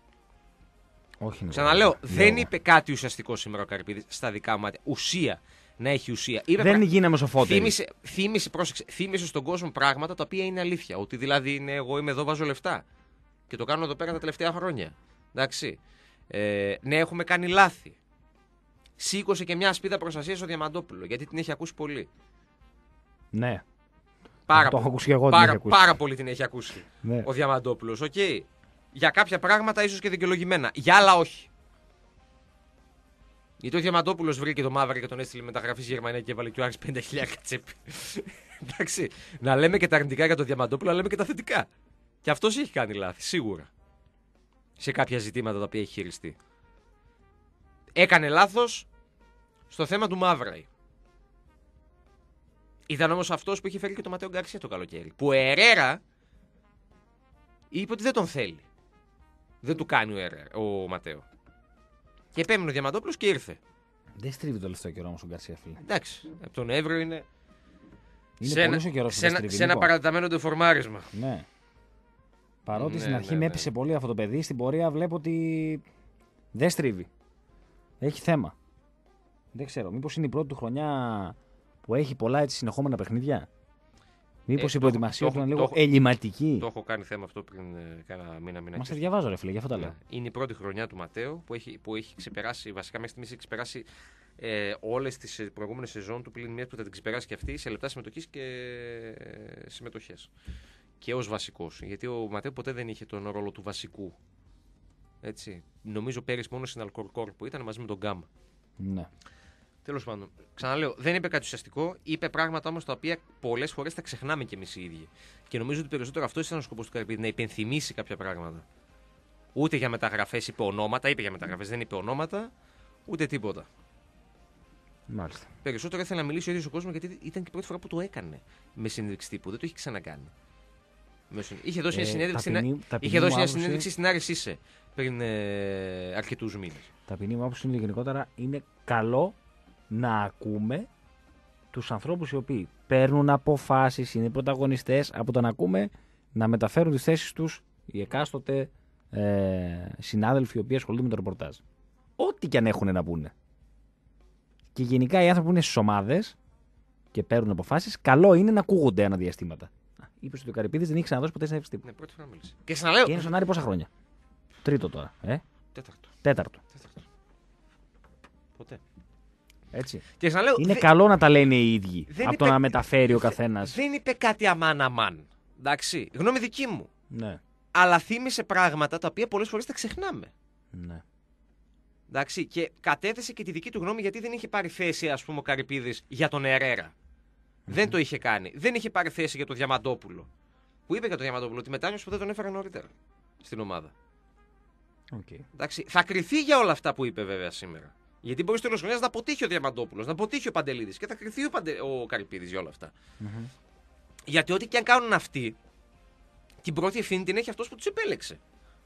Όχι. Ξαναλέω, δεν είπε κάτι ουσιαστικό σήμερα ο Καρυπίδης στα δικά μου μάτια. Ουσία. να έχει ουσία. Δεν γίναμε σοφότεροι. Θύμισε στον κόσμο πράγματα τα οποία είναι αλήθεια. Ότι δηλαδή εγώ είμαι εδώ, βάζω λεφτά. Και το κάνω εδώ πέρα τα τελευταία χρόνια. Εντάξει. Ναι, έχουμε κάνει λάθη. Σήκωσε και μια σπίδα προστασίας στο Διαμαντόπουλο, γιατί την έχει ακούσει πολύ. Ναι. Το έχω ακούσει και εγώ. Πάρα πολύ την έχει ακούσει ο Διαμαντόπουλος. Okay. Για κάποια πράγματα ίσως και δικαιολογημένα. Για άλλα όχι. Γιατί ο Διαμαντόπουλος βρήκε το Μαύρα και τον έστειλε μεταγραφή στη Γερμανία και έβαλε και ο Άρης 50.000 τσέπη. Εντάξει. Να λέμε και τα αρνητικά για τον Διαμαντόπουλο, αλλά λέμε και τα θετικά. Και αυτός έχει κάνει λάθη, σίγουρα. Σε κάποια ζητήματα τα οποία έχει χειριστεί. Έκανε λάθος στο θέμα του Μαύραη. Ήταν όμως αυτός που είχε φέρει και τον Ματέο Γκαρσία το καλοκαίρι. Που ο Ερέρα είπε ότι δεν τον θέλει. Δεν του κάνει ο Ματέο. Και επέμεινε ο Διαμαντόπουλος και ήρθε. Δεν στρίβει το τελευταίο καιρό όμως ο Γκαρσία, φίλε. Εντάξει. Από τον Εύρο είναι. Σε ένα παραταμένο ντεφορμάρισμα. Ναι. Παρότι στην αρχή με έπεισε πολύ αυτό το παιδί, στην πορεία βλέπω ότι δεν στρίβει. Έχει θέμα. Δεν ξέρω. Μήπως είναι η πρώτη του χρονιά που έχει πολλά έτσι συνεχόμενα παιχνίδια. Μήπως η προετοιμασία του είναι λίγο ελληματική. Το έχω κάνει θέμα αυτό πριν κάνα μήνα. Μα σε διαβάζω, ρε φίλε, γι' αυτό τα λέω. Είναι η πρώτη χρονιά του Ματέο που έχει ξεπεράσει, βασικά μέχρι στιγμής έχει ξεπεράσει όλες τις προηγούμενες σεζόν του, πλην μιας που θα την ξεπεράσει και αυτή σε λεπτά συμμετοχής και συμμετοχές. Και ως βασικός. Γιατί ο Ματέο ποτέ δεν είχε τον ρόλο του βασικού. Έτσι. Νομίζω πέρυσι μόνο στην Αλκορκόρ που ήταν μαζί με τον Γκάμ. Ναι. Τέλος πάντων, ξαναλέω, δεν είπε κάτι ουσιαστικό. Είπε πράγματα όμως τα οποία πολλές φορές τα ξεχνάμε κι εμείς οι ίδιοι. Και νομίζω ότι περισσότερο αυτό ήταν ο σκοπός του Καρυπίδη, να υπενθυμίσει κάποια πράγματα. Ούτε για μεταγραφές είπε ονόματα, είπε για μεταγραφές, δεν είπε ονόματα, ούτε τίποτα. Μάλιστα. Περισσότερο ήθελε να μιλήσει ο ίδιος ο κόσμος, γιατί ήταν και η πρώτη φορά που το έκανε με συνέντευξη τύπου. Δεν το έχει ξανακάνει. Είχε δώσει μια συνέντευξη στην Άρη Σίσε πριν αρκετούς μήνες. Ταπεινή μου άποψη είναι γενικότερα είναι καλό να ακούμε τους ανθρώπους οι οποίοι παίρνουν αποφάσεις, είναι πρωταγωνιστές, από το να ακούμε να μεταφέρουν τις θέσεις τους οι εκάστοτε συνάδελφοι οι οποίοι ασχολούνται με το ρεπορτάζ. Ό,τι και αν έχουν να πούνε. Και γενικά οι άνθρωποι που είναι στις ομάδες και παίρνουν αποφάσεις, καλό είναι να ακούγονται αναδιαστήματα. Είπε ότι ο Καρυπίδης δεν είχε ξαναδώσει ποτέ συνέντευξη τύπου. Ναι, πρώτη φορά μίλησε. Και ξαναλέω. Και είναι στον Άρη πόσα χρόνια. Τρίτο τώρα. Τέταρτο. Ποτέ. Έτσι. Και ξαναλέω, είναι καλό να τα λένε οι ίδιοι. Από το να μεταφέρει ο καθένας. Δεν είπε κάτι αμάν. Εντάξει. Γνώμη δική μου. Ναι. Αλλά θύμισε πράγματα τα οποία πολλές φορές τα ξεχνάμε. Ναι. Εντάξει. Και κατέθεσε και τη δική του γνώμη, γιατί δεν είχε πάρει θέση, ας πούμε, ο Καρυπίδης για τον Ερέρα. Δεν το είχε κάνει. Δεν είχε πάρει θέση για τον Διαμαντόπουλο. Που είπε για τον Διαμαντόπουλο ότι μετάνιωσε που δεν τον έφεραν νωρίτερα στην ομάδα. Okay. Εντάξει, θα κριθεί για όλα αυτά που είπε βέβαια σήμερα. Γιατί μπορεί στο τέλος χρονιάς να αποτύχει ο Διαμαντόπουλος, να αποτύχει ο Παντελίδης και θα κριθεί ο Καρυπίδης για όλα αυτά. Γιατί ό,τι και αν κάνουν αυτοί, την πρώτη ευθύνη την έχει αυτός που τους επέλεξε.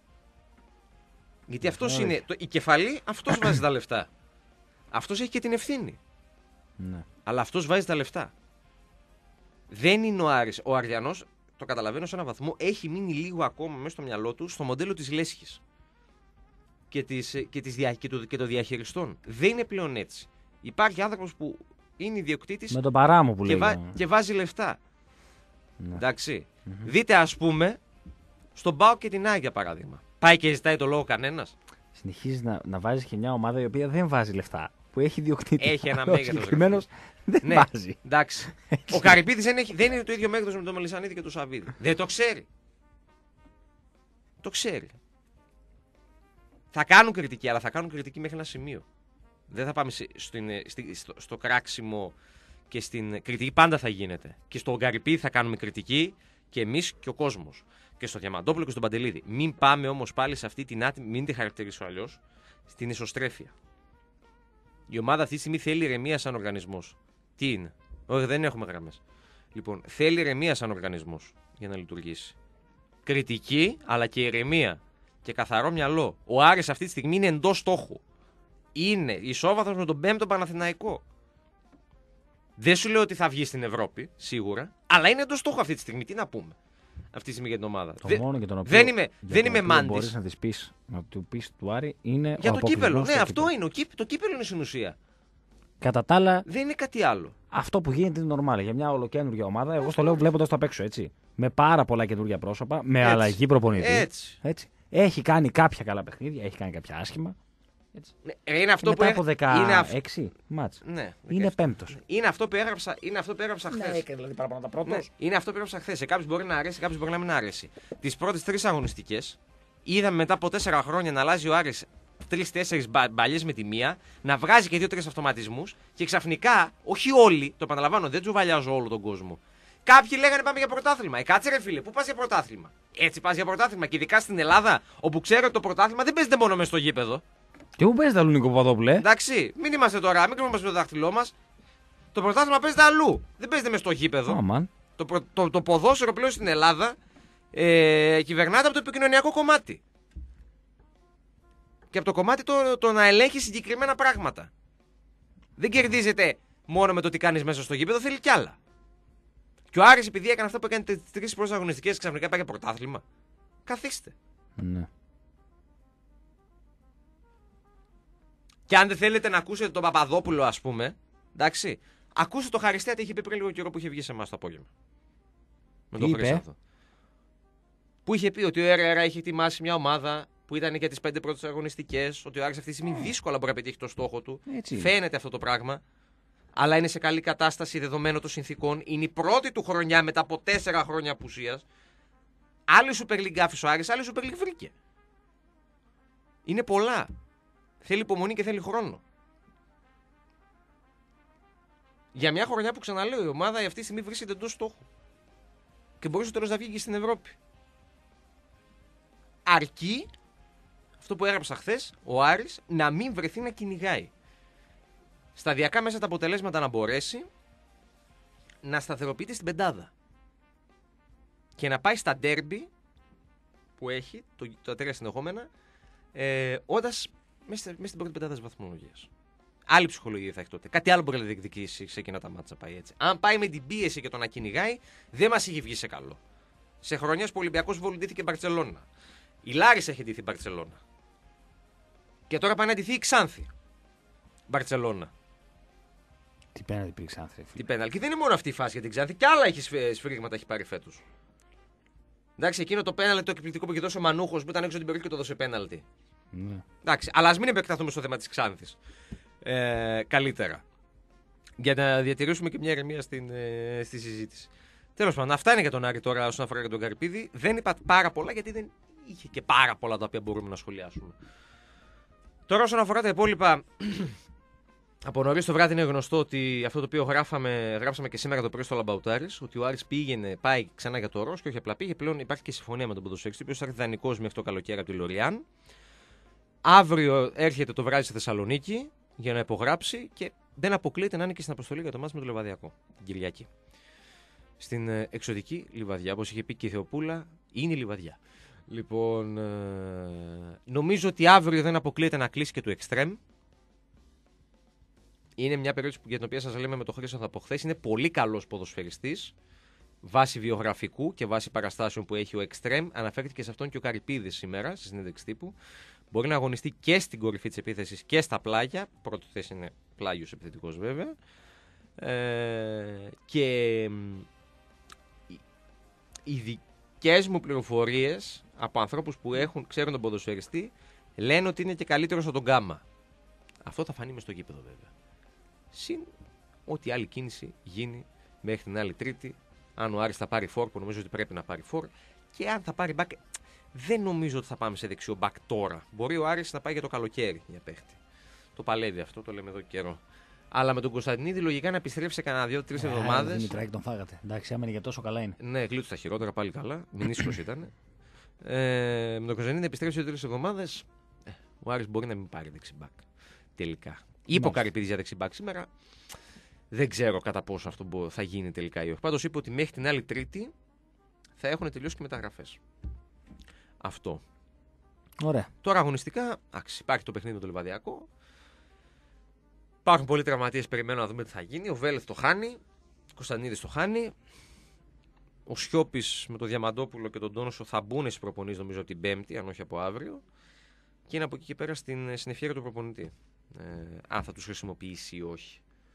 Γιατί αυτός είναι η κεφαλή, αυτός βάζει τα λεφτά. Αυτός έχει και την ευθύνη. Ναι. Αλλά αυτός βάζει τα λεφτά. Δεν είναι ο Άρης. Ο Αριανός, το καταλαβαίνω σε έναν βαθμό, έχει μείνει λίγο ακόμα μέσα στο μυαλό του στο μοντέλο της λέσχης και των διαχειριστών. Δεν είναι πλέον έτσι. Υπάρχει άνθρωπος που είναι ιδιοκτήτης με τον παράμο που και βάζει λεφτά. Ναι. Εντάξει. Δείτε, ας πούμε, στον ΠΑΟΚ και την ΑΕΚ, για παράδειγμα. Πάει και ζητάει το λόγο κανένας. Συνεχίζει να βάζει και μια ομάδα η οποία δεν βάζει λεφτά. Που έχει ιδιοκτήτη. Έχει ένα μέγεθος. Δεν βάζει. Εντάξει. Ο Καρυπίδης δεν είναι το ίδιο μέγεθος με τον Μελισσανίδη και τον Σαββίδη. Δεν το ξέρει. Το ξέρει. Θα κάνουν κριτική, αλλά θα κάνουν κριτική μέχρι ένα σημείο. Δεν θα πάμε στο κράξιμο και στην κριτική. Πάντα θα γίνεται. Και στον Καρυπίδη θα κάνουμε κριτική και εμείς και ο κόσμος. Και στο Διαμαντόπουλο και στον Παντελίδη. Μην πάμε όμως πάλι σε αυτή την άτιμη, μην τη χαρακτηρίσω αλλιώς, στην ισοστρέφεια. Η ομάδα αυτή τη στιγμή θέλει ηρεμία σαν οργανισμός. Τι είναι? Όχι, δεν έχουμε γραμμές. Λοιπόν, θέλει ηρεμία σαν οργανισμός για να λειτουργήσει. Κριτική, αλλά και ηρεμία. Και καθαρό μυαλό. Ο Άρης αυτή τη στιγμή είναι εντός στόχου. Είναι ισόβαθμος με τον 5ο Παναθηναϊκό. Δεν σου λέω ότι θα βγει στην Ευρώπη, σίγουρα, αλλά είναι εντός στόχου αυτή τη στιγμή. Τι να πούμε αυτή τη στιγμή για την ομάδα? Μόνο για τον οποίο δεν είμαι μάντης. Μπορείς να του πεις του Άρη είναι για το κύπελο. Ναι, αυτό είναι. Το κύπελο είναι στην ουσία. Κατά τα άλλα, Δεν είναι κάτι άλλο. αυτό που γίνεται είναι normal. Για μια ολοκένουργια ομάδα, εγώ στο λέω βλέποντας το απ' έξω, έτσι. Με πάρα πολλά καινούργια πρόσωπα, με Έτσι. αλλαγή προπονητή. Έτσι. Έχει κάνει κάποια καλά παιχνίδια, έχει κάνει κάποια άσχημα. Έτσι. Ναι, είναι αυτό μετά που από 16 μάτς. Ναι, Είναι πέμπτος. Είναι αυτό που έγραψα χθες. Ναι, έκανε δηλαδή παραπάνω τα πρώτος. Ναι, είναι αυτό που έγραψα χθες. Σε κάποιους μπορεί να αρέσει, σε κάποιους μπορεί να μην αρέσει. Τις πρώτες 3 αγωνιστικές είδαμε μετά από 4 χρόνια να αλλάζει ο Άρης 3-4 μπαλιές με τη μία, να βγάζει και 2-3 αυτοματισμούς και ξαφνικά, όχι όλοι, το επαναλαμβάνω, δεν τζουβαλιάζω όλο τον κόσμο. Κάποιοι λέγανε πάμε για πρωτάθλημα. Κάτσε ρε φίλε, πού πας για πρωτάθλημα? Έτσι πας για πρωτάθλημα. Και ειδικά στην Ελλάδα, όπου ξέρω ότι το πρωτάθλημα δεν παίζεται μόνο μέσα στο γήπεδο. Και πού παίζει τα Νίκο Παπαδόπουλε? Εντάξει, μην είμαστε τώρα, μην κρύβουμε το δάχτυλό μας. Το πρωτάθλημα παίζεται αλλού. Δεν παίζεται μέσα στο γήπεδο. Το ποδόσφαιρο πλέον στην Ελλάδα κυβερνάται από το επικοινωνιακό κομμάτι. Και από το κομμάτι το να ελέγχει συγκεκριμένα πράγματα. Δεν κερδίζεται μόνο με το τι κάνεις μέσα στο γήπεδο, θέλει κι άλλα. Και ο Άρης, επειδή έκανε αυτό που έκανε τις 3 πρώτες αγωνιστικές, ξαφνικά πάει για πρωτάθλημα. Καθίστε. Ναι. Και αν δεν θέλετε να ακούσετε τον Παπαδόπουλο, ας πούμε, εντάξει, ακούστε το Χαριστέα τι είχε πει πριν λίγο καιρό που είχε βγει σε εμάς το απόγευμα. Με τον Χρήστο. Που είχε πει ότι ο Ερέρα είχε ετοιμάσει μια ομάδα που ήταν για τις 5 πρώτες αγωνιστικές, ότι ο Άρης αυτή τη στιγμή δύσκολα μπορεί να πετύχει το στόχο του. Έτσι. Φαίνεται αυτό το πράγμα. Αλλά είναι σε καλή κατάσταση δεδομένου των συνθήκων. Είναι η πρώτη του χρονιά μετά από 4 χρόνια απουσίας. Άλλη Super League άφησε ο Άρης, άλλη Super League βρήκε. Είναι πολλά. Θέλει υπομονή και θέλει χρόνο. Για μια χρονιά που ξαναλέω, η ομάδα αυτή τη στιγμή βρίσκεται εντός στόχου. Και μπορεί στο τέλος να βγει και στην Ευρώπη. Αρκεί, αυτό που έγραψα χθες, ο Άρης να μην βρεθεί να κυνηγάει. Σταδιακά μέσα τα αποτελέσματα να μπορέσει να σταθεροποιείται στην πεντάδα. Και να πάει στα ντέρμπι που έχει, τα 3 συνεχόμενα, όντας μέσα στην πρώτη πεντάδα της βαθμολογίας. Άλλη ψυχολογία θα έχει τότε. Κάτι άλλο μπορεί να διεκδικήσει σε εκείνα τα μάτσα πάει έτσι. Αν πάει με την πίεση και το να κυνηγάει, δεν μας είχε βγει σε καλό. Σε χρονιές που ο Ολυμπιακός βολοντήθηκε Μπαρτσελώνα. Η Λάρισα έχει ντυθεί Μπαρτσελώνα. Και τώρα πάει να ντυθεί η Ξάνθη. Μπαρτσελώνα. Τι πέναλτι υπήρχε Ξάνθη. Τι πέναλτι. Και δεν είναι μόνο αυτή η φάση για την Ξάνθη. Και άλλα σφύριγματα έχει πάρει φέτος. Εντάξει, εκείνο το πέναλτι το εκπληκτικό που είχε δώσει ο Μανούχος που ήταν έξω την περιοχή και το δώσε πέναλτι. Ναι. Εντάξει, αλλά ας μην επεκταθούμε στο θέμα της Ξάνθης. Καλύτερα. Για να διατηρήσουμε και μια ηρεμία στη συζήτηση. Τέλος πάντων, αυτά είναι για τον Άρη τώρα όσον αφορά για τον Καρυπίδη. Δεν είπα πάρα πολλά γιατί δεν είχε και πάρα πολλά τα οποία μπορούμε να σχολιάσουμε. Τώρα όσον αφορά τα υπόλοιπα, από νωρίς το βράδυ είναι γνωστό ότι αυτό το οποίο γράψαμε και σήμερα το πρωί στο Λαμπαουτάρης, ότι ο Άρης πάει ξανά για το Ρος και όχι απλά πήγε. Πλέον υπάρχει και συμφωνία με τον ποδοσφαιριστή, ο οποίος θα έρθει δανεικός μέχρι το καλοκαίρι από τη Λοριάν. Αύριο έρχεται το βράδυ στη Θεσσαλονίκη για να υπογράψει και δεν αποκλείεται να είναι και στην αποστολή για το μάτς με το Λιβαδιακό την Κυριακή. Στην εξωτική Λιβαδιά, όπως είχε πει και η Θεοπούλα, είναι η Λιβαδιά. Λοιπόν, νομίζω ότι αύριο δεν αποκλείεται να κλείσει και του Εκστρέμ. Είναι μια περίπτωση για την οποία σας λέμε με τον Χρήστο από χθες. Είναι πολύ καλός ποδοσφαιριστής. Βάσει βιογραφικού και βάσει παραστάσεων που έχει ο Εκστρέμ. Αναφέρθηκε σε αυτόν και ο Καρυπίδης σήμερα στη συνέντευξη τύπου. Μπορεί να αγωνιστεί και στην κορυφή της επίθεσης και στα πλάγια. Πρώτη θέση είναι πλάγιος επιθετικός βέβαια. Και οι δικές μου πληροφορίες από ανθρώπους που ξέρουν τον ποδοσφαιριστή λένε ότι είναι και καλύτερος από τον Γκάμα. Αυτό θα φανεί μες στο γήπεδο βέβαια. Συν ό,τι άλλη κίνηση γίνει μέχρι την άλλη Τρίτη. Αν ο Άρης θα πάρει φόρ, που νομίζω ότι πρέπει να πάρει φόρ, και αν θα πάρει μπακ, δεν νομίζω ότι θα πάμε σε δεξιό μπακ τώρα. Μπορεί ο Άρης να πάει για το καλοκαίρι για παίχτη. Το παλεύει αυτό, το λέμε εδώ καιρό. Αλλά με τον Κωνσταντινίδη λογικά να επιστρέψει σε κανένα 2-3 εβδομάδες. Δημητράκη τον φάγατε. Εντάξει, άμα είναι για τόσο καλά είναι. Ναι, γλίτωσε τα χειρότερα πάλι καλά. Μηνύσικος ήταν. Με τον Κωνσταντινίδη να επιστρέψει σε 3 εβδομάδες. Ο Άρης μπορεί να μην πάρει δεξιμπάκ. Τελικά. Είπε ο Καρυπίδης για δεξιμπάκ σήμερα. Δεν ξέρω κατά πόσο αυτό θα γίνει τελικά ή όχι. Πάντως είπε ότι μέχρι την άλλη Τρίτη θα έχουν τελειώσει και μεταγραφές. Αυτό. Ωραία. Τώρα αγωνιστικά, υπάρχει το παιχνίδι με το Λιβαδιακό. Υπάρχουν πολλοί τραυματίες, περιμένω να δούμε τι θα γίνει. Ο Βέλεθ το χάνει. Ο Κωνσταντινίδης το χάνει. Ο Σιώπης με τον Διαμαντόπουλο και τον Τόνωσο θα μπουν στις προπονήσεις νομίζω από την Πέμπτη, αν όχι από αύριο. Και είναι από εκεί και πέρα στην ευχέρεια του προπονητή. Αν θα τους χρησιμοποιήσει ή όχι.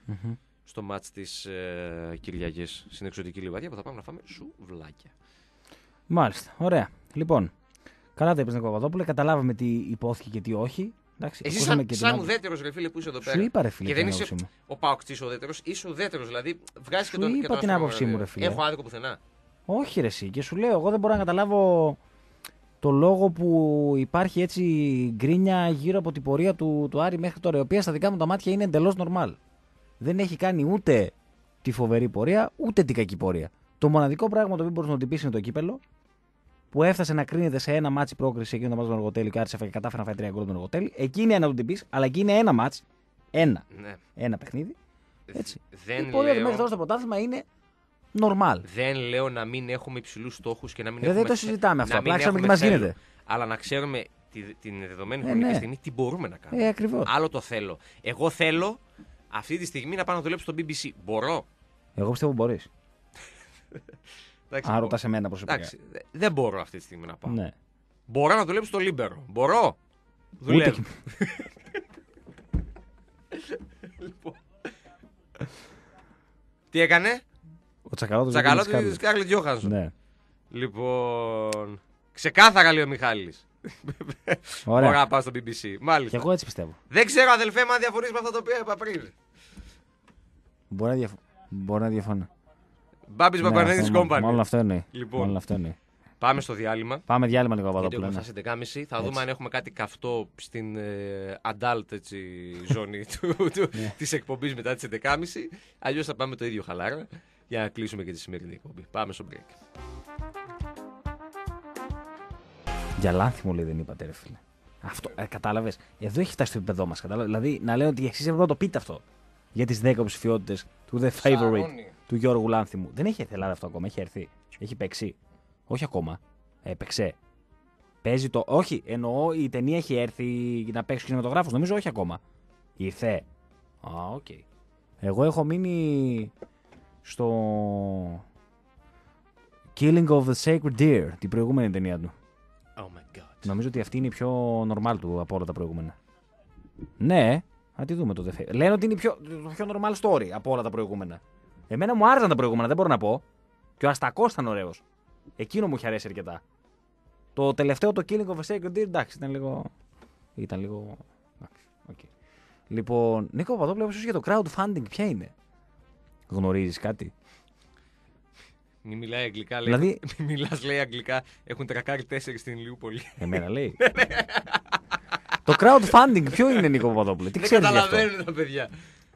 στο μάτς της Κυριακής στην εξωτική Λιβαδιά που θα πάμε να φάμε σουβλάκια. Μάλιστα. Ωραία. Λοιπόν, καλά το είπες, Νίκο Παπαδόπουλε. Καταλάβαμε τι υπόθηκε και τι όχι. Εντάξει, εσύ ακούσαμε σαν ουδέτερος ρε φίλε που είσαι εδώ πέρα. Σου είπα ρε φίλε. Και δεν είσαι ο Παοκτής ουδέτερος, είσαι ουδέτερος. Δηλαδή βγάζεις και τον. Σου είπα την άποψή μου, ρε φίλε. Έχω άδικο πουθενά. Όχι, ρε εσύ. Και σου λέω, εγώ δεν μπορώ να καταλάβω το λόγο που υπάρχει έτσι γκρίνια γύρω από την πορεία του Άρη μέχρι τώρα, η οποία στα δικά μου τα μάτια είναι εντελώς normal. Δεν έχει κάνει ούτε τη φοβερή πορεία, ούτε την κακή πορεία. Το μοναδικό πράγμα το οποίο μπορούσε να την πει είναι το κύπελο, που έφτασε να κρίνεται σε ένα μάτσι πρόκριση εκείνο το μάτι του Αργοτέλη και άρχισε και κατάφερε να φάει 3 γκολ τον Αργοτέλη. Εκεί είναι ένα να την πει, αλλά εκεί είναι ένα μάτσι. Ένα παιχνίδι. Έτσι. Η πορεία του μέχρι τώρα στο πρωτάθλημα είναι normal. Δεν λέω να μην έχουμε υψηλούς στόχους και να μην έχουμε. Δεν το συζητάμε αυτό. Απλά ξέρουμε τι μας γίνεται. Αλλά να ξέρουμε την δεδομένη χρονική στιγμή τι μπορούμε να κάνουμε. Ακριβώς. Άλλο το θέλω. Εγώ θέλω αυτή τη στιγμή να πάω να δουλέψω στο BBC. Μπορώ. Εγώ πιστεύω μπορείς. Αν ρωτάς εμένα προσωπικά. Δεν μπορώ αυτή τη στιγμή να πάω. Ναι. Μπορώ να δουλέψω στο Λίμπερο. Μπορώ. Δουλεύω. Λοιπόν. Τι έκανε? Ο Τσακαλώτος της Σκάρλετ Γιόχανσον. Ναι. Λοιπόν. Ξεκάθαρα λέει ο Μιχάλης. Μπορώ να πάω στο BBC. Μάλιστα. Και εγώ έτσι πιστεύω. Δεν ξέρω, αδελφέ μου, αν διαφωνείς με αυτά τα οποία είπα πριν. Μπορεί να διαφωνώ. Μπάμπης Παπανέδης Company. Μάλλον αυτό εννοεί. Λοιπόν, πάμε στο διάλειμμα. Πάμε διάλειμμα λίγο Παπαδόπουλο. Γιατί έχουμε φτάσει 11.30. Θα δούμε αν έχουμε κάτι καυτό στην adult ζώνη της εκπομπής μετά τις 11.30. Αλλιώς θα πάμε το ίδιο χαλάρα για να κλείσουμε και τη σημερινή εκπομπή. Πάμε στο break. Για λάνθιμο λέει δεν είπατε ρε φίλε. Αυτό, κατάλαβες. Εδώ έχει φτάσει το επίπεδό μας. Δηλαδή να λέω ότι εσείς έπρεπε να το πείτε αυτό. Για τις 10 υποψηφιότητες του The Favorite του Γιώργου Λάνθιμου. Δεν έχει έρθει Ελλάδα αυτό ακόμα. Έχει έρθει. Έχει παίξει. Όχι ακόμα. Έπαιξε. Παίζει το. Όχι, εννοώ η ταινία έχει έρθει να παίξει ο κινηματογράφος. Νομίζω όχι ακόμα. Ήρθε. Οκ. Εγώ έχω μείνει στο Killing of the Sacred Deer, την προηγούμενη ταινία του. Oh my God. Νομίζω ότι αυτή είναι η πιο normal του από όλα τα προηγούμενα. Ναι, να τη δούμε το The Favorite. Λένε ότι είναι το πιο normal story από όλα τα προηγούμενα. Εμένα μου άρεσαν τα προηγούμενα, δεν μπορώ να πω. Και ο Αστακός ήταν ωραίος. Εκείνο μου είχε αρέσει αρκετά. Το τελευταίο, το Killing of a Sacred Deer, εντάξει, ήταν λίγο. Okay. Λοιπόν, Νίκο Παπαδόπουλο, για το crowdfunding, ποια είναι? Γνωρίζεις κάτι? Μη μιλάει αγγλικά, λέει. Δηλαδή... Μη μιλάς, λέει αγγλικά. Έχουν τρακάρει 4 στην Ηλιούπολη. Εμένα λέει. Το crowdfunding, ποιο είναι, Νίκο Παπαδόπουλο? Τι ξέρεις γι' αυτό? Δεν καταλαβαίνουν τα παιδιά.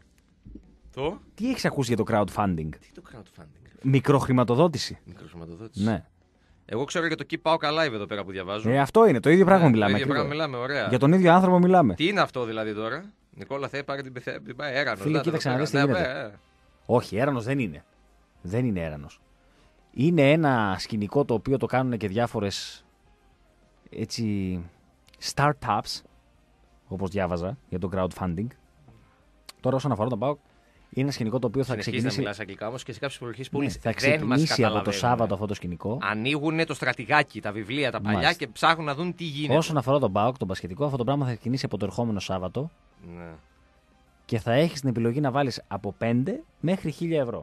Τι έχεις ακούσει για το crowdfunding? Τι το crowdfunding? Μικροχρηματοδότηση. Μικροχρηματοδότηση. Ναι. Εγώ ξέρω για το Keep Out Alive εδώ πέρα που διαβάζω. Αυτό είναι, το ίδιο πράγμα μιλάμε. Το ίδιο πράγμα μιλάμε, ωραία. Για τον ίδιο άνθρωπο μιλάμε. Τι είναι αυτό δηλαδή τώρα? Νικόλα, θέλει πάρει την πάει έρανος. Φίλε, κοίταξε να δεις τι γίνεται. Όχι, έρανος δεν είναι. Δεν είναι έρανος. Είναι ένα σκηνικό το οποίο το κάνουν και διάφορες έτσι startups, όπως διάβαζα για το crowdfunding. Τώρα όσον αφορά τον ΠΑΟΚ, είναι ένα σκηνικό το οποίο θα ξεκινήσει. Να μιλάς αγγλικά όμως και σε κάποιες περιοχές πόλης θα ξεκινήσει από το Σάββατο αυτό το σκηνικό. Ανοίγουν το στρατηγάκι, τα βιβλία, τα παλιά και ψάχνουν να δουν τι γίνεται. Όσον αφορά τον ΠΑΟΚ, το μπασκετικό, αυτό το πράγμα θα ξεκινήσει από το ερχόμενο Σάββατο. Ναι. Και θα έχεις την επιλογή να βάλεις από 5 μέχρι 1.000 ευρώ.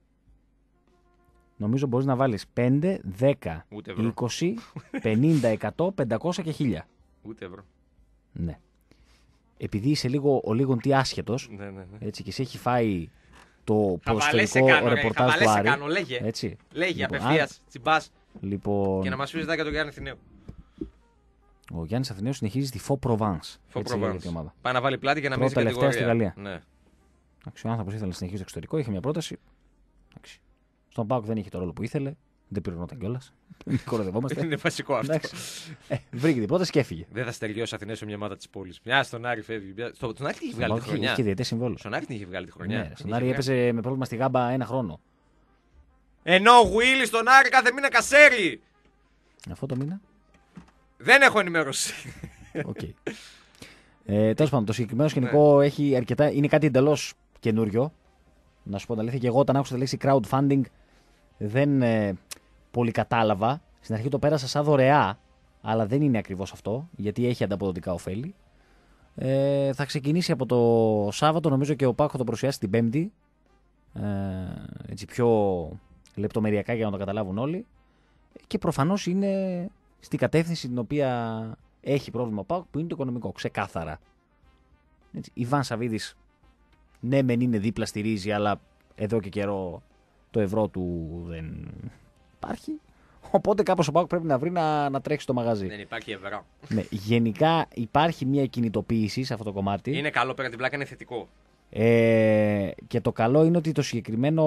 Νομίζω μπορείς να βάλεις 5, 10, 20, 50, 100, 500 και 1000. Ούτε ευρώ. Ναι. Επειδή είσαι λίγο τι άσχετος, ναι. Έτσι, και σε έχει φάει το ποδοσφαιρικό ρεπορτάζ του Άρη. Λέγε. Λέγε απευθείας, τσιμπάς. Λοιπόν... Και να μας πεις για τον Γιάννη Αθηναίου. Ο Γιάννης Αθηναίος συνεχίζει τη Faux Provence. Πάει να βάλει πλάτη και να μην πρώτα τελευταία στη Γαλλία. Ναι. Ο άνθρωπος ήθελε να συνεχίσει το εξωτερικό, είχε μια πρόταση. Στον ΠΑΟΚ δεν είχε το ρόλο που ήθελε. Δεν πληρωνόταν κιόλας. Κοροϊδευόμαστε. Είναι βασικό αυτό. Βρήκε την πρόταση και έφυγε. Δεν θα στεριώσει Αθηναίος σε μια μάτα τη πόλη. Μια στον Άρη φεύγει. Στον Άρη την είχε βγάλει τη χρονιά. Είχε διαιτές συμβόλαιο. Στον Άρη την είχε βγάλει τη χρονιά. Ναι, στον Άρη έπαιζε με πρόβλημα στη γάμπα 1 χρόνο. Ενώ ο Γουίλι στον Άρη κάθε μήνα κασέρι. Αυτό το μήνα. Δεν έχω ενημέρωση. Okay. Τέλος πάντων, το συγκεκριμένο σκηνικό έχει αρκετά. Είναι κάτι εντελώς καινούριο. Να σου πω την αλήθεια, και εγώ όταν άκουσα τη λέξη crowdfunding δεν πολύ κατάλαβα. Στην αρχή το πέρασα σαν δωρεά, αλλά δεν είναι ακριβώς αυτό, γιατί έχει ανταποδοτικά ωφέλη. Θα ξεκινήσει από το Σάββατο, νομίζω και ο ΠΑΟΚ θα το παρουσιάσει την Πέμπτη. Έτσι πιο λεπτομεριακά για να το καταλάβουν όλοι. Και προφανώς είναι στην κατεύθυνση την οποία έχει πρόβλημα ο ΠΑΟΚ, που είναι το οικονομικό, ξεκάθαρα. Έτσι, Ιβάν Σαββίδης, ναι μεν είναι δίπλα, στηρίζει, αλλά εδώ και καιρό το ευρώ του δεν υπάρχει. Οπότε κάπως ο ΠΑΟΚ πρέπει να βρει να τρέξει το μαγαζί. Δεν υπάρχει ευρώ. Ναι, γενικά υπάρχει μια κινητοποίηση σε αυτό το κομμάτι. Είναι καλό, πέρα την πλάκα, είναι θετικό. Και το καλό είναι ότι το συγκεκριμένο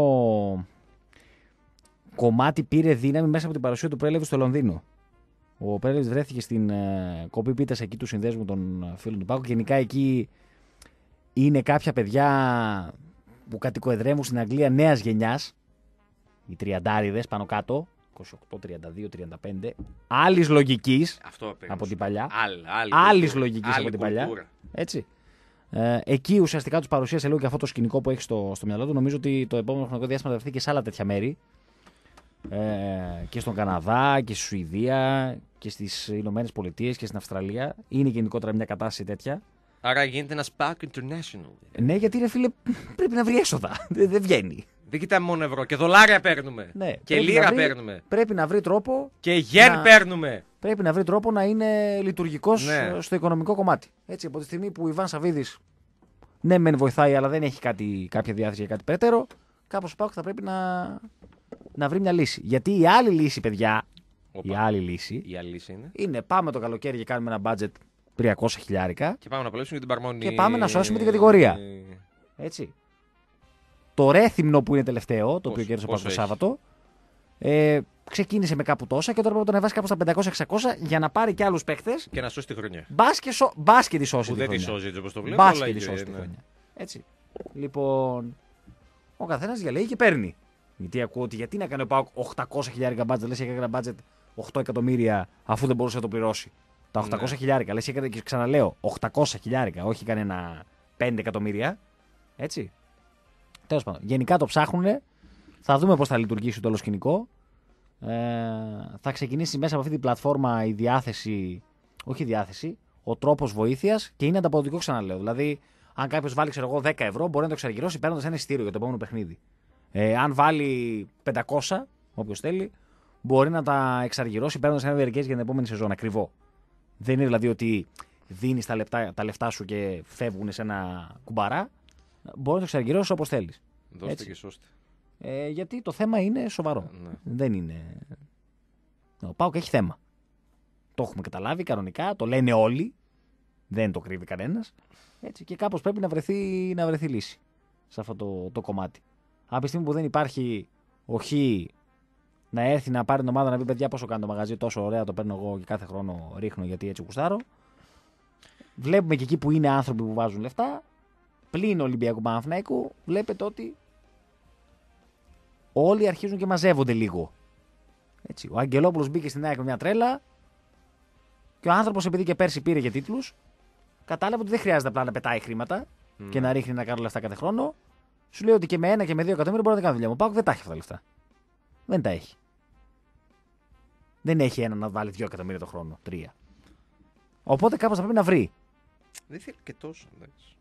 κομμάτι πήρε δύναμη μέσα από την παρουσία του Πρέλεβιτ στο Λονδίνο. Ο Πρέλεβιτ βρέθηκε στην κοπή πίτας εκεί του συνδέσμου των φίλων του ΠΑΟΚ. Γενικά εκεί είναι κάποια παιδιά που κατοικοεδρεύουν στην Αγγλία νέας γενιάς. Οι τριαντάριδες πάνω κάτω. 28, 32, 35. Άλλης λογικής από την παλιά. Άλλης λογικής από την παλιά. Έτσι. Εκεί ουσιαστικά τους παρουσίασε λίγο και αυτό το σκηνικό που έχει στο μυαλό του. Νομίζω ότι το επόμενο χρονικό διάστημα θα βρεθεί και σε άλλα τέτοια μέρη. Και στον Καναδά και στη Σουηδία και στις Ηνωμένες Πολιτείες και στην Αυστραλία. Είναι γενικότερα μια κατάσταση τέτοια. Άρα γίνεται ένα Spark International. Ναι, γιατί ρε φίλε, πρέπει να βρει έσοδα. Δεν βγαίνει. Δεν κοιτάμε μόνο ευρώ. Και δολάρια παίρνουμε. Ναι, και λίρα παίρνουμε. Πρέπει να βρει τρόπο. Και γεν παίρνουμε. Πρέπει να βρει τρόπο να είναι λειτουργικός στο οικονομικό κομμάτι. Έτσι, από τη στιγμή που ο Ιβάν Σαββίδης ναι, μεν βοηθάει, αλλά δεν έχει κάποια διάθεση για κάτι περαιτέρω, κάπως ο ΠΑΟΚ θα πρέπει να βρει μια λύση. Γιατί η άλλη λύση, παιδιά. Η άλλη λύση είναι πάμε το καλοκαίρι και κάνουμε ένα budget 300 χιλιάρικα. Και πάμε να απολύσουμε την Παρμόνη. Και πάμε να σώσουμε την κατηγορία. Έτσι. Το Ρέθυμνο που είναι τελευταίο, το οποίο κέρδισε το Σάββατο, ξεκίνησε με κάπου τόσα και τώρα πρέπει να τον ανεβάσει κάπου στα 500-600 για να πάρει και άλλους παίχτες. Και να σώσει τη χρονιά. Μπάσκετ τη σώσει. Που δεν τη σώζει έτσι όπως το βλέπω. Μπάσκετ τη σώσει τη χρονιά. Έτσι. Λοιπόν, ο καθένας διαλέγει και παίρνει. Γιατί ακούω ότι γιατί να κάνει ο ΠΑΟΚ 800 χιλιάρικα μπάτζετ, λες έκανε ένα μπάτζετ 8 εκατομμύρια αφού δεν μπορούσε να το πληρώσει. Τα 800 χιλιάρικα, λες έκανε και ξαναλέω 800 χιλιάρικα, όχι κανένα 5 εκατομμύρια. Έτσι. Τέλος πάντων. Γενικά το ψάχνουνε. Θα δούμε πώς θα λειτουργήσει το όλο σκηνικό. Θα ξεκινήσει μέσα από αυτή την πλατφόρμα η διάθεση, όχι η διάθεση, ο τρόπος βοήθειας και είναι ανταποδοτικό, ξαναλέω. Δηλαδή, αν κάποιος βάλει, ξέρω εγώ, 10 ευρώ, μπορεί να το εξαργυρώσει παίρνοντας ένα εισιτήριο για το επόμενο παιχνίδι. Αν βάλει 500, όποιος θέλει, μπορεί να τα εξαργυρώσει παίρνοντας ένα διαρκές για την επόμενη σεζόν. Ακριβό. Δεν είναι δηλαδή ότι δίνεις τα λεφτά σου και φεύγουν σε ένα κουμπαρά. Μπορεί να το εξαργυρώσεις όπως θέλεις. Δώστε και σώστε. Γιατί το θέμα είναι σοβαρό. Ναι. Δεν είναι. Ο ΠΑΟΚ έχει θέμα. Το έχουμε καταλάβει κανονικά, το λένε όλοι. Δεν το κρύβει κανένας. Έτσι, και κάπως πρέπει να βρεθεί λύση σε αυτό το κομμάτι. Από τη στιγμή που δεν υπάρχει οχή να έρθει να πάρει την ομάδα να πει παιδιά πόσο κάνει το μαγαζί, τόσο ωραία το παίρνω εγώ και κάθε χρόνο ρίχνω γιατί έτσι γουστάρω. Βλέπουμε και εκεί που είναι άνθρωποι που βάζουν λεφτά. Πλην Ολυμπιακού Παναθηναϊκού, βλέπετε ότι όλοι αρχίζουν και μαζεύονται λίγο. Έτσι, ο Αγγελόπουλος μπήκε στην ΑΕΚ με μια τρέλα και ο άνθρωπος, επειδή και πέρσι πήρε για τίτλους, κατάλαβε ότι δεν χρειάζεται απλά να πετάει χρήματα και να ρίχνει να κάνει λεφτά κάθε χρόνο. Σου λέει ότι και με 1 και με 2 εκατομμύρια μπορεί να κάνει δουλειά. Ο ΠΑΟΚ δεν τα έχει αυτά τα λεφτά. Δεν τα έχει. Δεν έχει ένα να βάλει 2 εκατομμύρια το χρόνο. 3. Οπότε κάπως θα πρέπει να βρει. Δεν θέλει και τόσο. Εντάξει.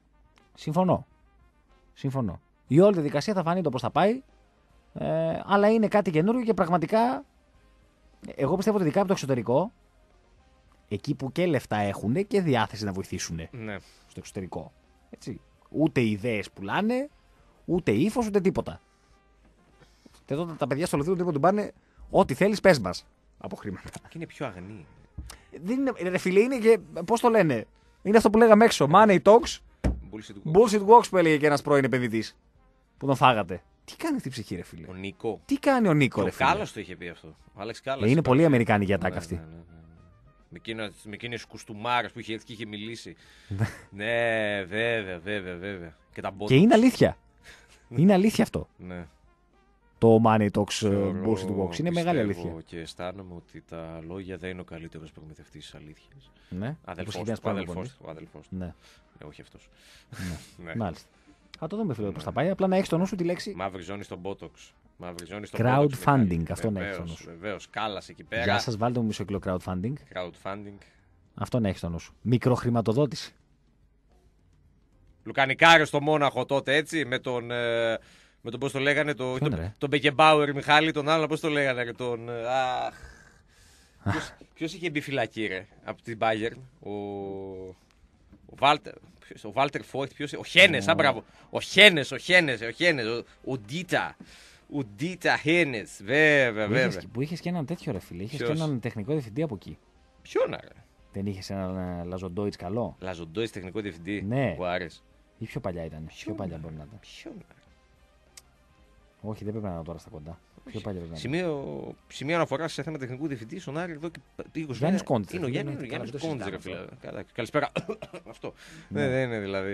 Συμφωνώ. Η όλη διαδικασία θα φανεί το πώς θα πάει. Αλλά είναι κάτι καινούργιο και πραγματικά εγώ πιστεύω ότι ειδικά από το εξωτερικό, εκεί που και λεφτά έχουν και διάθεση να βοηθήσουν στο εξωτερικό. Έτσι. Ούτε ιδέες πουλάνε, ούτε ύφος, ούτε τίποτα. Και εδώ τα παιδιά στο Λονδίνο του πάνε ό,τι θέλεις πες μας από χρήματα. Και είναι πιο αγνή. Δεν είναι, ρε φίλε, είναι και πώς το λένε. Είναι αυτό που λέγαμε έξω. Money talks, bullshit walks που έλεγε και ένας πρώην επενδυτής που τον φάγατε. Τι κάνει αυτή η ψυχή, ρε φίλε. Ο Νίκο. Τι κάνει ο Νίκο, ρε φίλε. Ο Κάλλας το είχε πει αυτό. Ο Άλεξ Κάλλας. Είναι πολύ Αμερικάνικη ατάκα αυτή. Με εκείνες κουστούμάρες που είχε έρθει και είχε μιλήσει. Ναι, βέβαια. Και είναι αλήθεια. Είναι αλήθεια αυτό. Ναι. Το Money Talks Bullshit Walks είναι μεγάλη αλήθεια. Και αισθάνομαι ότι τα λόγια δεν είναι ο καλύτερος προμηθευτής της αλήθειας. Ναι. Ο αδελφός. Ναι. Όχι αυτός. Ναι. Μάλιστα. Θα το δούμε, φίλε, πώς θα πάει. Απλά να έχεις στο νου σου τη λέξη. Μαύρη ζώνη στο Botox. Crowdfunding. Αυτό να έχεις στο νου σου. Βεβαίως. Κάλλας εκεί πέρα. Γεια σας, βάλτε μου μισό κιλό crowdfunding. Crowdfunding. Αυτό να έχεις στο νου σου. Μικροχρηματοδότηση. Λουκανικάρε στο Μόναχο τότε, έτσι, με τον πώς το λέγανε, τον Μπεκεμπάουερ Μιχάλη, τον άλλο, πώς το λέγανε, ποιος είχε μπει φυλακή, ρε, από την Bayern, ο Βάλτερ Φόιχτ, ο Χένες, μπράβο, ο Χένες, ο Ντίτα Χένες, βέβαια. Που είχες και έναν τέτοιο, ρε φίλε, είχες και έναν τεχνικό διευθυντή από εκεί. Ποιον, ρε. Δεν είχες έναν Λαζοντόιτς καλό? Λαζοντόιτς τεχνικό διευθυντή, ναι. που άρεσε. Ή πιο παλιά ήταν, πιο παλιά μπορεί να ήταν. Ποιον, ρε. Όχι, δεν πρέπει να είναι τώρα στα κοντά. Πιο παλιά πρέπει να είναι. Σημείο αναφορά σε θέμα τεχνικού διευθυντή στον Άρη εδώ και 20 χρόνια. Γιάννης Κόντης. Είναι ο Γιάννης Κόντης, ρε φίλε. Καλησπέρα. Αυτό. Δεν είναι δηλαδή.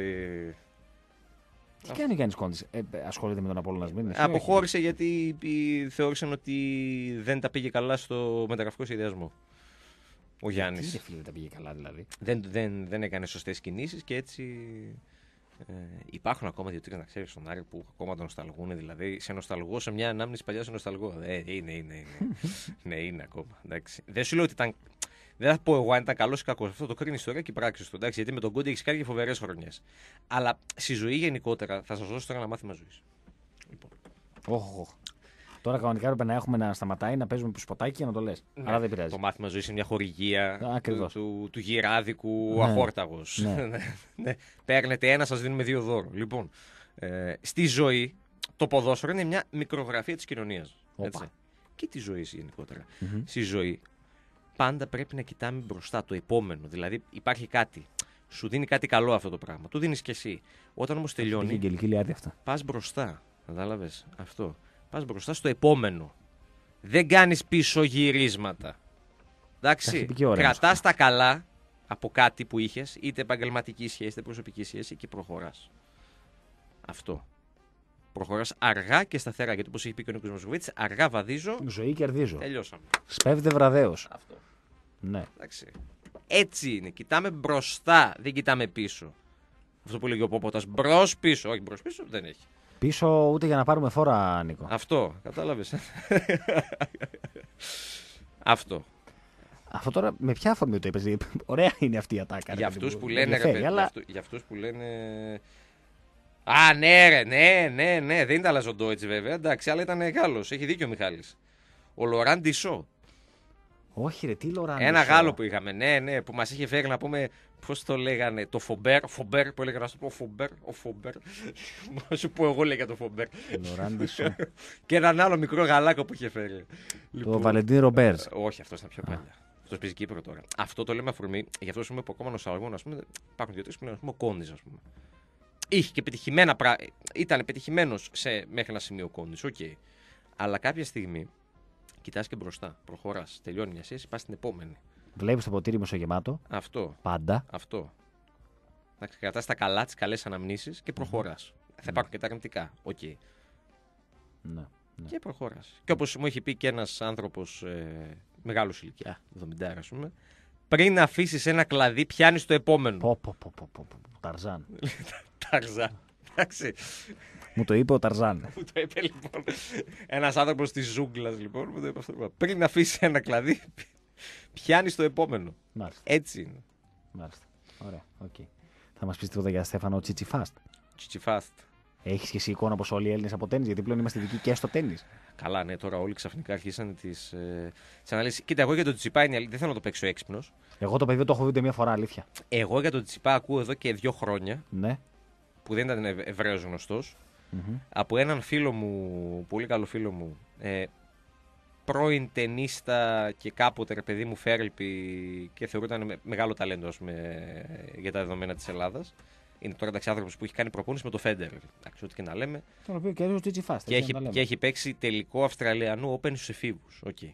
Τι κάνει ο Γιάννης Κόντης, ασχολείται με τον Απόλλωνα Σμύρνη? Αποχώρησε γιατί θεώρησαν ότι δεν τα πήγε καλά στο μεταγραφικό σχεδιασμό. Ο Γιάννης. Τι φίλε, δεν τα πήγε καλά δηλαδή? Δεν έκανε σωστές κινήσεις και έτσι. Υπάρχουν ακόμα 2-3 να ξέρει στον Άρη που ακόμα τον νοσταλγούν. Δηλαδή, σε νοσταλγώ σε μια ανάμνηση παλιά σε νοσταλγώ. Είναι. Ναι, είναι ακόμα. Εντάξει. Δεν σου λέω ότι ήταν. Δεν θα πω εγώ αν ήταν καλό ή κακό. Αυτό το κρίνει η ιστορία και η πράξη του. Γιατί με τον Κόντι έχει κάνει και φοβερές χρονιές. Αλλά στη ζωή γενικότερα θα σα δώσω τώρα ένα μάθημα ζωή. Λοιπόν. Τώρα κανονικά έπρεπε να έχουμε να σταματάει να παίζουμε σποτάκι για να το λες. Ναι, αλλά δεν πειράζει. Το μάθημα ζωή είναι μια χορηγία του γυράδικου αχόρταγος. Ναι. Παίρνετε ένα, σας δίνουμε 2 δώρο. Λοιπόν, στη ζωή το ποδόσφαιρο είναι μια μικρογραφία της κοινωνίας. Και τη ζωή γενικότερα. Στη ζωή πάντα πρέπει να κοιτάμε μπροστά το επόμενο. Δηλαδή υπάρχει κάτι. Σου δίνει κάτι καλό αυτό το πράγμα. Του δίνεις κι εσύ. Όταν όμως τελειώνει. Πας μπροστά. Κατάλαβες αυτό. Πας μπροστά στο επόμενο. Δεν κάνεις πίσω γυρίσματα. Εντάξει. Κρατάς τα καλά από κάτι που είχες, είτε επαγγελματική σχέση, είτε προσωπική σχέση και προχωράς. Αυτό. Προχωράς αργά και σταθερά. Γιατί όπως έχει πει και ο Νίκος Μοσχοβίτης, αργά βαδίζω. Ζωή κερδίζω. Τελειώσαμε. Σπέβδε βραδέως. Αυτό. Ναι. Εντάξει. Έτσι είναι. Κοιτάμε μπροστά, δεν κοιτάμε πίσω. Αυτό που λέγει ο Πόποτας. Μπρος-πίσω. Όχι, μπρος-πίσω δεν έχει. Πίσω ούτε για να πάρουμε φόρα, Νίκο. Αυτό, κατάλαβες. Αυτό. Αυτό τώρα με ποια αφορμή το είπες? Ωραία είναι αυτή η ατάκα. Για αυτούς που λένε. Για αυτούς που λένε. Α, ναι, ρε, ναι. Δεν ήταν Λαζοντόιτς βέβαια. Εντάξει, αλλά ήταν Γάλλος. Έχει δίκιο ο Μιχάλης. Ο Λοράν Ντισό. Όχι, ρε, τι Λοράν. Ένα Γάλλο που είχαμε. Ναι, που μας είχε φέρει να πούμε. Πώς το λέγανε, το Φομπέρ που έλεγα να σου πω ο Φομπέρ. Να σου πω εγώ λέγα το Φομπέρ. Και έναν άλλο μικρό γαλάκο που είχε φέρει. Το Βαλεντίν Ρομπέρ. Όχι, αυτό ήταν πιο παλιά. Αυτό παίζει Κύπρο τώρα. Αυτό το λέμε αφορμή, γι' αυτό που ακόμα νοσταλγούν, α πούμε, υπάρχουν 2-3 που λένε, ο Κόντης, α πούμε. Είχε και πετυχημένα πράγματα. Ήταν πετυχημένος μέχρι ένα σημείο ο Κόντης, οκ. Αλλά κάποια στιγμή κοιτάς και μπροστά, προχωράς, τελειώνει μια σχέση, πας στην επόμενη. Βλέπεις το ποτήρι μεσογεμάτο. Αυτό. Πάντα. Αυτό. Κρατάς τα καλά, τις καλές αναμνήσεις και προχωράς. Θα υπάρχουν και τα αρνητικά. Οκ. Ναι. Και προχωράς. Και όπως μου έχει πει και ένας άνθρωπος μεγάλος ηλικία, 70, ας πούμε, πριν αφήσεις ένα κλαδί, πιάνεις το επόμενο. Ταρζάν. Ταρζάν. Εντάξει. Μου το είπε ο Ταρζάν. Μου το είπε λοιπόν. Ένας άνθρωπος της ζούγκλας λοιπόν. Μου το είπε αυτό. Πριν αφήσεις ένα κλαδί, πιάνεις το επόμενο. Μάλιστα. Έτσι είναι. Μάλιστα. Ωραία. Okay. Θα μας πεις τίποτα για Στέφανο Τσιτσιφάστ? Τσιτσιφάστ. Έχεις και εσύ εικόνα πως όλοι οι Έλληνες από τέννις, γιατί πλέον είμαστε ειδικοί και στο τέννις? Καλά, ναι, τώρα όλοι ξαφνικά αρχίσαν τις αναλύσεις. Κοίτα, εγώ για τον Τσιτσιπά δεν θέλω να το παίξω έξυπνος. Εγώ το παιδί το έχω δει ούτε μία φορά, αλήθεια. Εγώ για τον Τσιτσιπά ακούω εδώ και 2 χρόνια. Ναι. Που δεν ήταν Εβραίος γνωστός. Από έναν φίλο μου, πολύ καλό φίλο μου, πρώην τενίστα και κάποτε ρε παιδί μου Φέρελπι και θεωρούταν μεγάλο ταλέντο για τα δεδομένα της Ελλάδας. Είναι τώρα εντάξει άνθρωπος που έχει κάνει προπόνηση με το Φέντερ. Εντάξει, ό,τι και να λέμε. Τον οποίο κέρδισε ο Τσιτσιφάστ. Και έχει παίξει τελικό Αυστραλιανού Open στους εφήβους. Okay.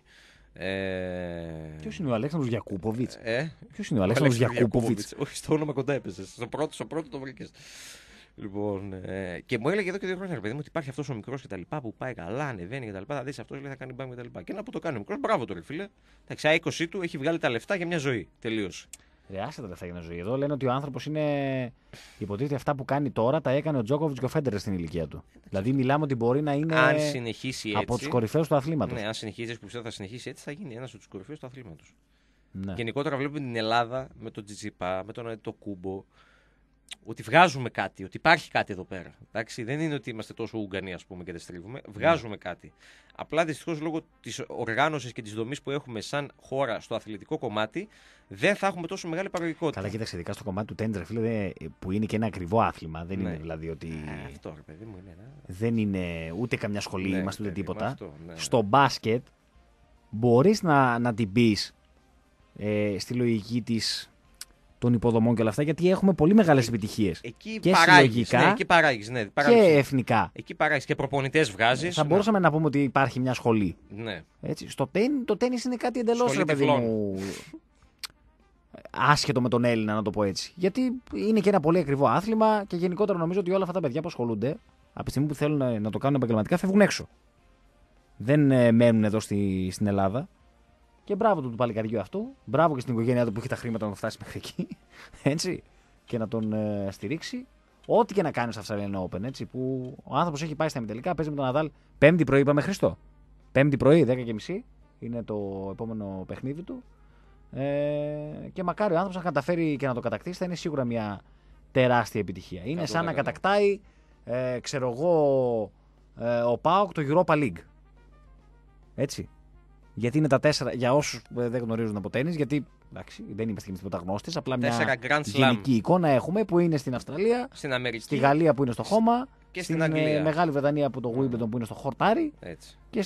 Ποιος είναι ο Αλέξανδρος Γιακούποβιτς? Ποιος είναι ο Αλέξανδρος Γιακούποβιτς? Όχι, στο όνομα κοντά έπαιζε. Στο πρώτο το βρήκες. Λοιπόν, και μου έλεγε εδώ και 2 χρόνια, ρε παιδί μου, ότι υπάρχει αυτός ο μικρός κτλ. Που πάει καλά, ανεβαίνει κτλ. Θα δεις αυτός λέει θα κάνει μπαμ κτλ. Και να που το κάνει ο μικρός, μπράβο το ρε φίλε. Τα 20 του έχει βγάλει τα λεφτά για μια ζωή. Τελείωσε. Άσε τα λεφτά για μια ζωή. Εδώ λένε ότι ο άνθρωπος είναι. Υποτίθεται αυτά που κάνει τώρα τα έκανε ο Τζόκοβιτς και ο Φέντερ στην ηλικία του. Δηλαδή μιλάμε ότι μπορεί να είναι. Αν συνεχίσει έτσι. Από τους κορυφαίους του αθλήματος. Ναι, αν συνεχίσει που πιστεύω θα συνεχίσει έτσι, θα γίνει ένας από τους κορυφαίους του αθλήματος. Ναι. Γενικότερα βλέπουμε την Ελλάδα με τον Τσιτσιπά, με τον Αντιτοκούμπο. ότι βγάζουμε κάτι, ότι υπάρχει κάτι εδώ πέρα. Εντάξει, δεν είναι ότι είμαστε τόσο Ουγγανοί, ας πούμε, και δεν στρίβουμε. Βγάζουμε κάτι. Απλά δυστυχώς λόγω της οργάνωσης και της δομής που έχουμε σαν χώρα στο αθλητικό κομμάτι, δεν θα έχουμε τόσο μεγάλη παραγωγικότητα. Καλά, κοίταξε, ειδικά στο κομμάτι του τένις, φίλε, που είναι και ένα ακριβό άθλημα. Δεν είναι δηλαδή ότι. Αυτό, ρε παιδί μου, είναι. Δεν είναι ούτε καμιά σχολή, Ναι, είμαστε ούτε παιδί, τίποτα. αυτό, ναι. Στο μπάσκετ μπορείς να την πεις στη λογική των υποδομών και όλα αυτά, γιατί έχουμε πολύ μεγάλες επιτυχίες. Εκεί και παράγεις, συλλογικά ναι, εκεί παράγεις, ναι, και εθνικά. Εκεί παράγεις και προπονητές βγάζεις. Θα μπορούσαμε να πούμε ότι υπάρχει μια σχολή. Ναι. Έτσι. Το τένις είναι κάτι εντελώς, Σχολή ρε παιδί τυφλών. μου, άσχετο με τον Έλληνα, να το πω έτσι. Γιατί είναι και ένα πολύ ακριβό άθλημα και γενικότερα νομίζω ότι όλα αυτά τα παιδιά που ασχολούνται, από τη στιγμή που θέλουν να το κάνουν επαγγελματικά, φεύγουν έξω. Δεν μένουν εδώ στην Ελλάδα. Και μπράβο του παλικαριού αυτού. Μπράβο και στην οικογένειά του που έχει τα χρήματα να φτάσει μέχρι εκεί. Έτσι. Και να τον στηρίξει. Ό,τι και να κάνει στο Australian Open. Έτσι, που ο άνθρωπος έχει πάει στα ημιτελικά, παίζει με τον Ναδάλ. Πέμπτη πρωί, είπαμε Χριστό. Πέμπτη πρωί, 10:30 είναι το επόμενο παιχνίδι του. Και μακάρι ο άνθρωπος να καταφέρει και να το κατακτήσει, θα είναι σίγουρα μια τεράστια επιτυχία. Είναι σαν να κατακτάει, ξέρω εγώ, ο ΠΑΟΚ το Europa League. Έτσι. Γιατί είναι τα 4, για όσους δεν γνωρίζουν από τένις, γιατί εντάξει, δεν είμαστε και τίποτα γνώστες, απλά μια γενική εικόνα έχουμε που είναι στην Αυστραλία, στην Αμερική, στη Γαλλία που είναι στο χώμα, και στην Αγγλία. Μεγάλη Βρετανία που το Wimbledon που είναι στο χορτάρι, έτσι. Και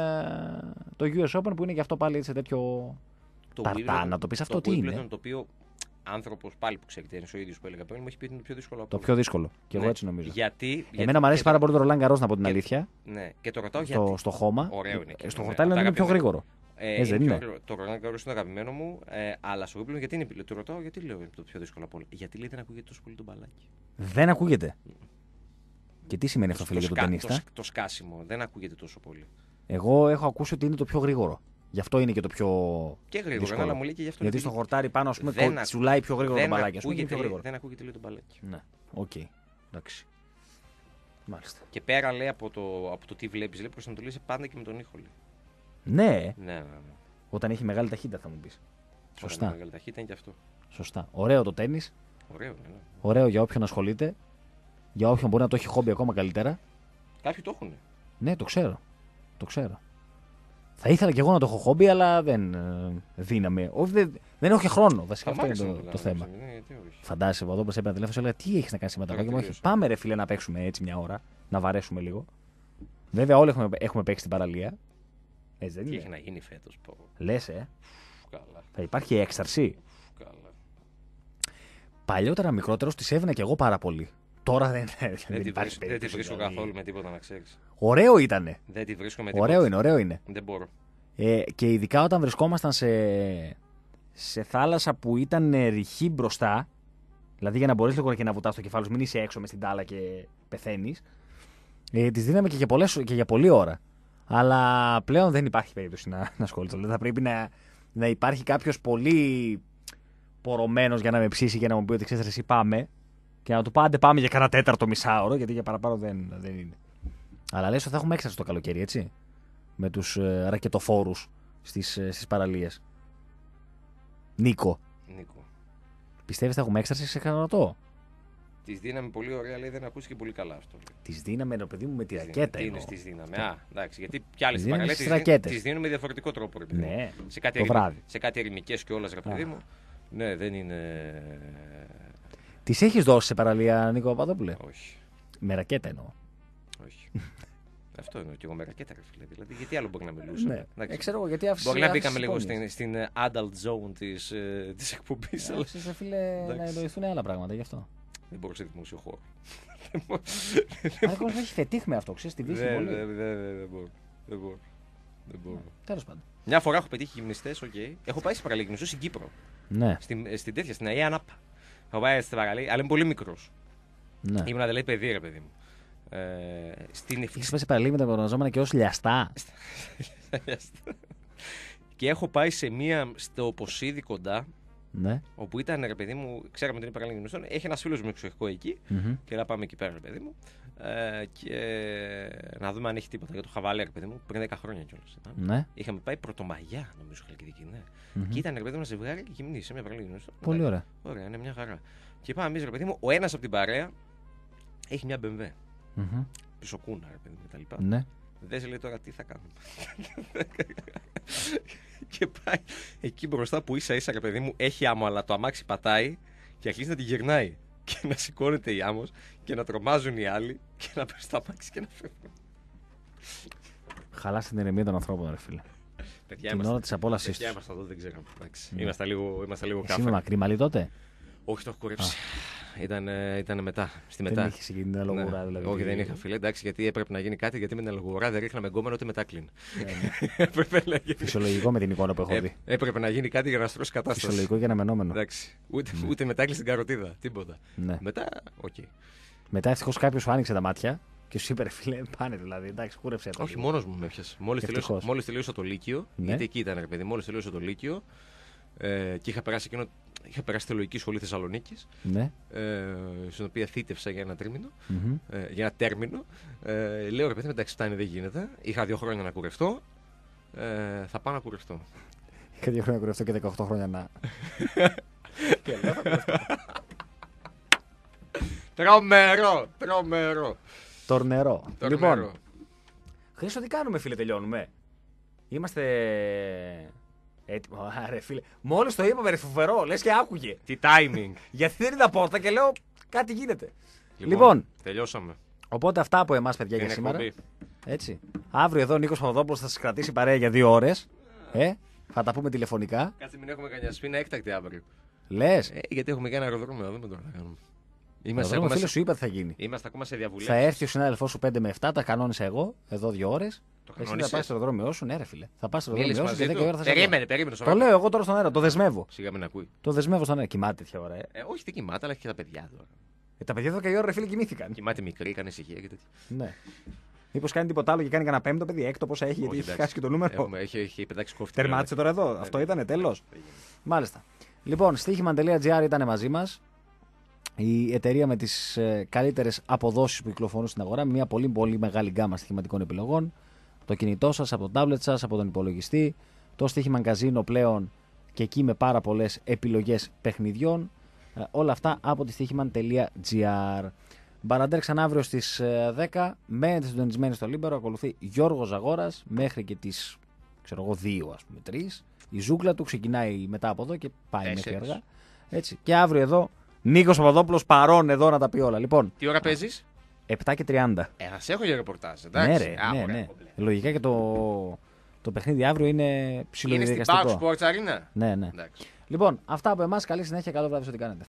το US Open που είναι και αυτό πάλι σε τέτοιο ταρτά, να το πεις αυτό τι είναι. Το οποίο άνθρωπος πάλι που ξέρει τένις, ο ίδιος που έλεγα πριν, μου έχει πει ότι είναι το πιο δύσκολο. Το πιο δύσκολο. Και εγώ έτσι νομίζω. Εμένα μου αρέσει πάρα πολύ το Roland Garros, να πω την αλήθεια. Ναι, και το ρωτάω γιατί. Στο χώμα. Ωραίο είναι. Στο χορτάρι είναι πιο γρήγορο. Δεν είναι. Το Roland Garros είναι το αγαπημένο μου, αλλά στο Wimbledon γιατί είναι. Το ρωτάω γιατί λέω είναι το πιο δύσκολο από όλα. Γιατί λέει δεν ακούγεται τόσο πολύ το μπαλάκι. Δεν ακούγεται. Και τι σημαίνει αυτό, φίλε, για τον ταινίστα? Το σκάσιμο δεν ακούγεται τόσο πολύ. Εγώ έχω ακούσει ότι είναι το πιο γρήγορο. Γι' αυτό είναι και το πιο. Και γρήγορο, αλλά μου λέει και γι' αυτό. Γιατί στο χορτάρι πάνω, ας πούμε, τσουλάει πιο γρήγορο το μπαλάκι. Δεν ακούγεται λέει το μπαλάκι. Ναι, οκ. Εντάξει. Μάλιστα. Και πέρα λέει από το τι βλέπει, λέει προσανατολίζεσαι πάντα και με τον ήχο. Ναι. Ναι. Όταν έχει μεγάλη ταχύτητα, θα μου πει. Σωστά. Μεγάλη ταχύτητα είναι και αυτό. Σωστά. Ωραίο το τένις. Ωραίο, ναι. Ωραίο για όποιον ασχολείται. Για όποιον μπορεί να το έχει χόμπι ακόμα καλύτερα. Κάποιοι το έχουν. Ναι, το ξέρω. Το ξέρω. Θα ήθελα κι εγώ να το έχω χόμπι, αλλά δεν δύναμη. Δεν έχω και χρόνο. Βασικά αυτό είναι το θέμα. Φαντάζεσαι εδώ που σε έπαιρνα τηλέφωνο, έλεγα τι έχει να κάνει σήμερα. Και μου έχει πάμε ρε φίλε να παίξουμε έτσι μια ώρα, να βαρέσουμε λίγο. Βέβαια, όλοι έχουμε παίξει την παραλία. Έτσι δεν είναι? Τι έχει να γίνει φέτος. Λες, Καλά. Θα υπάρχει έκσταρση. Καλά. Παλιότερα μικρότερος τη έβαινα κι εγώ πάρα πολύ. Τώρα δεν υπάρχει. Δεν τη βρίσκω καθόλου με τίποτα, να ξέρεις. Ωραίο ήτανε. Δεν τη βρίσκω με τίποτα. Ωραίο είναι. Δεν μπορώ. Και ειδικά όταν βρισκόμασταν σε θάλασσα που ήταν ρηχή μπροστά, δηλαδή για να μπορείς λίγο και να βουτάς το κεφάλι σου, μην είσαι έξω μες στην τάλα και πεθαίνεις, τις δίναμε και για πολλή ώρα. Αλλά πλέον δεν υπάρχει περίπτωση να ασχοληθώ. Δηλαδή θα πρέπει να υπάρχει κάποιος πολύ πορωμένος για να με ψήσει και να μου πει ότι ξέρεις εσύ πάμε, και να του πάτε πάμε για κανένα τέταρτο μισάωρο, γιατί για παραπάνω δεν είναι. Αλλά λες ότι θα έχουμε έκσταση το καλοκαίρι, έτσι. Με τους ρακετοφόρους στις παραλίες. Νίκο. Πιστεύεις θα έχουμε έκσταση? Σε κανονατό. Τις δίναμε πολύ ωραία, λέει, δεν ακούστηκε πολύ καλά αυτό. Τις δίναμε, ρε παιδί μου, με τη ρακέτα. Τι είναι, τις δίναμε. Εντάξει, γιατί κι άλλες παραλίες τις δίνουν με διαφορετικό τρόπο, ρε παιδί μου. Ναι, σε κάτι ερημικές κιόλας, ρε παιδί μου. Ναι, δεν είναι. Τις έχεις δώσει σε παραλία, Νίκο Παπαδόπουλε? Όχι. Με ρακέτα εννοώ. Όχι. Αυτό εννοώ και εγώ με ρακέτα, ρε φίλε. Δηλαδή, γιατί άλλο μπορεί να μιλούσε. Ναι. Ξέρω εγώ γιατί άφησε. Μπορεί να μπήκαμε λίγο στην adult zone της εκπομπής. Αλλά φίλε, να εννοηθούν άλλα πράγματα γι' αυτό. Δεν μπορώ σε δημόσιο χώρο. Αν κόσμο έχει φετίχ με αυτό, ξέρεις, τη βύση πολύ. Δεν μπορώ. Τέλος πάντων. Μια φορά έχω πετύχει γυμνιστές, έχω πάει σε παραλία γυμνιστών στην Κύπρο. Ναι. Στην Αγία Ανάπα. Έχω πάει στην παραλία, αλλά είμαι πολύ μικρός. Ναι. Ήμουν δηλαδή παιδί, ρε παιδί μου. Έχεις πάει σε παραλία με τα ονομαζόμενα και ως λιαστά. Και έχω πάει σε μία στο Ποσίδι κοντά. Ναι. Όπου ήταν, ρε παιδί μου, ξέραμε ότι είναι παραλία γυμνιστών. Έχει ένας φίλος μου εξοχικό εκεί. Και να πάμε εκεί πέρα, ρε παιδί μου. Και να δούμε αν έχει τίποτα για το χαβαλέ, ρε παιδί μου, πριν 10 χρόνια κιόλας. Ναι. Είχαμε πάει Πρωτομαγιά, νομίζω, Χαλκιδική, ναι. Και ήταν, ρε παιδί μου, ένα ζευγάρι και γυμνή σε μια παραλία γυμνιστών. Πολύ ωραία. Ωραία, είναι μια χαρά. Και πάμε εμείς, ρε παιδί μου, ο ένας από την παρέα έχει μια BMW. Μμμ. Πισωκούνα, ρε παιδί μου, κτλ. Ναι. Δες, λέει, τώρα τι θα κάνουμε. Και πάει εκεί μπροστά που ίσα-ίσα, ρε παιδί μου, έχει άμμο, αλλά το αμάξι πατάει και αρχίζει να τη γυρνάει. Και να σηκώνεται η άμμος και να τρομάζουν οι άλλοι και να πέφτει στο αμάξι και να φεύγουν. Χαλάσε την ηρεμία των ανθρώπων, ρε φίλε. Την ώρα της απόλαυσής τους. Παιδιά, είμαστε εδώ, δεν ξέραμε. Είμαστε λίγο Εσύ κάφα. με μακρύ μαλλί τότε. Όχι, το έχω κουρέψει. Ήταν μετά. Στη Δεν μετά. είχες εκείνη την αλογουρά, δηλαδή. Όχι, δεν είχα, φίλε. Εντάξει, γιατί έπρεπε να γίνει κάτι, γιατί με την αλογουρά δεν ρίχναμε γκόμενο ούτε μετάκλιν. Φυσιολογικό με την εικόνα που έχω δει. Έπρεπε να γίνει κάτι για να στρώσει κατάσταση. Φυσιολογικό και αναμενόμενο. Εντάξει. Ούτε μετάκλιν στην καροτίδα. Τίποτα. Ναι. Μετά, οκ. Μετά ευτυχώς κάποιος σου άνοιξε τα μάτια και σου είπε, ρε φίλε, πάνε δηλαδή. Εντάξει, κούρεψε το. Όχι, μόνος μου με έπιασε. Μόλις τελείωσα το Λύκειο, Ναι. γιατί εκεί ήταν, ρε παιδί, μόλις τελείωσα το Λύκειο και είχα περάσει θεολογική σχολή Θεσσαλονίκης, Ναι. στην οποία θύτευσα για ένα τρίμηνο, Μμμ. για ένα τέρμινο. Λέω, ρε παιδί, εντάξει, φτάνει, δεν γίνεται. Είχα 2 χρόνια να κουρευτώ. Θα πάω να κουρευτώ. Είχα 2 χρόνια να κουρευτώ και 18 χρόνια να. Τρομερό. Τορνερό. Τορνερό. Λοιπόν, Χρήστο, τι κάνουμε, φίλε, τελειώνουμε. Είμαστε. Έτοιμο. Άρε, φίλε. Μόλις το είπαμε, ρε φοβερό, λες και άκουγε. Τι timing. Γιατί δεν είναι τα πόρτα και λέω κάτι γίνεται. Λοιπόν, τελειώσαμε. οπότε αυτά από εμάς, παιδιά, για Είναι σήμερα. εκπομπή. Έτσι. Αύριο εδώ ο Νίκος Παπαδόπουλος θα σας κρατήσει παρέα για 2 ώρες. Θα τα πούμε τηλεφωνικά. Κάτσε, μην έχουμε κανένα σπίνα έκτακτη αύριο. Λες. Γιατί έχουμε και ένα αεροδρόμιο, δεν τώρα θα κάνουμε. Ο φίλος σου είπα τι θα γίνει. Είμαστε ακόμα σε διαβουλεύσεις. Θα έρθει ο συνάδελφός σου 5 με 7, τα κανόνισα εγώ, εδώ 2 ώρες. Εσύ θα κανόνισες? πας στο αεροδρόμιο σου, ναι, ρε φίλε. Θα πας στο Μίλησε αεροδρόμιο σου και μαζί 10 ώρα του. θα σε δω. Περίμενε. Το λέω εγώ τώρα στον αέρα, το δεσμεύω. Σιγά μην ακούει. Το δεσμεύω στον αέρα. Κοιμάται τέτοια ώρα. Όχι, δεν κοιμάται, αλλά έχει και τα παιδιά τώρα. Τα παιδιά 12 η ώρα, ρε φίλε, κοιμήθηκαν. Κοιμάται μικρή, κάνει ησυχία και τέτοια. Ναι. Μήπως κάνει τίποτα άλλο και κάνει κανένα πέμπτο παιδί, έκτο πόσα έχει, γιατί Όχι, έχει εντάξει. χάσει και το νούμερο. Έχει πετάξει κόφτη. Τερμάτισε τώρα εδώ. Αυτό ήτανε τέλος. Μάλιστα. Λοιπόν, στοίχημαν.gr ήταν μαζί μας. Η εταιρεία με τις καλύτερες αποδόσεις που κυκλοφορούν στην αγορά, με μια πολύ πολύ μεγάλη γκάμα στοιχηματικών επιλογών. Το κινητό σας, από το τάμπλετ σας, από τον υπολογιστή. Το στοίχημα καζίνο πλέον και εκεί με πάρα πολλές επιλογές παιχνιδιών. Όλα αυτά από τη στοίχημαν.gr. Μπαραντέρ ξανά αύριο στις 10. Μένετε συντονισμένοι στο Λίμπερο. Ακολουθεί Γιώργος Ζαγόρας μέχρι και τις 2, ας πούμε, 3. Η ζούγκλα του ξεκινάει μετά από εδώ και πάει μέχρι αργά. Έτσι. Και αύριο εδώ Νίκος Παπαδόπουλος παρόν εδώ να τα πει όλα. Λοιπόν, τι ώρα παίζεις? 7 και 30. Θα σε έχω για ρεπορτάζ, εντάξει. Ναι, ρε, ναι. Λογικά και το παιχνίδι αύριο είναι ψηλοδιαδικαστικό. Είναι στην Pax Sports Arena. Ναι. Εντάξει. Λοιπόν, αυτά από εμάς. Καλή συνέχεια. Καλό βράδυ σε ό,τι κάνετε.